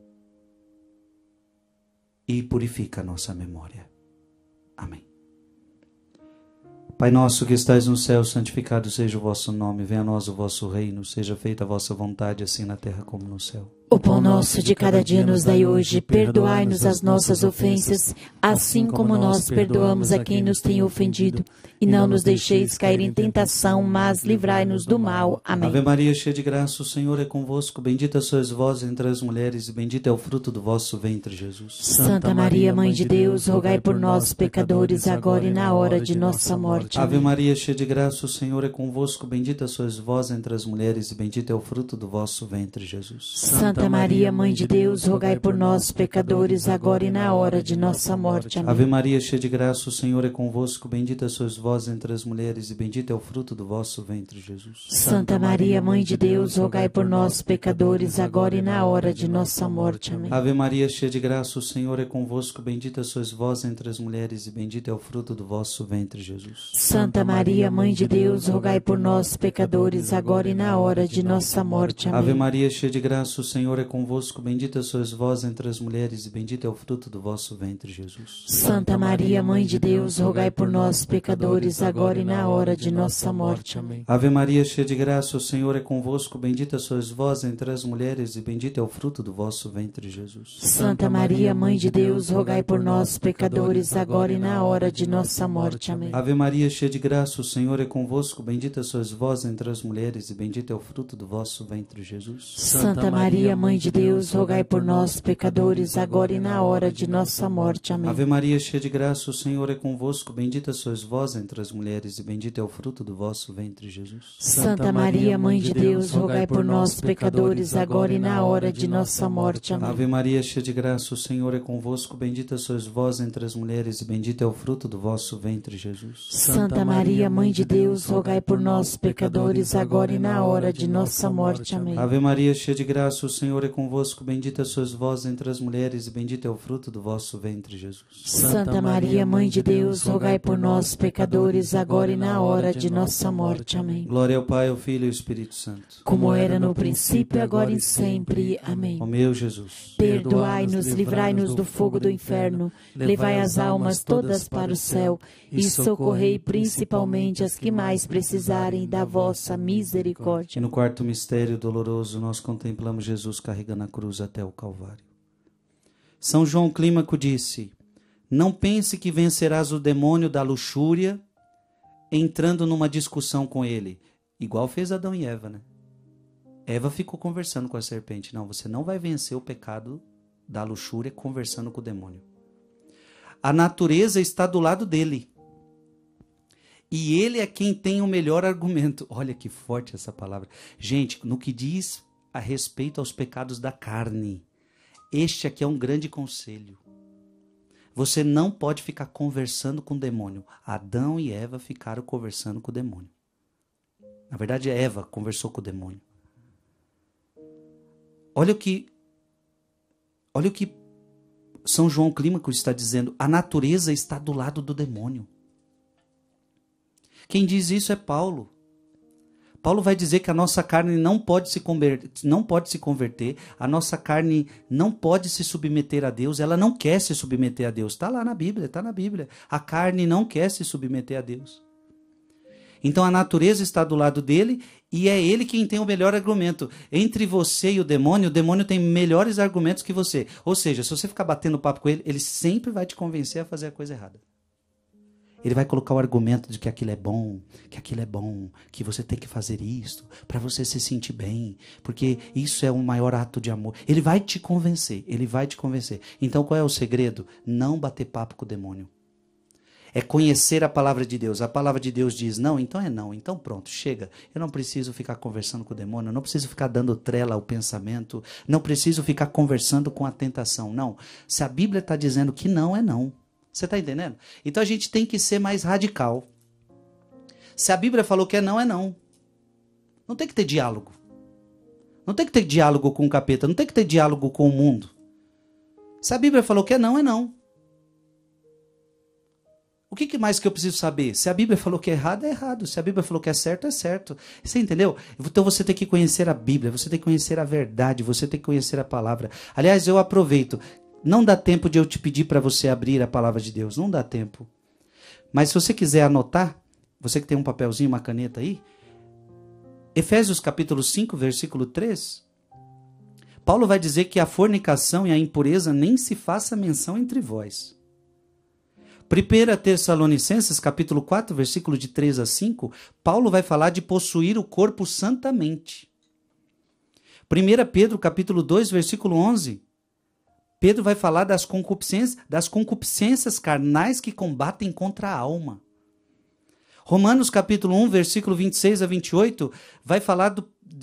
e purifica a nossa memória. Amém. Pai nosso que estais no céu, santificado seja o vosso nome. Venha a nós o vosso reino. Seja feita a vossa vontade, assim na terra como no céu. O pão nosso de cada dia nos dai hoje. Perdoai-nos as nossas ofensas, assim como nós perdoamos a quem nos tem ofendido. E não nos deixeis cair em tentação, mas livrai-nos do mal. Amém. Ave Maria, cheia de graça, o Senhor é convosco. Bendita sois vós entre as mulheres, e bendito é o fruto do vosso ventre, Jesus. Santa Maria, Mãe de Deus, rogai por nós, pecadores, agora e na hora de nossa morte. Ave Maria, cheia de graça, o Senhor é convosco. Bendita sois vós entre as mulheres, e bendito é o fruto do vosso ventre, Jesus. Santa Maria, Mãe de Deus, rogai por nós, pecadores, agora e na hora de nossa morte. Amém. Ave Maria, cheia de graça, o Senhor é convosco. Bendita sois vós entre as mulheres, e bendito é o fruto do vosso ventre, Jesus. Santa Maria, Mãe de Deus, rogai por nós, pecadores, agora e na hora de nossa morte. Amém. Ave Maria, cheia de graça, o Senhor é convosco. Bendita sois vós entre as mulheres, e bendito é o fruto do vosso ventre, Jesus. Santa Maria, Mãe de Deus, rogai por nós, pecadores, agora e na hora de nossa morte. Amém. Ave Maria, cheia de graça, o Senhor é convosco. Bendita sois vós entre as mulheres, e bendito é o fruto do vosso ventre, Jesus. Santa Maria, Mãe de Deus, rogai por nós, pecadores, agora e na hora de nossa morte. Amém. Ave Maria, cheia de graça, o Senhor é convosco. Bendita sois vós entre as mulheres, e bendito é o fruto do vosso ventre, Jesus. Santa Maria, Mãe de Deus, rogai por nós, pecadores, agora e na hora de nossa morte. Amém. Ave Maria, cheia de graça, o Senhor é convosco. Bendita sois vós entre as mulheres, e bendito é o fruto do vosso ventre, Jesus. Santa Maria, Maria, Mãe de Deus, rogai por nós, pecadores, agora e na hora de nossa morte. Amém. Ave Maria, cheia de graça, o Senhor é convosco. Bendita sois vós entre as mulheres, e bendito é o fruto do vosso ventre, Jesus. Santa Maria, Mãe de Deus, rogai por nós, pecadores, agora e na hora de nossa morte. Amém. Ave Maria, cheia de graça, o Senhor é convosco. Bendita sois vós entre as mulheres, e bendito é o fruto do vosso ventre, Jesus. Santa Maria, Mãe de Deus, rogai por nós, pecadores, agora e na hora de nossa morte. Amém. Ave Maria, cheia de graça, o Senhor é convosco. Bendita sois vós entre as mulheres, e bendito é o fruto do vosso ventre, Jesus. Santa Maria, Mãe de Deus, rogai por nós, pecadores, agora e na hora de nossa morte. Amém. Glória ao Pai, ao Filho e ao Espírito Santo. Como era no princípio, agora e sempre. Amém. Ó meu Jesus, perdoai-nos, livrai-nos do fogo do inferno, levai as almas todas para o céu e socorrei principalmente as que mais precisarem da vossa misericórdia. E no quarto mistério doloroso nós contemplamos Jesus carregando a cruz até o Calvário. São João Clímaco disse: não pense que vencerás o demônio da luxúria entrando numa discussão com ele, igual fez Adão e Eva, né? Eva ficou conversando com a serpente. Não, você não vai vencer o pecado da luxúria conversando com o demônio. A natureza está do lado dele. E ele é quem tem o melhor argumento. Olha que forte essa palavra. Gente, no que diz a respeito aos pecados da carne, este aqui é um grande conselho. Você não pode ficar conversando com o demônio. Adão e Eva ficaram conversando com o demônio. Na verdade, Eva conversou com o demônio. Olha o que São João Clímaco está dizendo. A natureza está do lado do demônio. Quem diz isso é Paulo. Paulo vai dizer que a nossa carne não pode se converter, a nossa carne não pode se submeter a Deus, ela não quer se submeter a Deus. Está lá na Bíblia, está na Bíblia. A carne não quer se submeter a Deus. Então a natureza está do lado dele e é ele quem tem o melhor argumento. Entre você e o demônio tem melhores argumentos que você. Ou seja, se você ficar batendo papo com ele, ele sempre vai te convencer a fazer a coisa errada. Ele vai colocar o argumento de que aquilo é bom, que você tem que fazer isso para você se sentir bem, porque isso é um maior ato de amor. Ele vai te convencer, Então qual é o segredo? Não bater papo com o demônio. É conhecer a palavra de Deus. A palavra de Deus diz não, então é não. Então pronto, chega. Eu não preciso ficar conversando com o demônio, eu não preciso ficar dando trela ao pensamento, não preciso ficar conversando com a tentação. Não. Se a Bíblia está dizendo que não, é não. Você está entendendo? Então a gente tem que ser mais radical. Se a Bíblia falou que é não, é não. Não tem que ter diálogo. Não tem que ter diálogo com o capeta, não tem que ter diálogo com o mundo. Se a Bíblia falou que é não, é não. O que mais que eu preciso saber? Se a Bíblia falou que é errado, é errado. Se a Bíblia falou que é certo, é certo. Você entendeu? Então você tem que conhecer a Bíblia, você tem que conhecer a verdade, você tem que conhecer a palavra. Aliás, eu aproveito. Não dá tempo de eu te pedir para você abrir a palavra de Deus. Não dá tempo. Mas se você quiser anotar, você que tem um papelzinho, uma caneta aí, Efésios capítulo 5, versículo 3, Paulo vai dizer que a fornicação e a impureza nem se faça menção entre vós. 1 Tessalonicenses, capítulo 4, versículo de 3 a 5, Paulo vai falar de possuir o corpo santamente. 1 Pedro, capítulo 2, versículo 11, Pedro vai falar das concupiscências carnais que combatem contra a alma. Romanos, capítulo 1, versículo 26 a 28, vai falar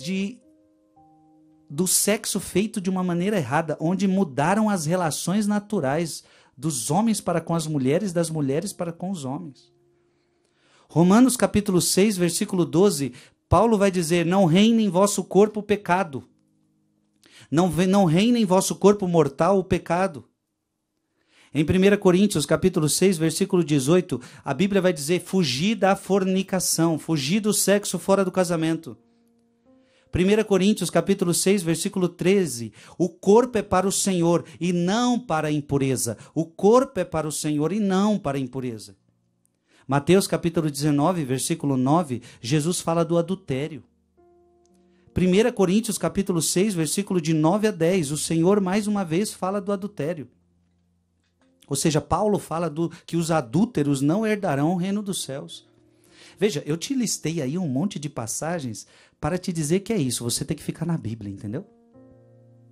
do sexo feito de uma maneira errada, onde mudaram as relações naturais dos homens para com as mulheres, das mulheres para com os homens. Romanos capítulo 6, versículo 12, Paulo vai dizer, não reine em vosso corpo o pecado. Não reine em vosso corpo mortal o pecado. Em 1 Coríntios capítulo 6, versículo 18, a Bíblia vai dizer, fugir da fornicação, fugir do sexo fora do casamento. 1 Coríntios capítulo 6, versículo 13, o corpo é para o Senhor e não para a impureza. O corpo é para o Senhor e não para a impureza. Mateus capítulo 19, versículo 9, Jesus fala do adultério. 1 Coríntios capítulo 6, versículo de 9 a 10, o Senhor mais uma vez fala do adultério. Ou seja, Paulo fala que os adúlteros não herdarão o reino dos céus. Veja, eu te listei aí um monte de passagens para te dizer que é isso, você tem que ficar na Bíblia, entendeu?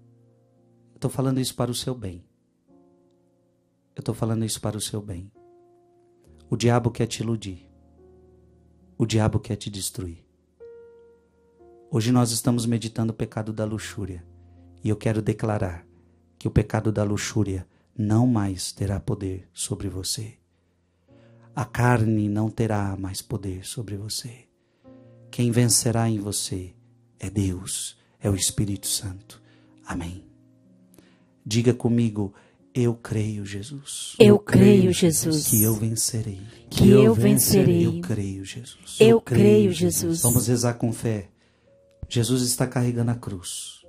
estou falando isso para o seu bem. Eu estou falando isso para o seu bem. O diabo quer te iludir. O diabo quer te destruir. Hoje nós estamos meditando o pecado da luxúria. E eu quero declarar que o pecado da luxúria não mais terá poder sobre você. A carne não terá mais poder sobre você. Quem vencerá em você é Deus, é o Espírito Santo. Amém. Diga comigo: eu creio, Jesus. Eu creio, Jesus. Que eu vencerei. Que eu vencerei. Eu creio, Jesus. Eu creio, Jesus. Vamos rezar com fé. Jesus está carregando a cruz.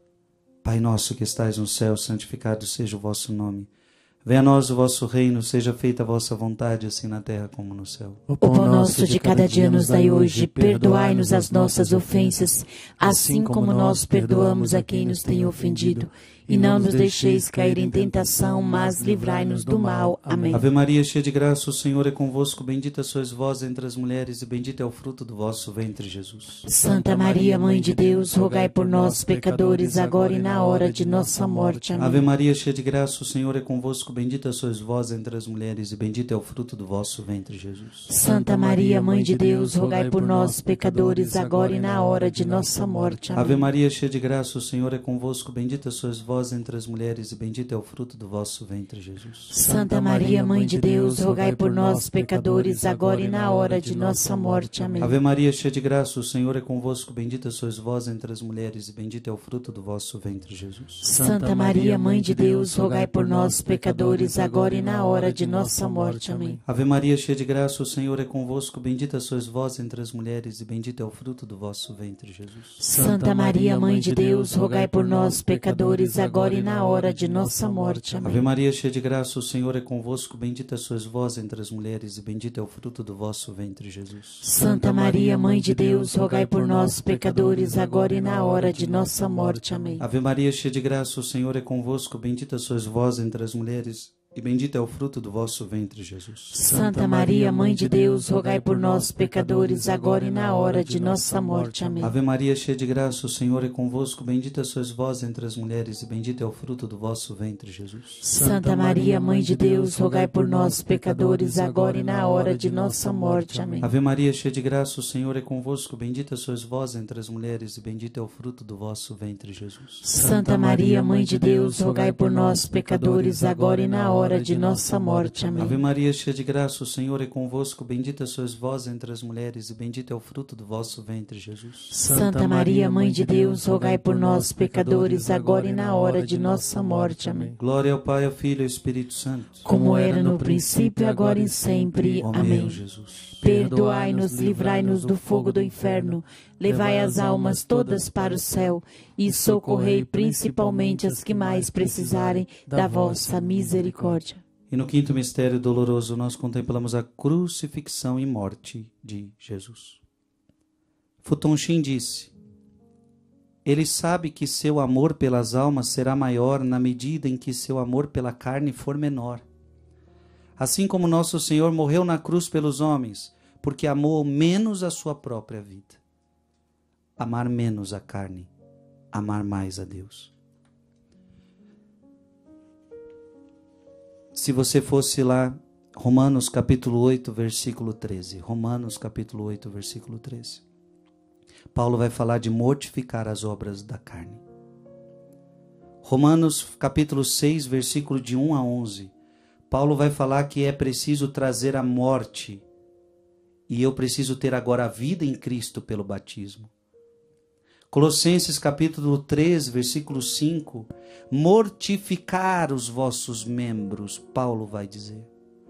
Pai nosso que estais no céu, santificado seja o vosso nome. Venha a nós o vosso reino, seja feita a vossa vontade, assim na terra como no céu. O pão nosso de cada dia nos dai hoje, perdoai-nos as nossas ofensas, assim como nós perdoamos a quem nos tem ofendido. E não nos deixeis cair em tentação, mas livrai-nos do mal. Amém. Ave Maria, cheia de graça, o Senhor é convosco. Bendita sois vós entre as mulheres, e bendito é o fruto do vosso ventre, Jesus. Santa Maria, Mãe de Deus, rogai por nós, pecadores, agora e na hora de nossa morte. Amém. Ave Maria, cheia de graça, o Senhor é convosco. Bendita sois vós entre as mulheres, e bendito é o fruto do vosso ventre, Jesus. Santa Maria, Mãe de Deus, rogai por nós, pecadores, agora e na hora de nossa morte. Amém. Ave Maria, cheia de graça, o Senhor é convosco. Bendita sois vós entre as mulheres, e bendito é o fruto do vosso ventre, Jesus. Santa Maria, Mãe de Deus, rogai por nós, pecadores, agora e na hora de nossa morte. Amém. Ave Maria, cheia de graça, o Senhor é convosco. Bendita sois vós entre as mulheres, e bendito é o fruto do vosso ventre, Jesus. Santa Maria, Mãe de Deus, rogai por nós, pecadores, agora e na hora de nossa morte. Amém. Ave Maria, cheia de graça, o Senhor é convosco. Bendita sois vós entre as mulheres, e bendito é o fruto do vosso ventre, Jesus. Santa Maria, Mãe de Deus, rogai por nós, pecadores, agora e na hora de nossa morte. Amém. Ave Maria, cheia de graça, o Senhor é convosco. Bendita sois vós entre as mulheres, e bendito é o fruto do vosso ventre, Jesus. Santa Maria, Mãe de Deus, rogai por nós, pecadores, agora e na hora de nossa morte. Amém. Ave Maria, cheia de graça, o Senhor é convosco. Bendita sois vós entre as mulheres, e bendito é o fruto do vosso ventre, Jesus. Santa Maria, Mãe de Deus, rogai por nós, pecadores, agora e na hora de nossa morte. Amém. Ave Maria, cheia de graça, o Senhor é convosco. Bendita sois vós entre as mulheres, e bendito é o fruto do vosso ventre, Jesus. Santa Maria, Mãe de Deus, rogai por nós, pecadores, agora e na hora de nossa morte. Amém. Ave Maria, cheia de graça, o Senhor é convosco. Bendita sois vós entre as mulheres, e bendito é o fruto do vosso ventre, Jesus. Santa Maria, Mãe de Deus, rogai por nós, pecadores, agora e na hora de nossa morte. Amém. Ave Maria, cheia de graça, o Senhor é convosco. Bendita sois vós entre as mulheres, e bendito é o fruto do vosso ventre, Jesus. Santa Maria, Mãe de Deus, rogai por nós, pecadores, agora e na hora de nossa morte. Amém. Glória ao Pai, ao Filho e ao Espírito Santo. Como era no princípio, agora e sempre. Amém. Jesus. Perdoai-nos, livrai-nos do fogo do inferno, levai as almas todas para o céu e socorrei principalmente as que mais precisarem da vossa misericórdia. E no quinto mistério doloroso, nós contemplamos a crucifixão e morte de Jesus. Futon Shin disse: ele sabe que seu amor pelas almas será maior na medida em que seu amor pela carne for menor. Assim como nosso Senhor morreu na cruz pelos homens, porque amou menos a sua própria vida. Amar menos a carne, amar mais a Deus. Se você fosse lá, Romanos capítulo 8, versículo 13. Romanos capítulo 8, versículo 13. Paulo vai falar de mortificar as obras da carne. Romanos capítulo 6, versículo de 1 a 11. Paulo vai falar que é preciso trazer a morte. E eu preciso ter agora a vida em Cristo pelo batismo. Colossenses capítulo 3, versículo 5. Mortificar os vossos membros, Paulo vai dizer.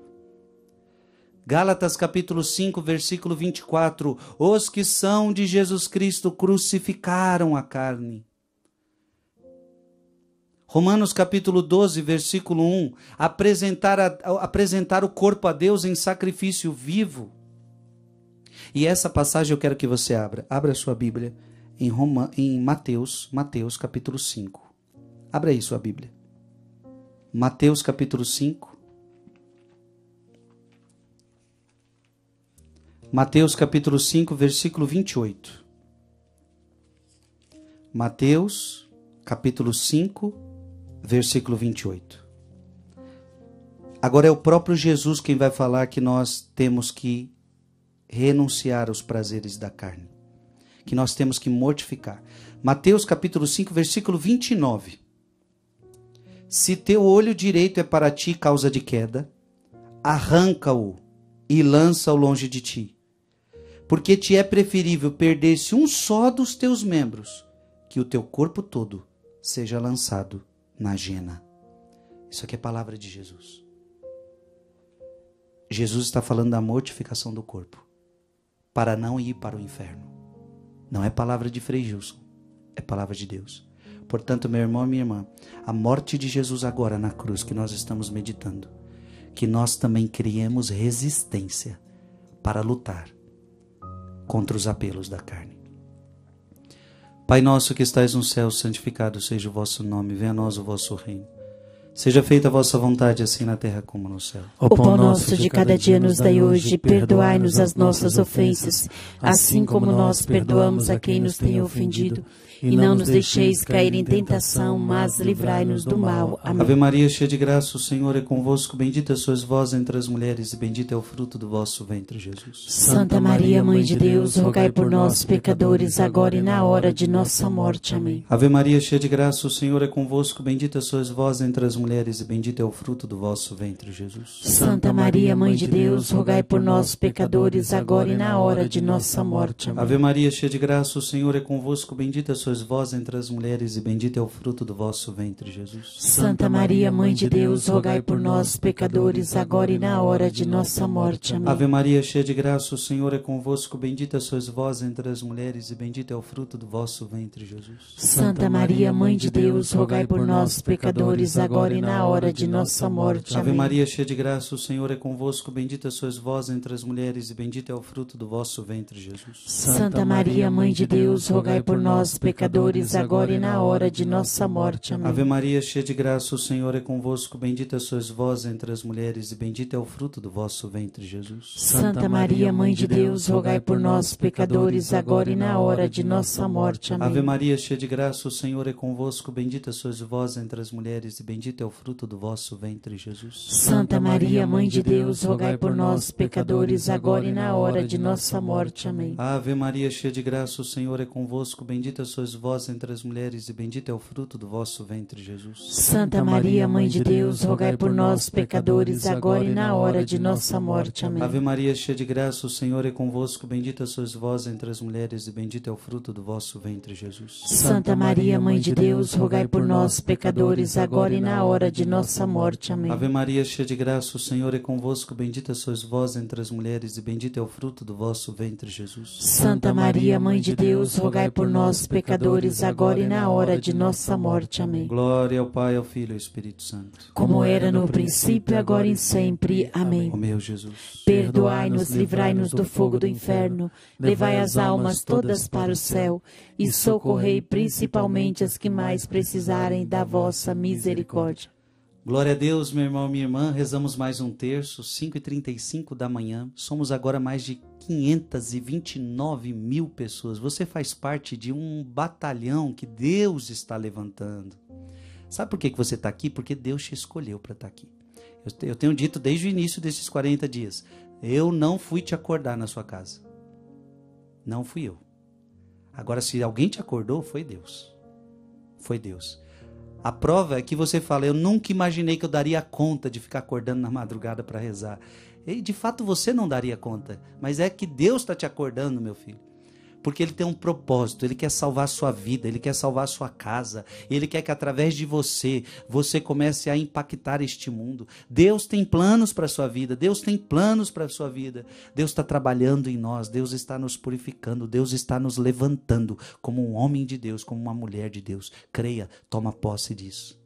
Gálatas capítulo 5, versículo 24. Os que são de Jesus Cristo crucificaram a carne. Romanos capítulo 12, versículo 1. Apresentar o corpo a Deus em sacrifício vivo. E essa passagem eu quero que você abra. Abra a sua Bíblia em Mateus capítulo 5. Abra aí sua Bíblia. Mateus capítulo 5. Mateus capítulo 5, versículo 28. Mateus capítulo 5, versículo 28. Agora é o próprio Jesus quem vai falar que nós temos que renunciar aos prazeres da carne, que nós temos que mortificar. Mateus capítulo 5, versículo 29. Se teu olho direito é para ti causa de queda, arranca-o e lança-o longe de ti. Porque te é preferível perder-se um só dos teus membros, que o teu corpo todo seja lançado na jena. Isso aqui é palavra de Jesus. Jesus está falando da mortificação do corpo, para não ir para o inferno. Não é palavra de Frei Gilson, é palavra de Deus. Portanto, meu irmão e minha irmã, a morte de Jesus agora na cruz que nós estamos meditando, que nós também criemos resistência para lutar contra os apelos da carne. Pai nosso que estais no céu, santificado seja o vosso nome, venha a nós o vosso reino. Seja feita a vossa vontade, assim na terra como no céu. O pão nosso de cada dia nos dai hoje, perdoai-nos as nossas ofensas, assim como nós perdoamos a quem nos tem ofendido. E não nos deixeis cair em tentação, mas livrai-nos do mal. Amém. Ave Maria, cheia de graça, o Senhor é convosco. Bendita sois vós entre as mulheres, e bendito é o fruto do vosso ventre, Jesus. Santa Maria, Mãe de Deus, rogai por nós, pecadores, agora e na hora de nossa morte. Amém. Ave Maria, cheia de graça, o Senhor é convosco. Bendita sois vós entre as mulheres, e bendito é o fruto do vosso ventre, Jesus. Santa Maria, Mãe de Deus, rogai por nós, pecadores, agora e na hora de nossa morte. Amém. Ave Maria, cheia de graça, o Senhor é convosco. Bendita sois vós entre as mulheres, e bendito é o fruto do vosso ventre, Jesus. Santa Maria, Mãe de Deus, rogai por nós, pecadores, agora e na hora de nossa morte. Amém. Ave Maria, cheia de graça, o Senhor é convosco. Bendita sois vós entre as mulheres, e bendito é o fruto do vosso ventre, Jesus. Santa Maria, Mãe de Deus, rogai por nós, pecadores, agora e na hora de nossa morte. Ave Amém. Maria, cheia de graça, o Senhor é convosco. Bendita sois vós entre as mulheres, e bendito é o fruto do vosso ventre, Jesus. Santa Maria, Mãe de Deus, rogai por nós, pecadores, agora e na hora de nossa morte. Amém. Ave Maria, cheia de graça, o Senhor é convosco. Bendita sois vós entre as mulheres, e bendito é o fruto do vosso ventre, Jesus. Santa Maria, Mãe de Deus, rogai por nós, pecadores, agora e na hora de nossa morte. Amém. Ave Maria, cheia de graça, o Senhor é convosco. Bendita sois vós entre as mulheres, e bendito é o fruto do vosso ventre, Jesus. Santa Maria, Mãe de Deus, rogai por nós, pecadores, agora e na hora de nossa morte. Amém. Ave Maria, cheia de graça, o Senhor é convosco. Bendita sois vós entre as mulheres, e bendito é o fruto do vosso ventre, Jesus. Santa Maria, Mãe de Deus, rogai por nós, pecadores, agora e na hora de nossa morte. Amém. Ave Maria, cheia de graça, o Senhor é convosco. Bendita sois vós entre as mulheres, e bendito é o fruto do vosso ventre, Jesus. Santa Maria, Mãe de Deus, rogai por nós, pecadores, agora e na hora de nossa morte. Amém. Ave Maria, cheia de graça, o Senhor é convosco. Bendita sois vós entre as mulheres, e bendito é o fruto do vosso ventre, Jesus. Santa Maria, Mãe de Deus, rogai por nós, pecadores, agora e na hora de nossa morte. Amém. Glória ao Pai, ao Filho e ao Espírito Santo. Como era no princípio, agora e sempre. Amém. Ó meu Jesus, Perdoai-nos, livrai-nos do fogo do inferno, levai as almas todas para o céu e socorrei principalmente as que mais precisarem da vossa misericórdia. glória a Deus, meu irmão e minha irmã. Rezamos mais um terço, 5h35 da manhã. Somos agora mais de 529 mil pessoas. Você faz parte de um batalhão que Deus está levantando. Sabe por que você está aqui? Porque Deus te escolheu para estar aqui. Eu tenho dito desde o início desses 40 dias, eu não fui te acordar na sua casa. Não fui eu. Agora, se alguém te acordou, foi Deus. Foi Deus. A prova é que você fala, eu nunca imaginei que eu daria conta de ficar acordando na madrugada para rezar. E de fato você não daria conta, mas é que Deus está te acordando, meu filho. Porque Ele tem um propósito, Ele quer salvar a sua vida, Ele quer salvar a sua casa, Ele quer que através de você comece a impactar este mundo. Deus tem planos para a sua vida, Deus tem planos para a sua vida. Deus está trabalhando em nós, Deus está nos purificando, Deus está nos levantando como um homem de Deus, como uma mulher de Deus. Creia, toma posse disso.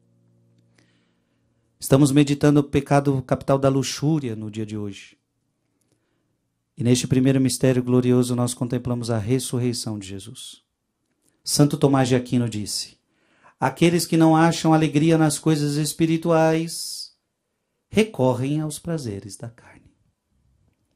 Estamos meditando o pecado capital da luxúria no dia de hoje. E neste primeiro mistério glorioso nós contemplamos a ressurreição de Jesus. Santo Tomás de Aquino disse: aqueles que não acham alegria nas coisas espirituais recorrem aos prazeres da carne.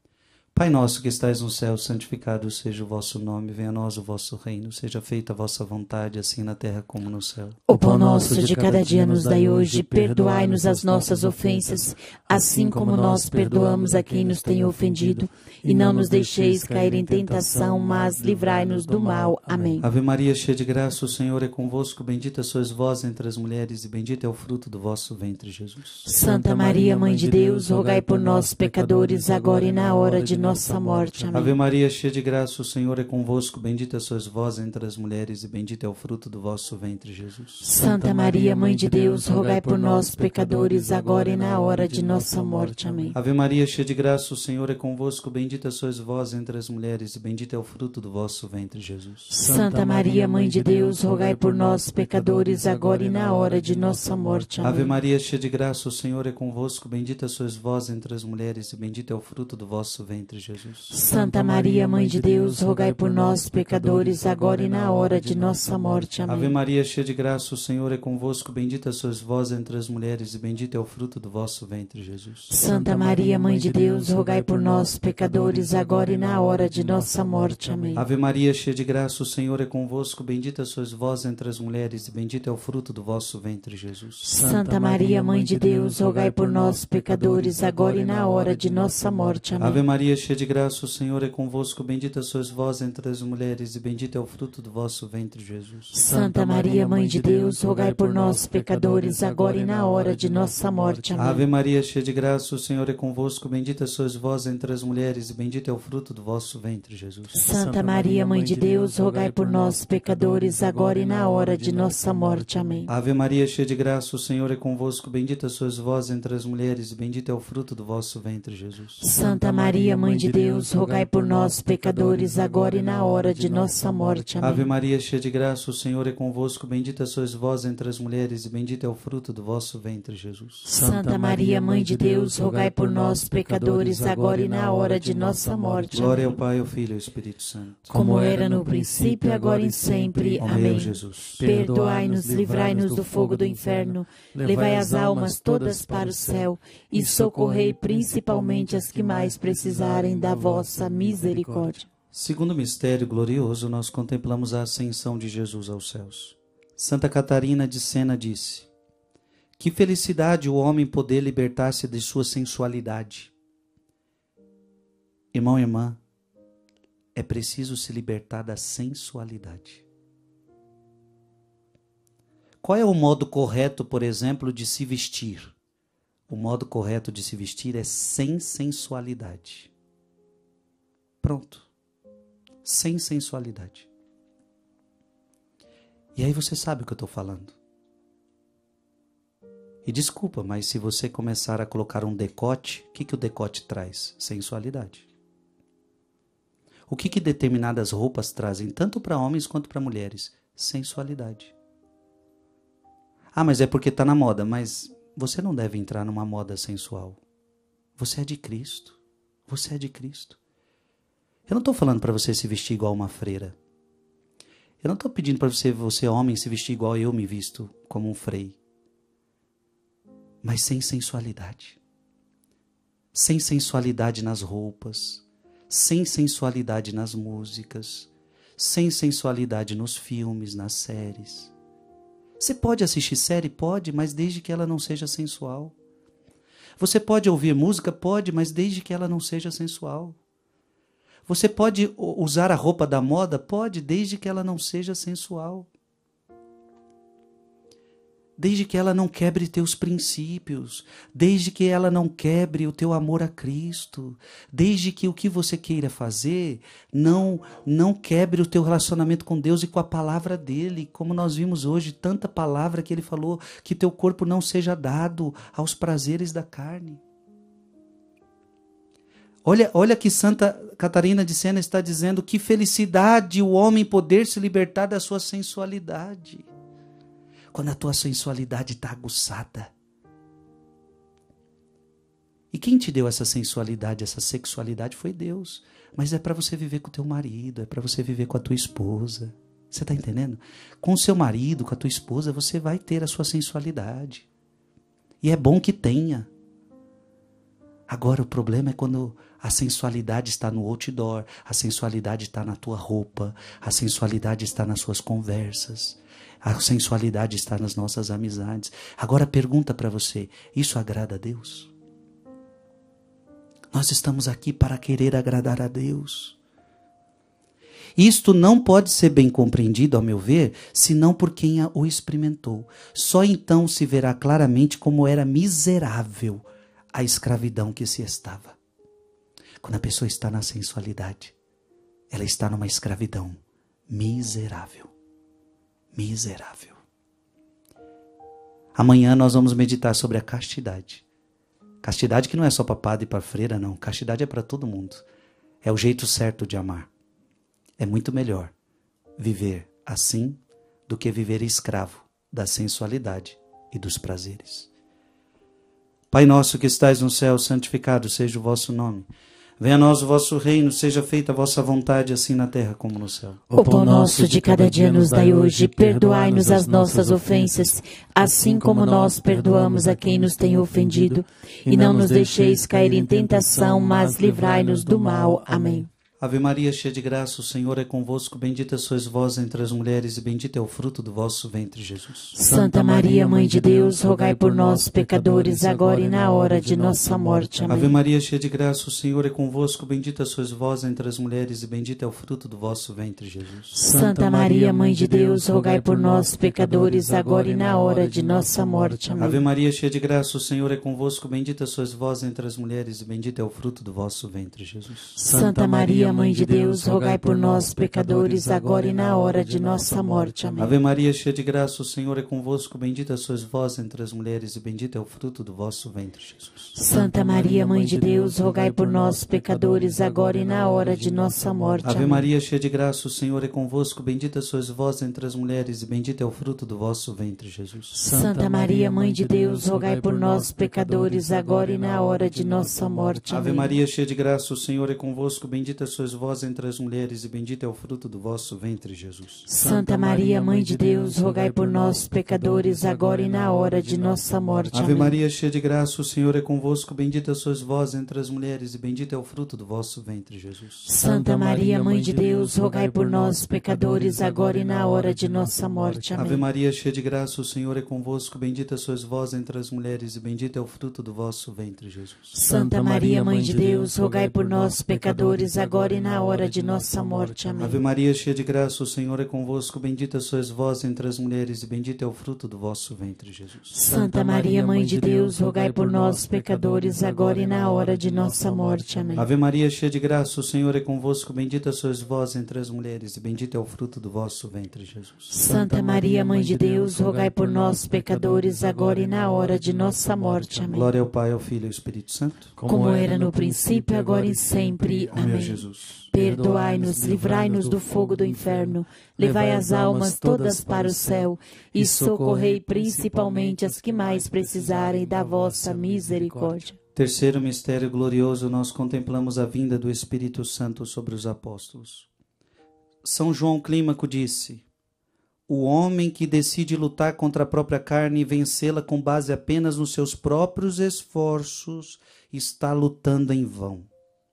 Pai nosso que estais no céu, santificado seja o vosso nome, venha a nós o vosso reino, seja feita a vossa vontade, assim na terra como no céu. O pão nosso de cada dia nos dai hoje, perdoai-nos as nossas ofensas, assim como nós perdoamos a quem nos tem ofendido, e não nos deixeis cair em tentação, mas livrai-nos do mal. Amém. Ave Maria, cheia de graça, o Senhor é convosco, bendita sois vós entre as mulheres, e bendito é o fruto do vosso ventre, Jesus. Santa Maria, Mãe de Deus, rogai por nós, pecadores, agora e na hora de nossa morte. Amém. Ave Maria, cheia de graça, o Senhor é convosco, bendita sois vós entre as mulheres, e bendito é o fruto do vosso ventre, Jesus. Santa Maria, Mãe de Deus, rogai por nós, pecadores, agora e na hora de nossa morte. Amém. Ave Maria, cheia de graça, o Senhor é convosco, bendita sois vós entre as mulheres, e bendito é o fruto do vosso ventre, Jesus. Santa Maria, Mãe de Deus, rogai por nós, pecadores, agora e na hora de nossa morte. Amém. Ave Maria, cheia de graça, o Senhor é convosco, bendita sois vós entre as mulheres, e bendito é o fruto do vosso ventre, Jesus. Santa Maria, Mãe de Deus, rogai por nós, pecadores, agora e na hora de nossa morte. Amém. Ave Maria, cheia de graça, o Senhor é convosco, bendita sois vós entre as mulheres, e bendito é o fruto do vosso ventre, Jesus. Santa Maria, Mãe de Deus, rogai por nós, pecadores, agora e na hora de nossa morte. Amém. Ave Maria, cheia de graça, o Senhor é convosco, bendita sois vós entre as mulheres, e bendito é o fruto do vosso ventre, Jesus. Santa Maria, Mãe de Deus, rogai por nós, pecadores, agora e na hora de nossa morte. Amém. Ave Maria, cheia de graça, o Senhor é convosco, bendita sois vós entre as mulheres, e bendito é o fruto do vosso ventre, Jesus. Santa Maria, Mãe de Deus, rogai por nós, pecadores, agora e na hora de nossa morte. Amém. Ave Maria, cheia de graça, o Senhor é convosco, bendita sois vós entre as mulheres, e bendito é o fruto do vosso ventre, Jesus. Santa Maria, Mãe de Deus, rogai por nós, pecadores, agora e na hora de nossa morte. Amém. Ave Maria, cheia de graça, o Senhor é convosco, bendita sois vós entre as mulheres, e bendito é o fruto do vosso ventre, Jesus. Santa Maria, Mãe de Deus, rogai por nós, pecadores, agora e na hora de nossa morte. Amém. Ave Maria, cheia de graça, o Senhor é convosco, bendita sois vós entre as mulheres, e bendito é o fruto do vosso ventre, Jesus. Santa Maria, Mãe de Deus, rogai por nós, pecadores, agora e na hora de nossa morte. Glória ao Pai, ao Filho e ao Espírito Santo. Como era no princípio, agora e sempre. Ó Amém. meu Jesus. Perdoai-nos, livrai-nos do fogo do inferno, levai as almas todas para o céu e socorrei principalmente as que mais precisarem da vossa misericórdia. Segundo mistério glorioso, nós contemplamos a ascensão de Jesus aos céus. Santa Catarina de Sena disse: que felicidade o homem poder libertar-se de sua sensualidade. Irmão e irmã, é preciso se libertar da sensualidade. Qual é o modo correto, por exemplo, de se vestir? O modo correto de se vestir é sem sensualidade. Pronto. Sem sensualidade. E aí você sabe o que eu estou falando. E desculpa, mas se você começar a colocar um decote, o que o decote traz? Sensualidade. O que determinadas roupas trazem, tanto para homens quanto para mulheres? Sensualidade. Ah, mas é porque está na moda. Mas você não deve entrar numa moda sensual. Você é de Cristo. Você é de Cristo. Eu não estou falando para você se vestir igual uma freira. Eu não estou pedindo para você homem, se vestir igual eu me visto, como um frei. Mas sem sensualidade. Sem sensualidade nas roupas. Sem sensualidade nas músicas. Sem sensualidade nos filmes, nas séries. Você pode assistir série? Pode, mas desde que ela não seja sensual. Você pode ouvir música? Pode, mas desde que ela não seja sensual. Você pode usar a roupa da moda? Pode, desde que ela não seja sensual. Desde que ela não quebre teus princípios, desde que ela não quebre o teu amor a Cristo, desde que o que você queira fazer não quebre o teu relacionamento com Deus e com a palavra dele, como nós vimos hoje, tanta palavra que ele falou, que teu corpo não seja dado aos prazeres da carne. Olha que Santa Catarina de Sena está dizendo, que felicidade o homem poder se libertar da sua sensualidade. Quando a tua sensualidade está aguçada. E quem te deu essa sensualidade, essa sexualidade foi Deus. Mas é para você viver com o teu marido, é para você viver com a tua esposa. Você está entendendo? Com o seu marido, com a tua esposa, você vai ter a sua sensualidade. E é bom que tenha. Agora o problema é quando a sensualidade está no outdoor, a sensualidade está na tua roupa, a sensualidade está nas suas conversas, a sensualidade está nas nossas amizades. Agora pergunta para você, isso agrada a Deus? Nós estamos aqui para querer agradar a Deus. Isto não pode ser bem compreendido, ao meu ver, senão por quem o experimentou. Só então se verá claramente como era miserável a escravidão que se estava. Quando a pessoa está na sensualidade, ela está numa escravidão miserável. Miserável. Amanhã nós vamos meditar sobre a castidade. Castidade que não é só para padre e para freira, não. Castidade é para todo mundo. É o jeito certo de amar. É muito melhor viver assim do que viver escravo da sensualidade e dos prazeres. Pai nosso que estais no céu, santificado seja o vosso nome. Venha a nós o vosso reino, seja feita a vossa vontade, assim na terra como no céu. O pão nosso de cada dia nos dai hoje, perdoai-nos as nossas ofensas, assim como nós perdoamos a quem nos tem ofendido. E não nos deixeis cair em tentação, mas livrai-nos do mal. Amém. Ave Maria, cheia de graça, o Senhor é convosco, bendita sois vós entre as mulheres e bendito é o fruto do vosso ventre, Jesus. Santa Maria, Mãe de Deus, rogai por nós, pecadores, agora e na hora de nossa morte. Amém. Ave Maria, cheia de graça, o Senhor é convosco, bendita sois vós entre as mulheres e bendito é o fruto do vosso ventre, Jesus. Santa Maria, Mãe de Deus, rogai por nós, pecadores, agora e na hora de nossa morte. Amém. Ave Maria, cheia de graça, o Senhor é convosco, bendita sois vós entre as mulheres e bendito é o fruto do vosso ventre, Jesus. Santa Maria, Mãe de Deus, rogai por nós, pecadores, agora e na hora de nossa morte. Amém. Ave Maria, cheia de graça, o Senhor é convosco, bendita sois vós entre as mulheres e bendito é o fruto do vosso ventre, Jesus. Santa Maria, Mãe de Deus, rogai por nós, pecadores, agora e na hora de nossa morte. Ave Amém. Maria, cheia de graça, o Senhor é convosco, bendita sois vós entre as mulheres e bendito é o fruto do vosso ventre, Jesus. Santa Maria, Mãe de Deus, rogai por nós, pecadores, agora e na hora de nossa morte. Ave Amém. Maria, cheia de graça, o Senhor é convosco, bendita sois vós entre as mulheres e bendito é o fruto do vosso ventre, Jesus. Santa Maria, Mãe de Deus, rogai por nós, pecadores, agora e na hora de nossa morte. Ave Amém. Maria, cheia de graça, o Senhor é convosco, bendita sois vós entre as mulheres e bendito é o fruto do vosso ventre, Jesus. Santa Maria, Mãe de Deus, rogai por nós, pecadores, agora e na hora de nossa morte. Ave Amém. Maria, cheia de graça, o Senhor é convosco, bendita sois vós entre as mulheres e bendito é o fruto do vosso ventre, Jesus. Santa Maria, Mãe de Deus, rogai por nós, pecadores, agora e na hora de nossa morte. Amém. Ave Maria, cheia de graça, o Senhor é convosco, bendita sois vós entre as mulheres e bendito é o fruto do vosso ventre, Jesus. Santa Maria, Mãe de Deus, rogai por nós, pecadores, agora e na hora de nossa morte. Amém. Ave Maria, cheia de graça, o Senhor é convosco, bendita sois vós entre as mulheres e bendito é o fruto do vosso ventre, Jesus. Santa Maria, Mãe de Deus, rogai por nós, pecadores, agora e na hora de nossa morte. Amém. Glória ao Pai, ao Filho e ao Espírito Santo. Como era no princípio, agora e sempre. Amém. Jesus. Perdoai-nos, livrai-nos do fogo do inferno, levai as almas todas para o céu e socorrei principalmente as que mais precisarem da vossa misericórdia. Terceiro mistério glorioso, nós contemplamos a vinda do Espírito Santo sobre os apóstolos. São João Clímaco disse: o homem que decide lutar contra a própria carne e vencê-la com base apenas nos seus próprios esforços está lutando em vão.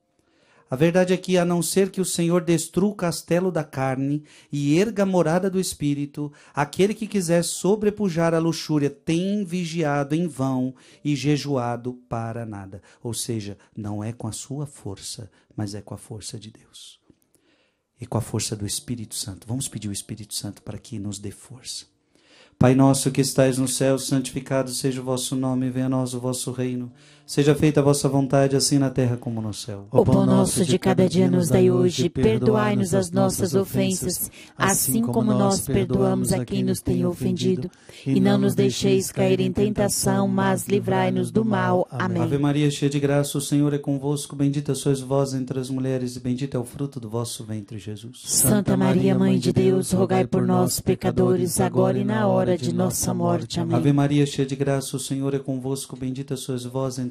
A verdade é que, a não ser que o Senhor destrua o castelo da carne e erga a morada do Espírito, aquele que quiser sobrepujar a luxúria tem vigiado em vão e jejuado para nada. Ou seja, não é com a sua força, mas é com a força de Deus. E com a força do Espírito Santo. Vamos pedir o Espírito Santo para que nos dê força. Pai nosso que estais no céu, santificado seja o vosso nome, venha a nós o vosso reino. Seja feita a vossa vontade, assim na terra como no céu. O pão nosso de cada dia nos dai hoje, perdoai-nos as nossas ofensas, assim como nós perdoamos a quem nos tem ofendido. E não nos deixeis cair em tentação, mas livrai-nos do mal. Amém. Ave Maria, cheia de graça, o Senhor é convosco, bendita sois vós entre as mulheres e bendito é o fruto do vosso ventre, Jesus. Santa Maria, Mãe de Deus, rogai por nós, pecadores, agora e na hora de nossa morte. Amém. Ave Maria, cheia de graça, o Senhor é convosco, bendita sois vós entre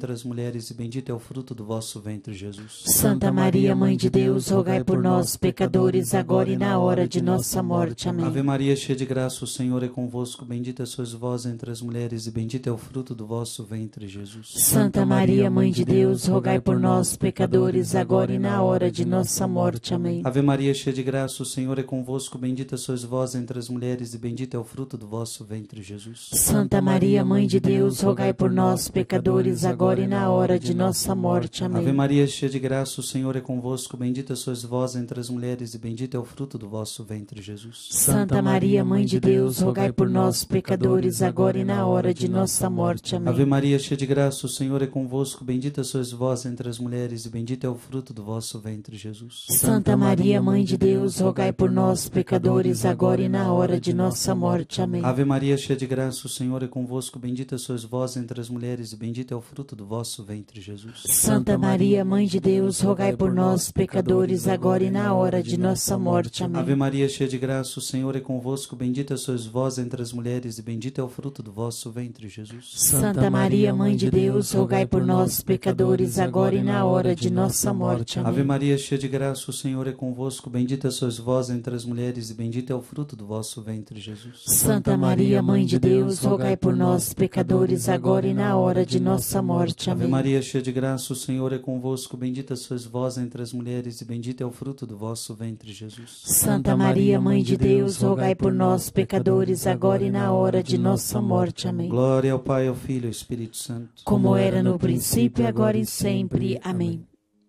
entre as mulheres, e bendito é o fruto do vosso ventre, Jesus. Santa Maria, Mãe de Deus, rogai por nós, pecadores, agora e na hora de nossa morte. Amém. Ave Maria, cheia de graça, o Senhor é convosco. Bendita sois vós entre as mulheres, e bendito é o fruto do vosso ventre, Jesus. Santa Maria, Mãe de Deus, rogai por nós, pecadores, agora e na hora de nossa morte. Amém. Ave Maria, cheia de graça, o Senhor é convosco. Bendita sois vós entre as mulheres, e bendito é o fruto do vosso ventre, Jesus. Santa Maria, Mãe de Deus, rogai por nós, pecadores, agora e na hora de nossa morte. Amém. Ave Maria, cheia de graça, o Senhor é convosco. Bendita sois vós entre as mulheres, e bendito é o fruto do vosso ventre, Jesus. Santa Maria, Mãe de Deus, rogai por nós, pecadores, agora e na hora de nossa morte. Amém. Ave Maria, cheia de graça, o Senhor é convosco. Bendita sois vós entre as mulheres, e bendito é o fruto do vosso ventre, Jesus. Santa Maria, Mãe de Deus, rogai por nós, pecadores, agora e na hora de nossa morte. Amém. Ave Maria, cheia de graça, o Senhor é convosco. Bendita sois vós entre as mulheres, e bendito é o fruto do vosso ventre, Jesus. Santa Maria, Mãe de Deus, rogai por nós, pecadores, agora e na hora de nossa morte. Amém. Ave Maria, cheia de graça, o Senhor é convosco. Bendita sois vós entre as mulheres, e bendito é o fruto do vosso ventre, Jesus. Santa Maria, Mãe de Deus, rogai por nós, pecadores, agora e na hora de nossa morte. Amém. Ave Maria, cheia de graça, o Senhor é convosco. Bendita sois vós entre as mulheres, e bendito é o fruto do vosso ventre, Jesus. Santa Maria, Mãe de Deus, rogai por nós, pecadores, agora e na hora de nossa morte. Amém. Ave Maria, cheia de graça, o Senhor é convosco. Bendita sois vós entre as mulheres, e bendito é o fruto do vosso ventre, Jesus. Santa Maria, Mãe de Deus, rogai por nós, pecadores, agora e na hora de nossa morte. Amém. Glória ao Pai, ao Filho e ao Espírito Santo. Como era no princípio, agora e sempre. Amém.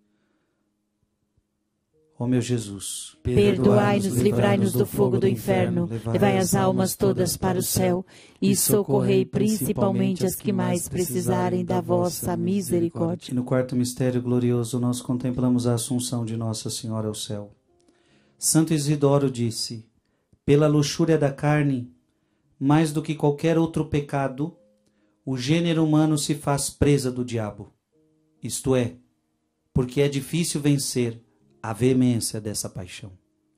Ó meu Jesus, perdoai-nos, livrai-nos do fogo do inferno, levai as almas todas para o céu e socorrei principalmente as que mais precisarem da vossa misericórdia. E no quarto mistério glorioso nós contemplamos a assunção de Nossa Senhora ao céu. Santo Isidoro disse: pela luxúria da carne, mais do que qualquer outro pecado, o gênero humano se faz presa do diabo. Isto é, porque é difícil vencer a veemência dessa paixão.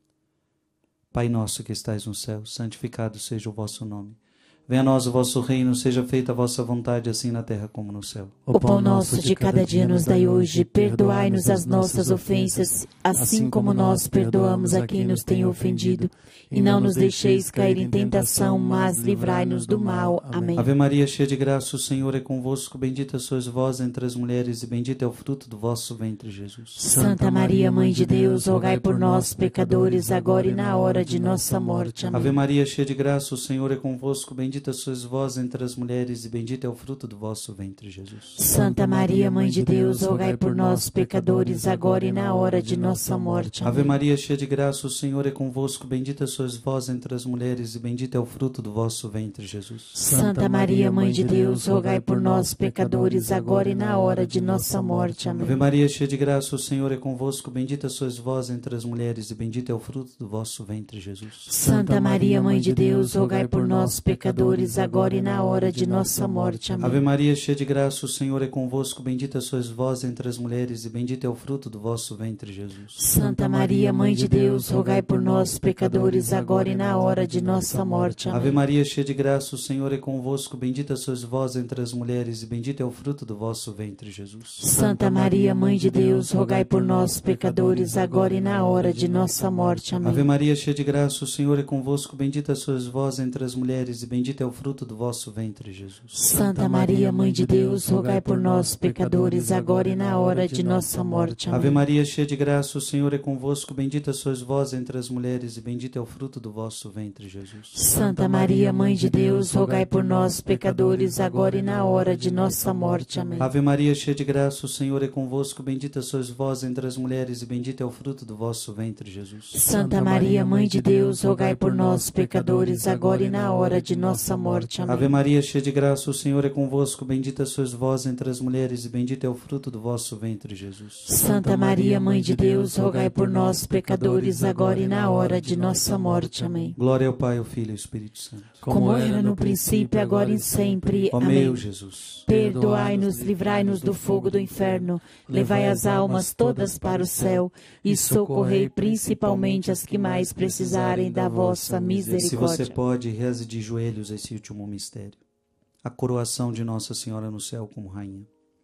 Pai nosso que estais no céu, santificado seja o vosso nome. Venha a nós o vosso reino, seja feita a vossa vontade, assim na terra como no céu. O pão nosso de cada dia nos dai hoje, perdoai-nos as nossas ofensas, assim como nós perdoamos a quem nos tem ofendido. E não nos deixeis cair em tentação, mas livrai-nos do mal. Amém. Ave Maria, cheia de graça, o Senhor é convosco. Bendita sois vós entre as mulheres, e bendito é o fruto do vosso ventre, Jesus. Santa Maria, Mãe de Deus, rogai por nós, pecadores, agora e na hora de nossa morte. Amém. Ave Maria, cheia de graça, o Senhor é convosco. Bendita sois vós entre as mulheres, e bendito é o fruto do vosso ventre, Jesus. Santa Maria, Mãe de Deus, rogai por nós, pecadores, agora e na hora de nossa morte. Amém. Ave Maria, cheia de graça, o Senhor é convosco. Bendita sois vós entre as mulheres, e bendito é o fruto do vosso ventre, Jesus. Santa Maria, Mãe de Deus, rogai por nós, pecadores, agora e na hora de nossa morte. Amém. Ave Maria, cheia de graça, o Senhor é convosco. Bendita sois vós entre as mulheres, e bendito é o fruto do vosso ventre, Jesus. Santa Maria, Mãe de Deus, rogai por nós, pecadores, agora e na hora de nossa morte. Amém. Ave Maria, cheia de graça, o Senhor é convosco. Bendita sois vós entre as mulheres, e bendito é o fruto do vosso ventre, Jesus. Santa Maria, Mãe de Deus, rogai por nós, pecadores, agora e na hora de nossa morte. Amém. Ave Maria, cheia de graça, o Senhor é convosco. Bendita sois vós entre as mulheres, e bendito é o fruto do vosso ventre, Jesus. Santa Maria, Mãe de Deus, rogai por nós, pecadores, agora e na hora de nossa morte. Amém. Ave Maria, cheia de graça, o Senhor é convosco. Bendita sois vós entre as mulheres, e bendito é o fruto do vosso ventre, Jesus. Santa Maria, Mãe de Deus, rogai por nós, pecadores, agora e na hora de nossa morte. Amém. Ave Maria, cheia de graça, o Senhor é convosco. Bendita sois vós entre as mulheres, e bendito é o fruto do vosso ventre, Jesus. Santa Maria, Mãe de Deus, rogai por nós, pecadores, agora e na hora de nossa morte. Amém. Ave Maria, cheia de graça, o Senhor é convosco. Bendita sois vós entre as mulheres, e bendito é o fruto do vosso ventre, Jesus. Santa Maria, Mãe de Deus, rogai por nós, pecadores, agora e na hora de nossa morte. Amém. Ave Maria, cheia de graça, o Senhor é convosco. Bendita sois vós entre as mulheres, e bendito é o fruto do vosso ventre, Jesus. Santa Maria, Mãe de Deus, rogai por nós, pecadores, agora e na hora de nossa morte. Amém. Glória ao Pai, ao Filho e ao Espírito Santo. Como era no princípio, agora e sempre. Ó Amém. meu Jesus, perdoai-nos, livrai-nos do fogo do inferno, levai as almas todas para o céu e socorrei principalmente as que mais precisarem da vossa se misericórdia. você pode, reze de joelhos esse último mistério. A coroação de Nossa Senhora no céu como Rainha.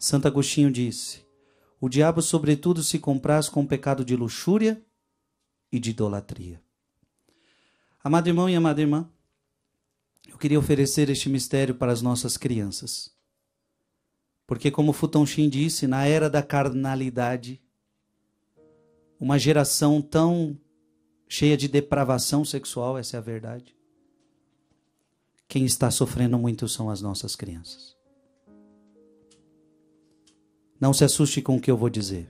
Santo Agostinho disse: o diabo, sobretudo, se compraz com o pecado de luxúria e de idolatria. Amado irmão e amada irmã, eu queria oferecer este mistério para as nossas crianças. Porque, como Futon Shin disse, na era da carnalidade, uma geração tão cheia de depravação sexual, essa é a verdade, quem está sofrendo muito são as nossas crianças. Não se assuste com o que eu vou dizer.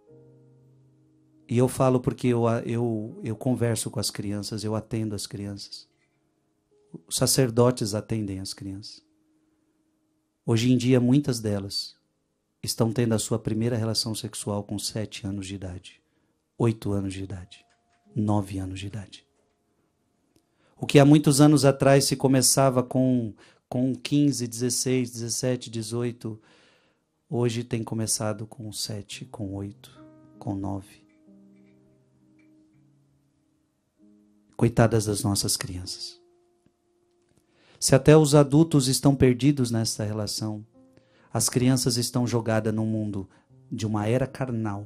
E eu falo porque eu converso com as crianças, eu atendo as crianças. Os sacerdotes atendem as crianças. Hoje em dia, muitas delas estão tendo a sua primeira relação sexual com 7 anos de idade, 8 anos de idade, 9 anos de idade. O que há muitos anos atrás se começava com 15, 16, 17, 18, hoje tem começado com 7, com 8, com 9. Coitadas das nossas crianças. Se até os adultos estão perdidos nessa relação, as crianças estão jogadas num mundo de uma era carnal,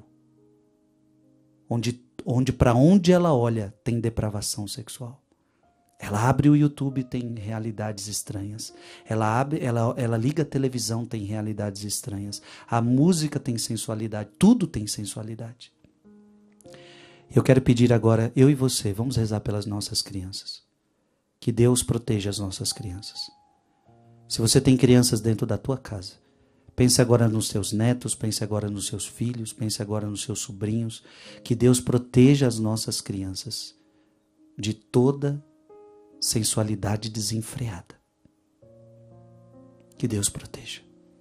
onde para onde ela olha tem depravação sexual. Ela abre o YouTube, tem realidades estranhas. Ela liga a televisão, tem realidades estranhas. A música tem sensualidade, tudo tem sensualidade. Eu quero pedir agora, eu e você, vamos rezar pelas nossas crianças. Que Deus proteja as nossas crianças. Se você tem crianças dentro da tua casa, pense agora nos teus netos, pense agora nos seus filhos, pense agora nos seus sobrinhos. Que Deus proteja as nossas crianças de toda sensualidade desenfreada. Que Deus proteja.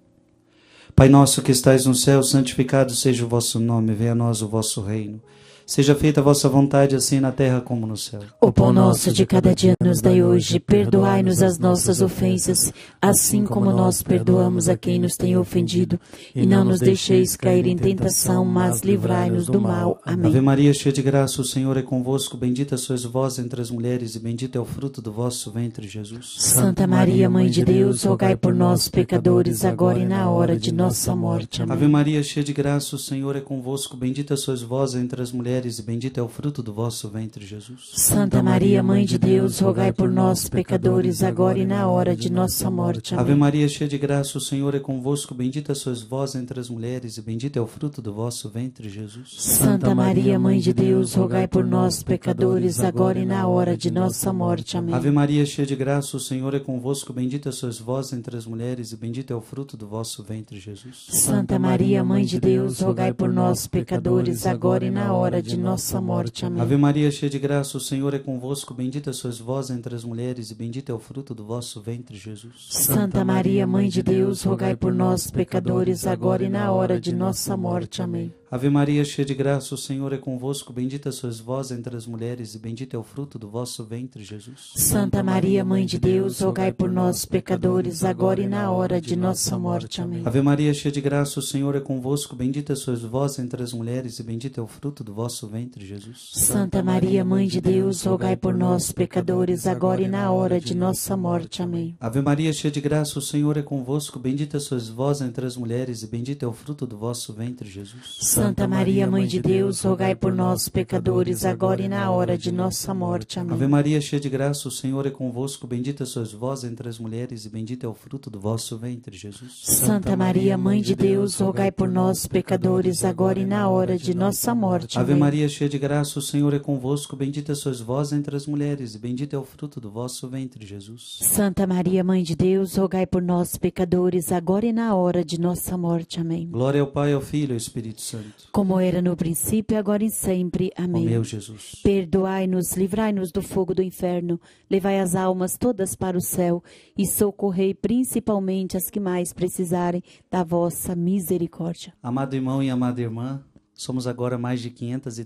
Pai nosso que estais no céu, santificado seja o vosso nome, venha a nós o vosso reino. Seja feita a vossa vontade, assim na terra como no céu. O pão nosso de cada dia nos dai hoje. Perdoai-nos as nossas ofensas, assim como nós perdoamos a quem nos tem ofendido. E não nos deixeis cair em tentação, mas livrai-nos do mal. Amém. Ave Maria, cheia de graça, o Senhor é convosco. Bendita sois vós entre as mulheres, e bendito é o fruto do vosso ventre, Jesus. Santa Maria, Mãe de Deus, rogai por nós, pecadores, agora e na hora de nossa morte. Amém. Ave Maria, cheia de graça, o Senhor é convosco. Bendita sois vós entre as mulheres, e bendito é o fruto do vosso ventre, Jesus. Santa Maria, Mãe de Deus, rogai por nós, pecadores, agora e na hora de nossa morte. Amém. Ave Maria, cheia de graça, o Senhor é convosco. Bendita sois vós entre as mulheres, e bendito é o fruto do vosso ventre, Jesus. Santa Maria, Mãe de Deus, rogai por nós, pecadores, agora e na hora de nossa morte. Amém. Ave Maria, cheia de graça, o Senhor é convosco. Bendita sois vós entre as mulheres, e bendito é o fruto do vosso ventre, Jesus. Santa Maria, Mãe de Deus, rogai por nós, pecadores, agora e na hora de nossa morte. Amém. Ave Maria, cheia de graça, o Senhor é convosco. Bendita sois vós entre as mulheres, e bendito é o fruto do vosso ventre, Jesus. Santa Maria, Mãe de Deus, rogai por nós, pecadores, agora e na hora de nossa morte. Amém. Ave Maria, cheia de graça, o Senhor é convosco. Bendita sois vós entre as mulheres, e bendito é o fruto do vosso ventre, Jesus. Santa Maria, Mãe de Deus, rogai por nós, pecadores, agora e na hora de nossa morte. Amém. Ave Maria, cheia de graça, o Senhor é convosco. Bendita sois vós entre as mulheres, e bendito é o fruto do vosso ventre, Jesus. Santa Maria, Mãe de Deus, rogai por nós, pecadores, agora e na hora de nossa morte. Amém. Ave Maria, cheia de graça, o Senhor é convosco. Bendita sois vós entre as mulheres, e bendito é o fruto do vosso ventre, Jesus. Santa Maria, Mãe de Deus, rogai por nós, pecadores, agora e na hora de nossa morte. Amém. Ave Maria, cheia de graça, o Senhor é convosco. Bendita sois vós entre as mulheres, e bendito é o fruto do vosso ventre, Jesus. Santa Maria, Mãe de Deus, rogai por nós, pecadores, agora e na hora de nossa morte. Ave Amém. Maria, cheia de graça, o Senhor é convosco. Bendita sois vós entre as mulheres, e bendito é o fruto do vosso ventre, Jesus. Santa Maria, Mãe de Deus, rogai por nós, pecadores, agora e na hora de nossa morte. Amém. Glória ao Pai, ao Filho e ao Espírito Santo. Como era no princípio, agora e sempre. Amém. Ó meu Jesus. Perdoai-nos, livrai-nos do fogo do inferno, levai as almas todas para o céu e socorrei principalmente as que mais precisarem da vossa misericórdia. Amado irmão e amada irmã, somos agora mais de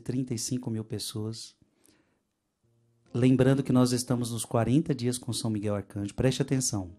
535 mil pessoas. Lembrando que nós estamos nos 40 dias com São Miguel Arcanjo. Preste atenção.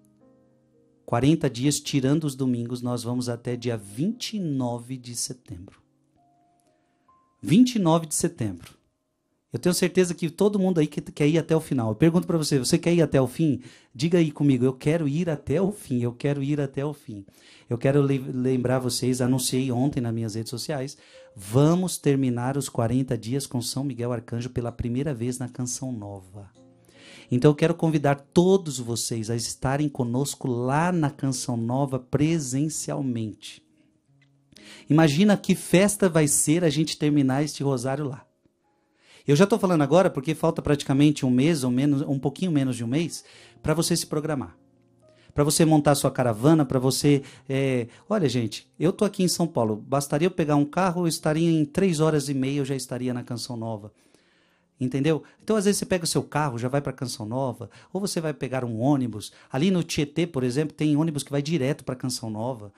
40 dias, tirando os domingos, nós vamos até dia 29 de setembro. 29 de setembro. Eu tenho certeza que todo mundo aí quer ir até o final. Eu pergunto para você, você quer ir até o fim? Diga aí comigo, eu quero ir até o fim, eu quero ir até o fim. Eu quero lembrar vocês, anunciei ontem nas minhas redes sociais, vamos terminar os 40 dias com São Miguel Arcanjo pela primeira vez na Canção Nova. Então eu quero convidar todos vocês a estarem conosco lá na Canção Nova presencialmente. Imagina que festa vai ser a gente terminar este rosário lá. Eu já estou falando agora porque falta praticamente um mês, ou menos, um pouquinho menos de um mês, para você se programar. Para você montar sua caravana, para você... Olha, gente, eu estou aqui em São Paulo. Bastaria eu pegar um carro, eu estaria em 3 horas e meia, eu já estaria na Canção Nova. Entendeu? Então, às vezes, você pega o seu carro, já vai para a Canção Nova, ou você vai pegar um ônibus. Ali no Tietê, por exemplo, tem ônibus que vai direto para a Canção Nova.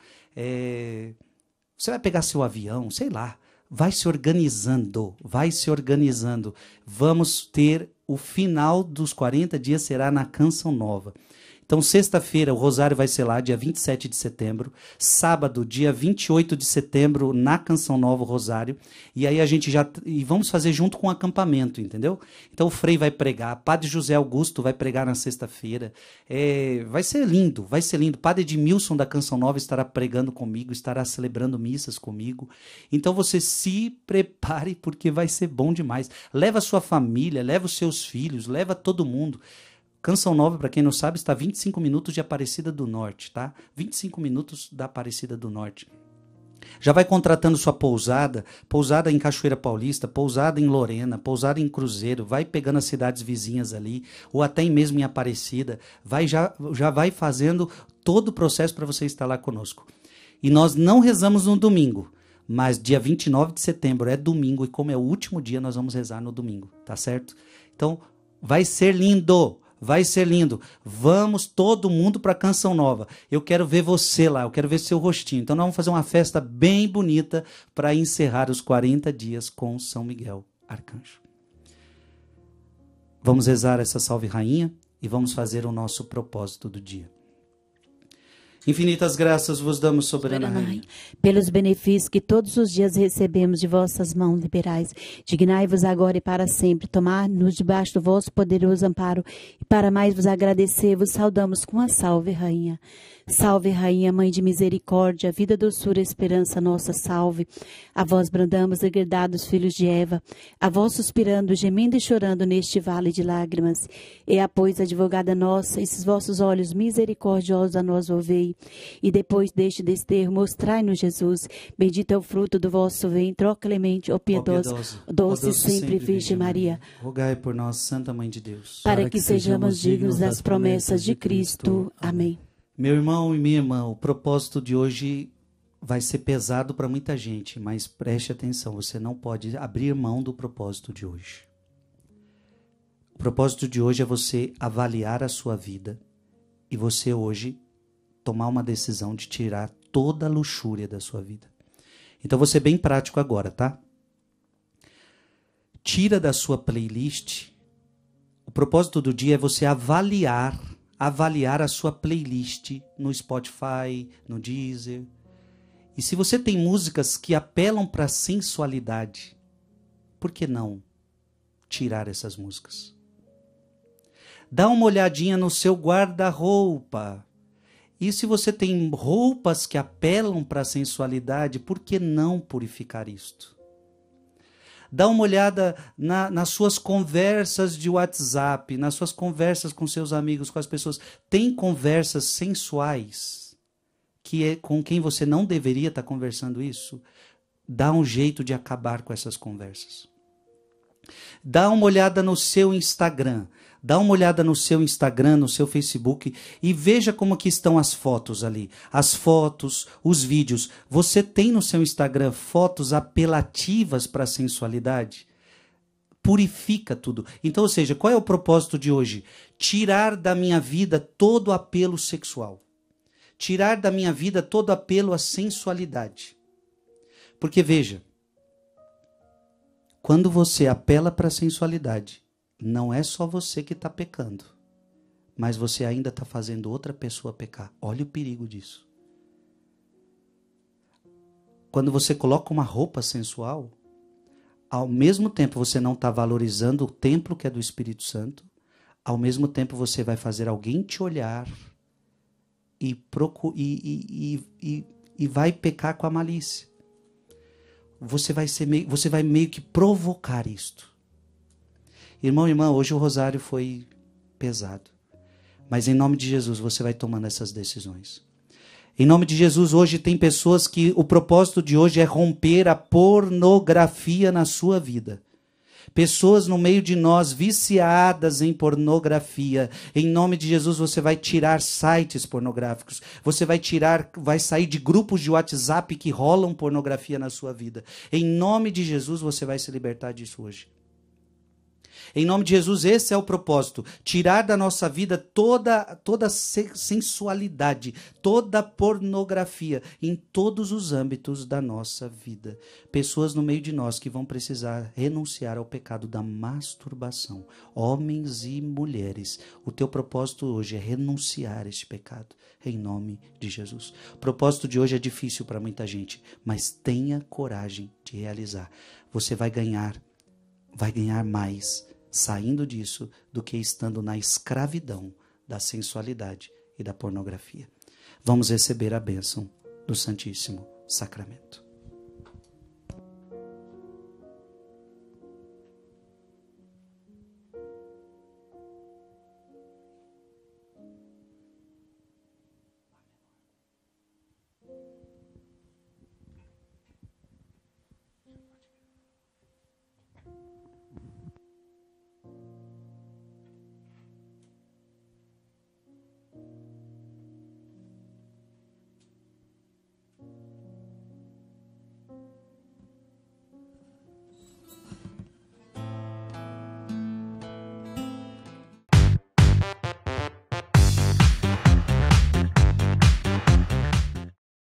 Você vai pegar seu avião, sei lá. Vai se organizando, vai se organizando. Vamos ter o final dos 40 dias será na Canção Nova. Então, sexta-feira, o rosário vai ser lá, dia 27 de setembro. Sábado, dia 28 de setembro, na Canção Nova, o rosário. E aí a gente e vamos fazer junto com o acampamento, entendeu? Então, o Frei vai pregar, Padre José Augusto vai pregar na sexta-feira. Vai ser lindo, vai ser lindo. Padre Edmilson da Canção Nova estará pregando comigo, estará celebrando missas comigo. Então, você se prepare, porque vai ser bom demais. Leva a sua família, leva os seus filhos, leva todo mundo. Canção Nova, para quem não sabe, está a 25 minutos de Aparecida do Norte, tá? 25 minutos da Aparecida do Norte. Já vai contratando sua pousada em Cachoeira Paulista, pousada em Lorena, pousada em Cruzeiro, vai pegando as cidades vizinhas ali, ou até mesmo em Aparecida, já vai fazendo todo o processo para você estar lá conosco. E nós não rezamos no domingo, mas dia 29 de setembro é domingo, e como é o último dia, nós vamos rezar no domingo, tá certo? Então, vai ser lindo! Vai ser lindo. Vamos todo mundo para a Canção Nova. Eu quero ver você lá, eu quero ver seu rostinho. Então nós vamos fazer uma festa bem bonita para encerrar os 40 dias com São Miguel Arcanjo. Vamos rezar essa Salve Rainha e vamos fazer o nosso propósito do dia. Infinitas graças vos damos, soberana Rainha, pelos benefícios que todos os dias recebemos de vossas mãos liberais. Dignai-vos agora e para sempre tomar-nos debaixo do vosso poderoso amparo, e para mais vos agradecer, vos saudamos com a Salve Rainha. Salve Rainha, Mãe de Misericórdia, vida, doçura, esperança nossa, salve. A vós brandamos, degredados filhos de Eva, a vós suspirando, gemendo e chorando neste vale de lágrimas. E pois, advogada nossa, esses vossos olhos misericordiosos a nós volvei. E depois deste desterro, mostrai-nos Jesus. Bendito é o fruto do vosso ventre, ó clemente, ó piedosa, doce sempre Virgem Maria. Rogai por nós, Santa Mãe de Deus, para que sejamos dignos das promessas de Cristo. Amém. Meu irmão e minha irmã, o propósito de hoje vai ser pesado para muita gente, mas preste atenção, você não pode abrir mão do propósito de hoje. O propósito de hoje é você avaliar a sua vida e você hoje tomar uma decisão de tirar toda a luxúria da sua vida. Então vou ser bem prático agora, tá? Tira da sua playlist. O propósito do dia é você avaliar a sua playlist no Spotify, no Deezer. E se você tem músicas que apelam para a sensualidade, por que não tirar essas músicas? Dá uma olhadinha no seu guarda-roupa. E se você tem roupas que apelam para a sensualidade, por que não purificar isto? Dá uma olhada nas suas conversas de WhatsApp, nas suas conversas com seus amigos, com as pessoas. Tem conversas sensuais que é com quem você não deveria estar conversando isso? Dá um jeito de acabar com essas conversas. Dá uma olhada no seu Instagram. Dá uma olhada no seu Instagram, no seu Facebook e veja como que estão as fotos ali. As fotos, os vídeos. Você tem no seu Instagram fotos apelativas para a sensualidade? Purifica tudo. Então, ou seja, qual é o propósito de hoje? Tirar da minha vida todo apelo sexual. Tirar da minha vida todo apelo à sensualidade. Porque veja, quando você apela para a sensualidade, não é só você que está pecando, mas você ainda está fazendo outra pessoa pecar. Olha o perigo disso. Quando você coloca uma roupa sensual, ao mesmo tempo você não está valorizando o templo que é do Espírito Santo, ao mesmo tempo você vai fazer alguém te olhar e vai pecar com a malícia. Você vai meio que provocar isto. Irmão e irmã, hoje o rosário foi pesado. Mas em nome de Jesus você vai tomando essas decisões. Em nome de Jesus, hoje tem pessoas que o propósito de hoje é romper a pornografia na sua vida. Pessoas no meio de nós viciadas em pornografia. Em nome de Jesus você vai tirar sites pornográficos. Você vai sair de grupos de WhatsApp que rolam pornografia na sua vida. Em nome de Jesus você vai se libertar disso hoje. Em nome de Jesus, esse é o propósito. Tirar da nossa vida toda sensualidade, toda pornografia, em todos os âmbitos da nossa vida. Pessoas no meio de nós que vão precisar renunciar ao pecado da masturbação. Homens e mulheres, o teu propósito hoje é renunciar a este pecado. Em nome de Jesus. O propósito de hoje é difícil para muita gente, mas tenha coragem de realizar. Você vai ganhar mais saindo disso do que estando na escravidão da sensualidade e da pornografia. Vamos receber a bênção do Santíssimo Sacramento.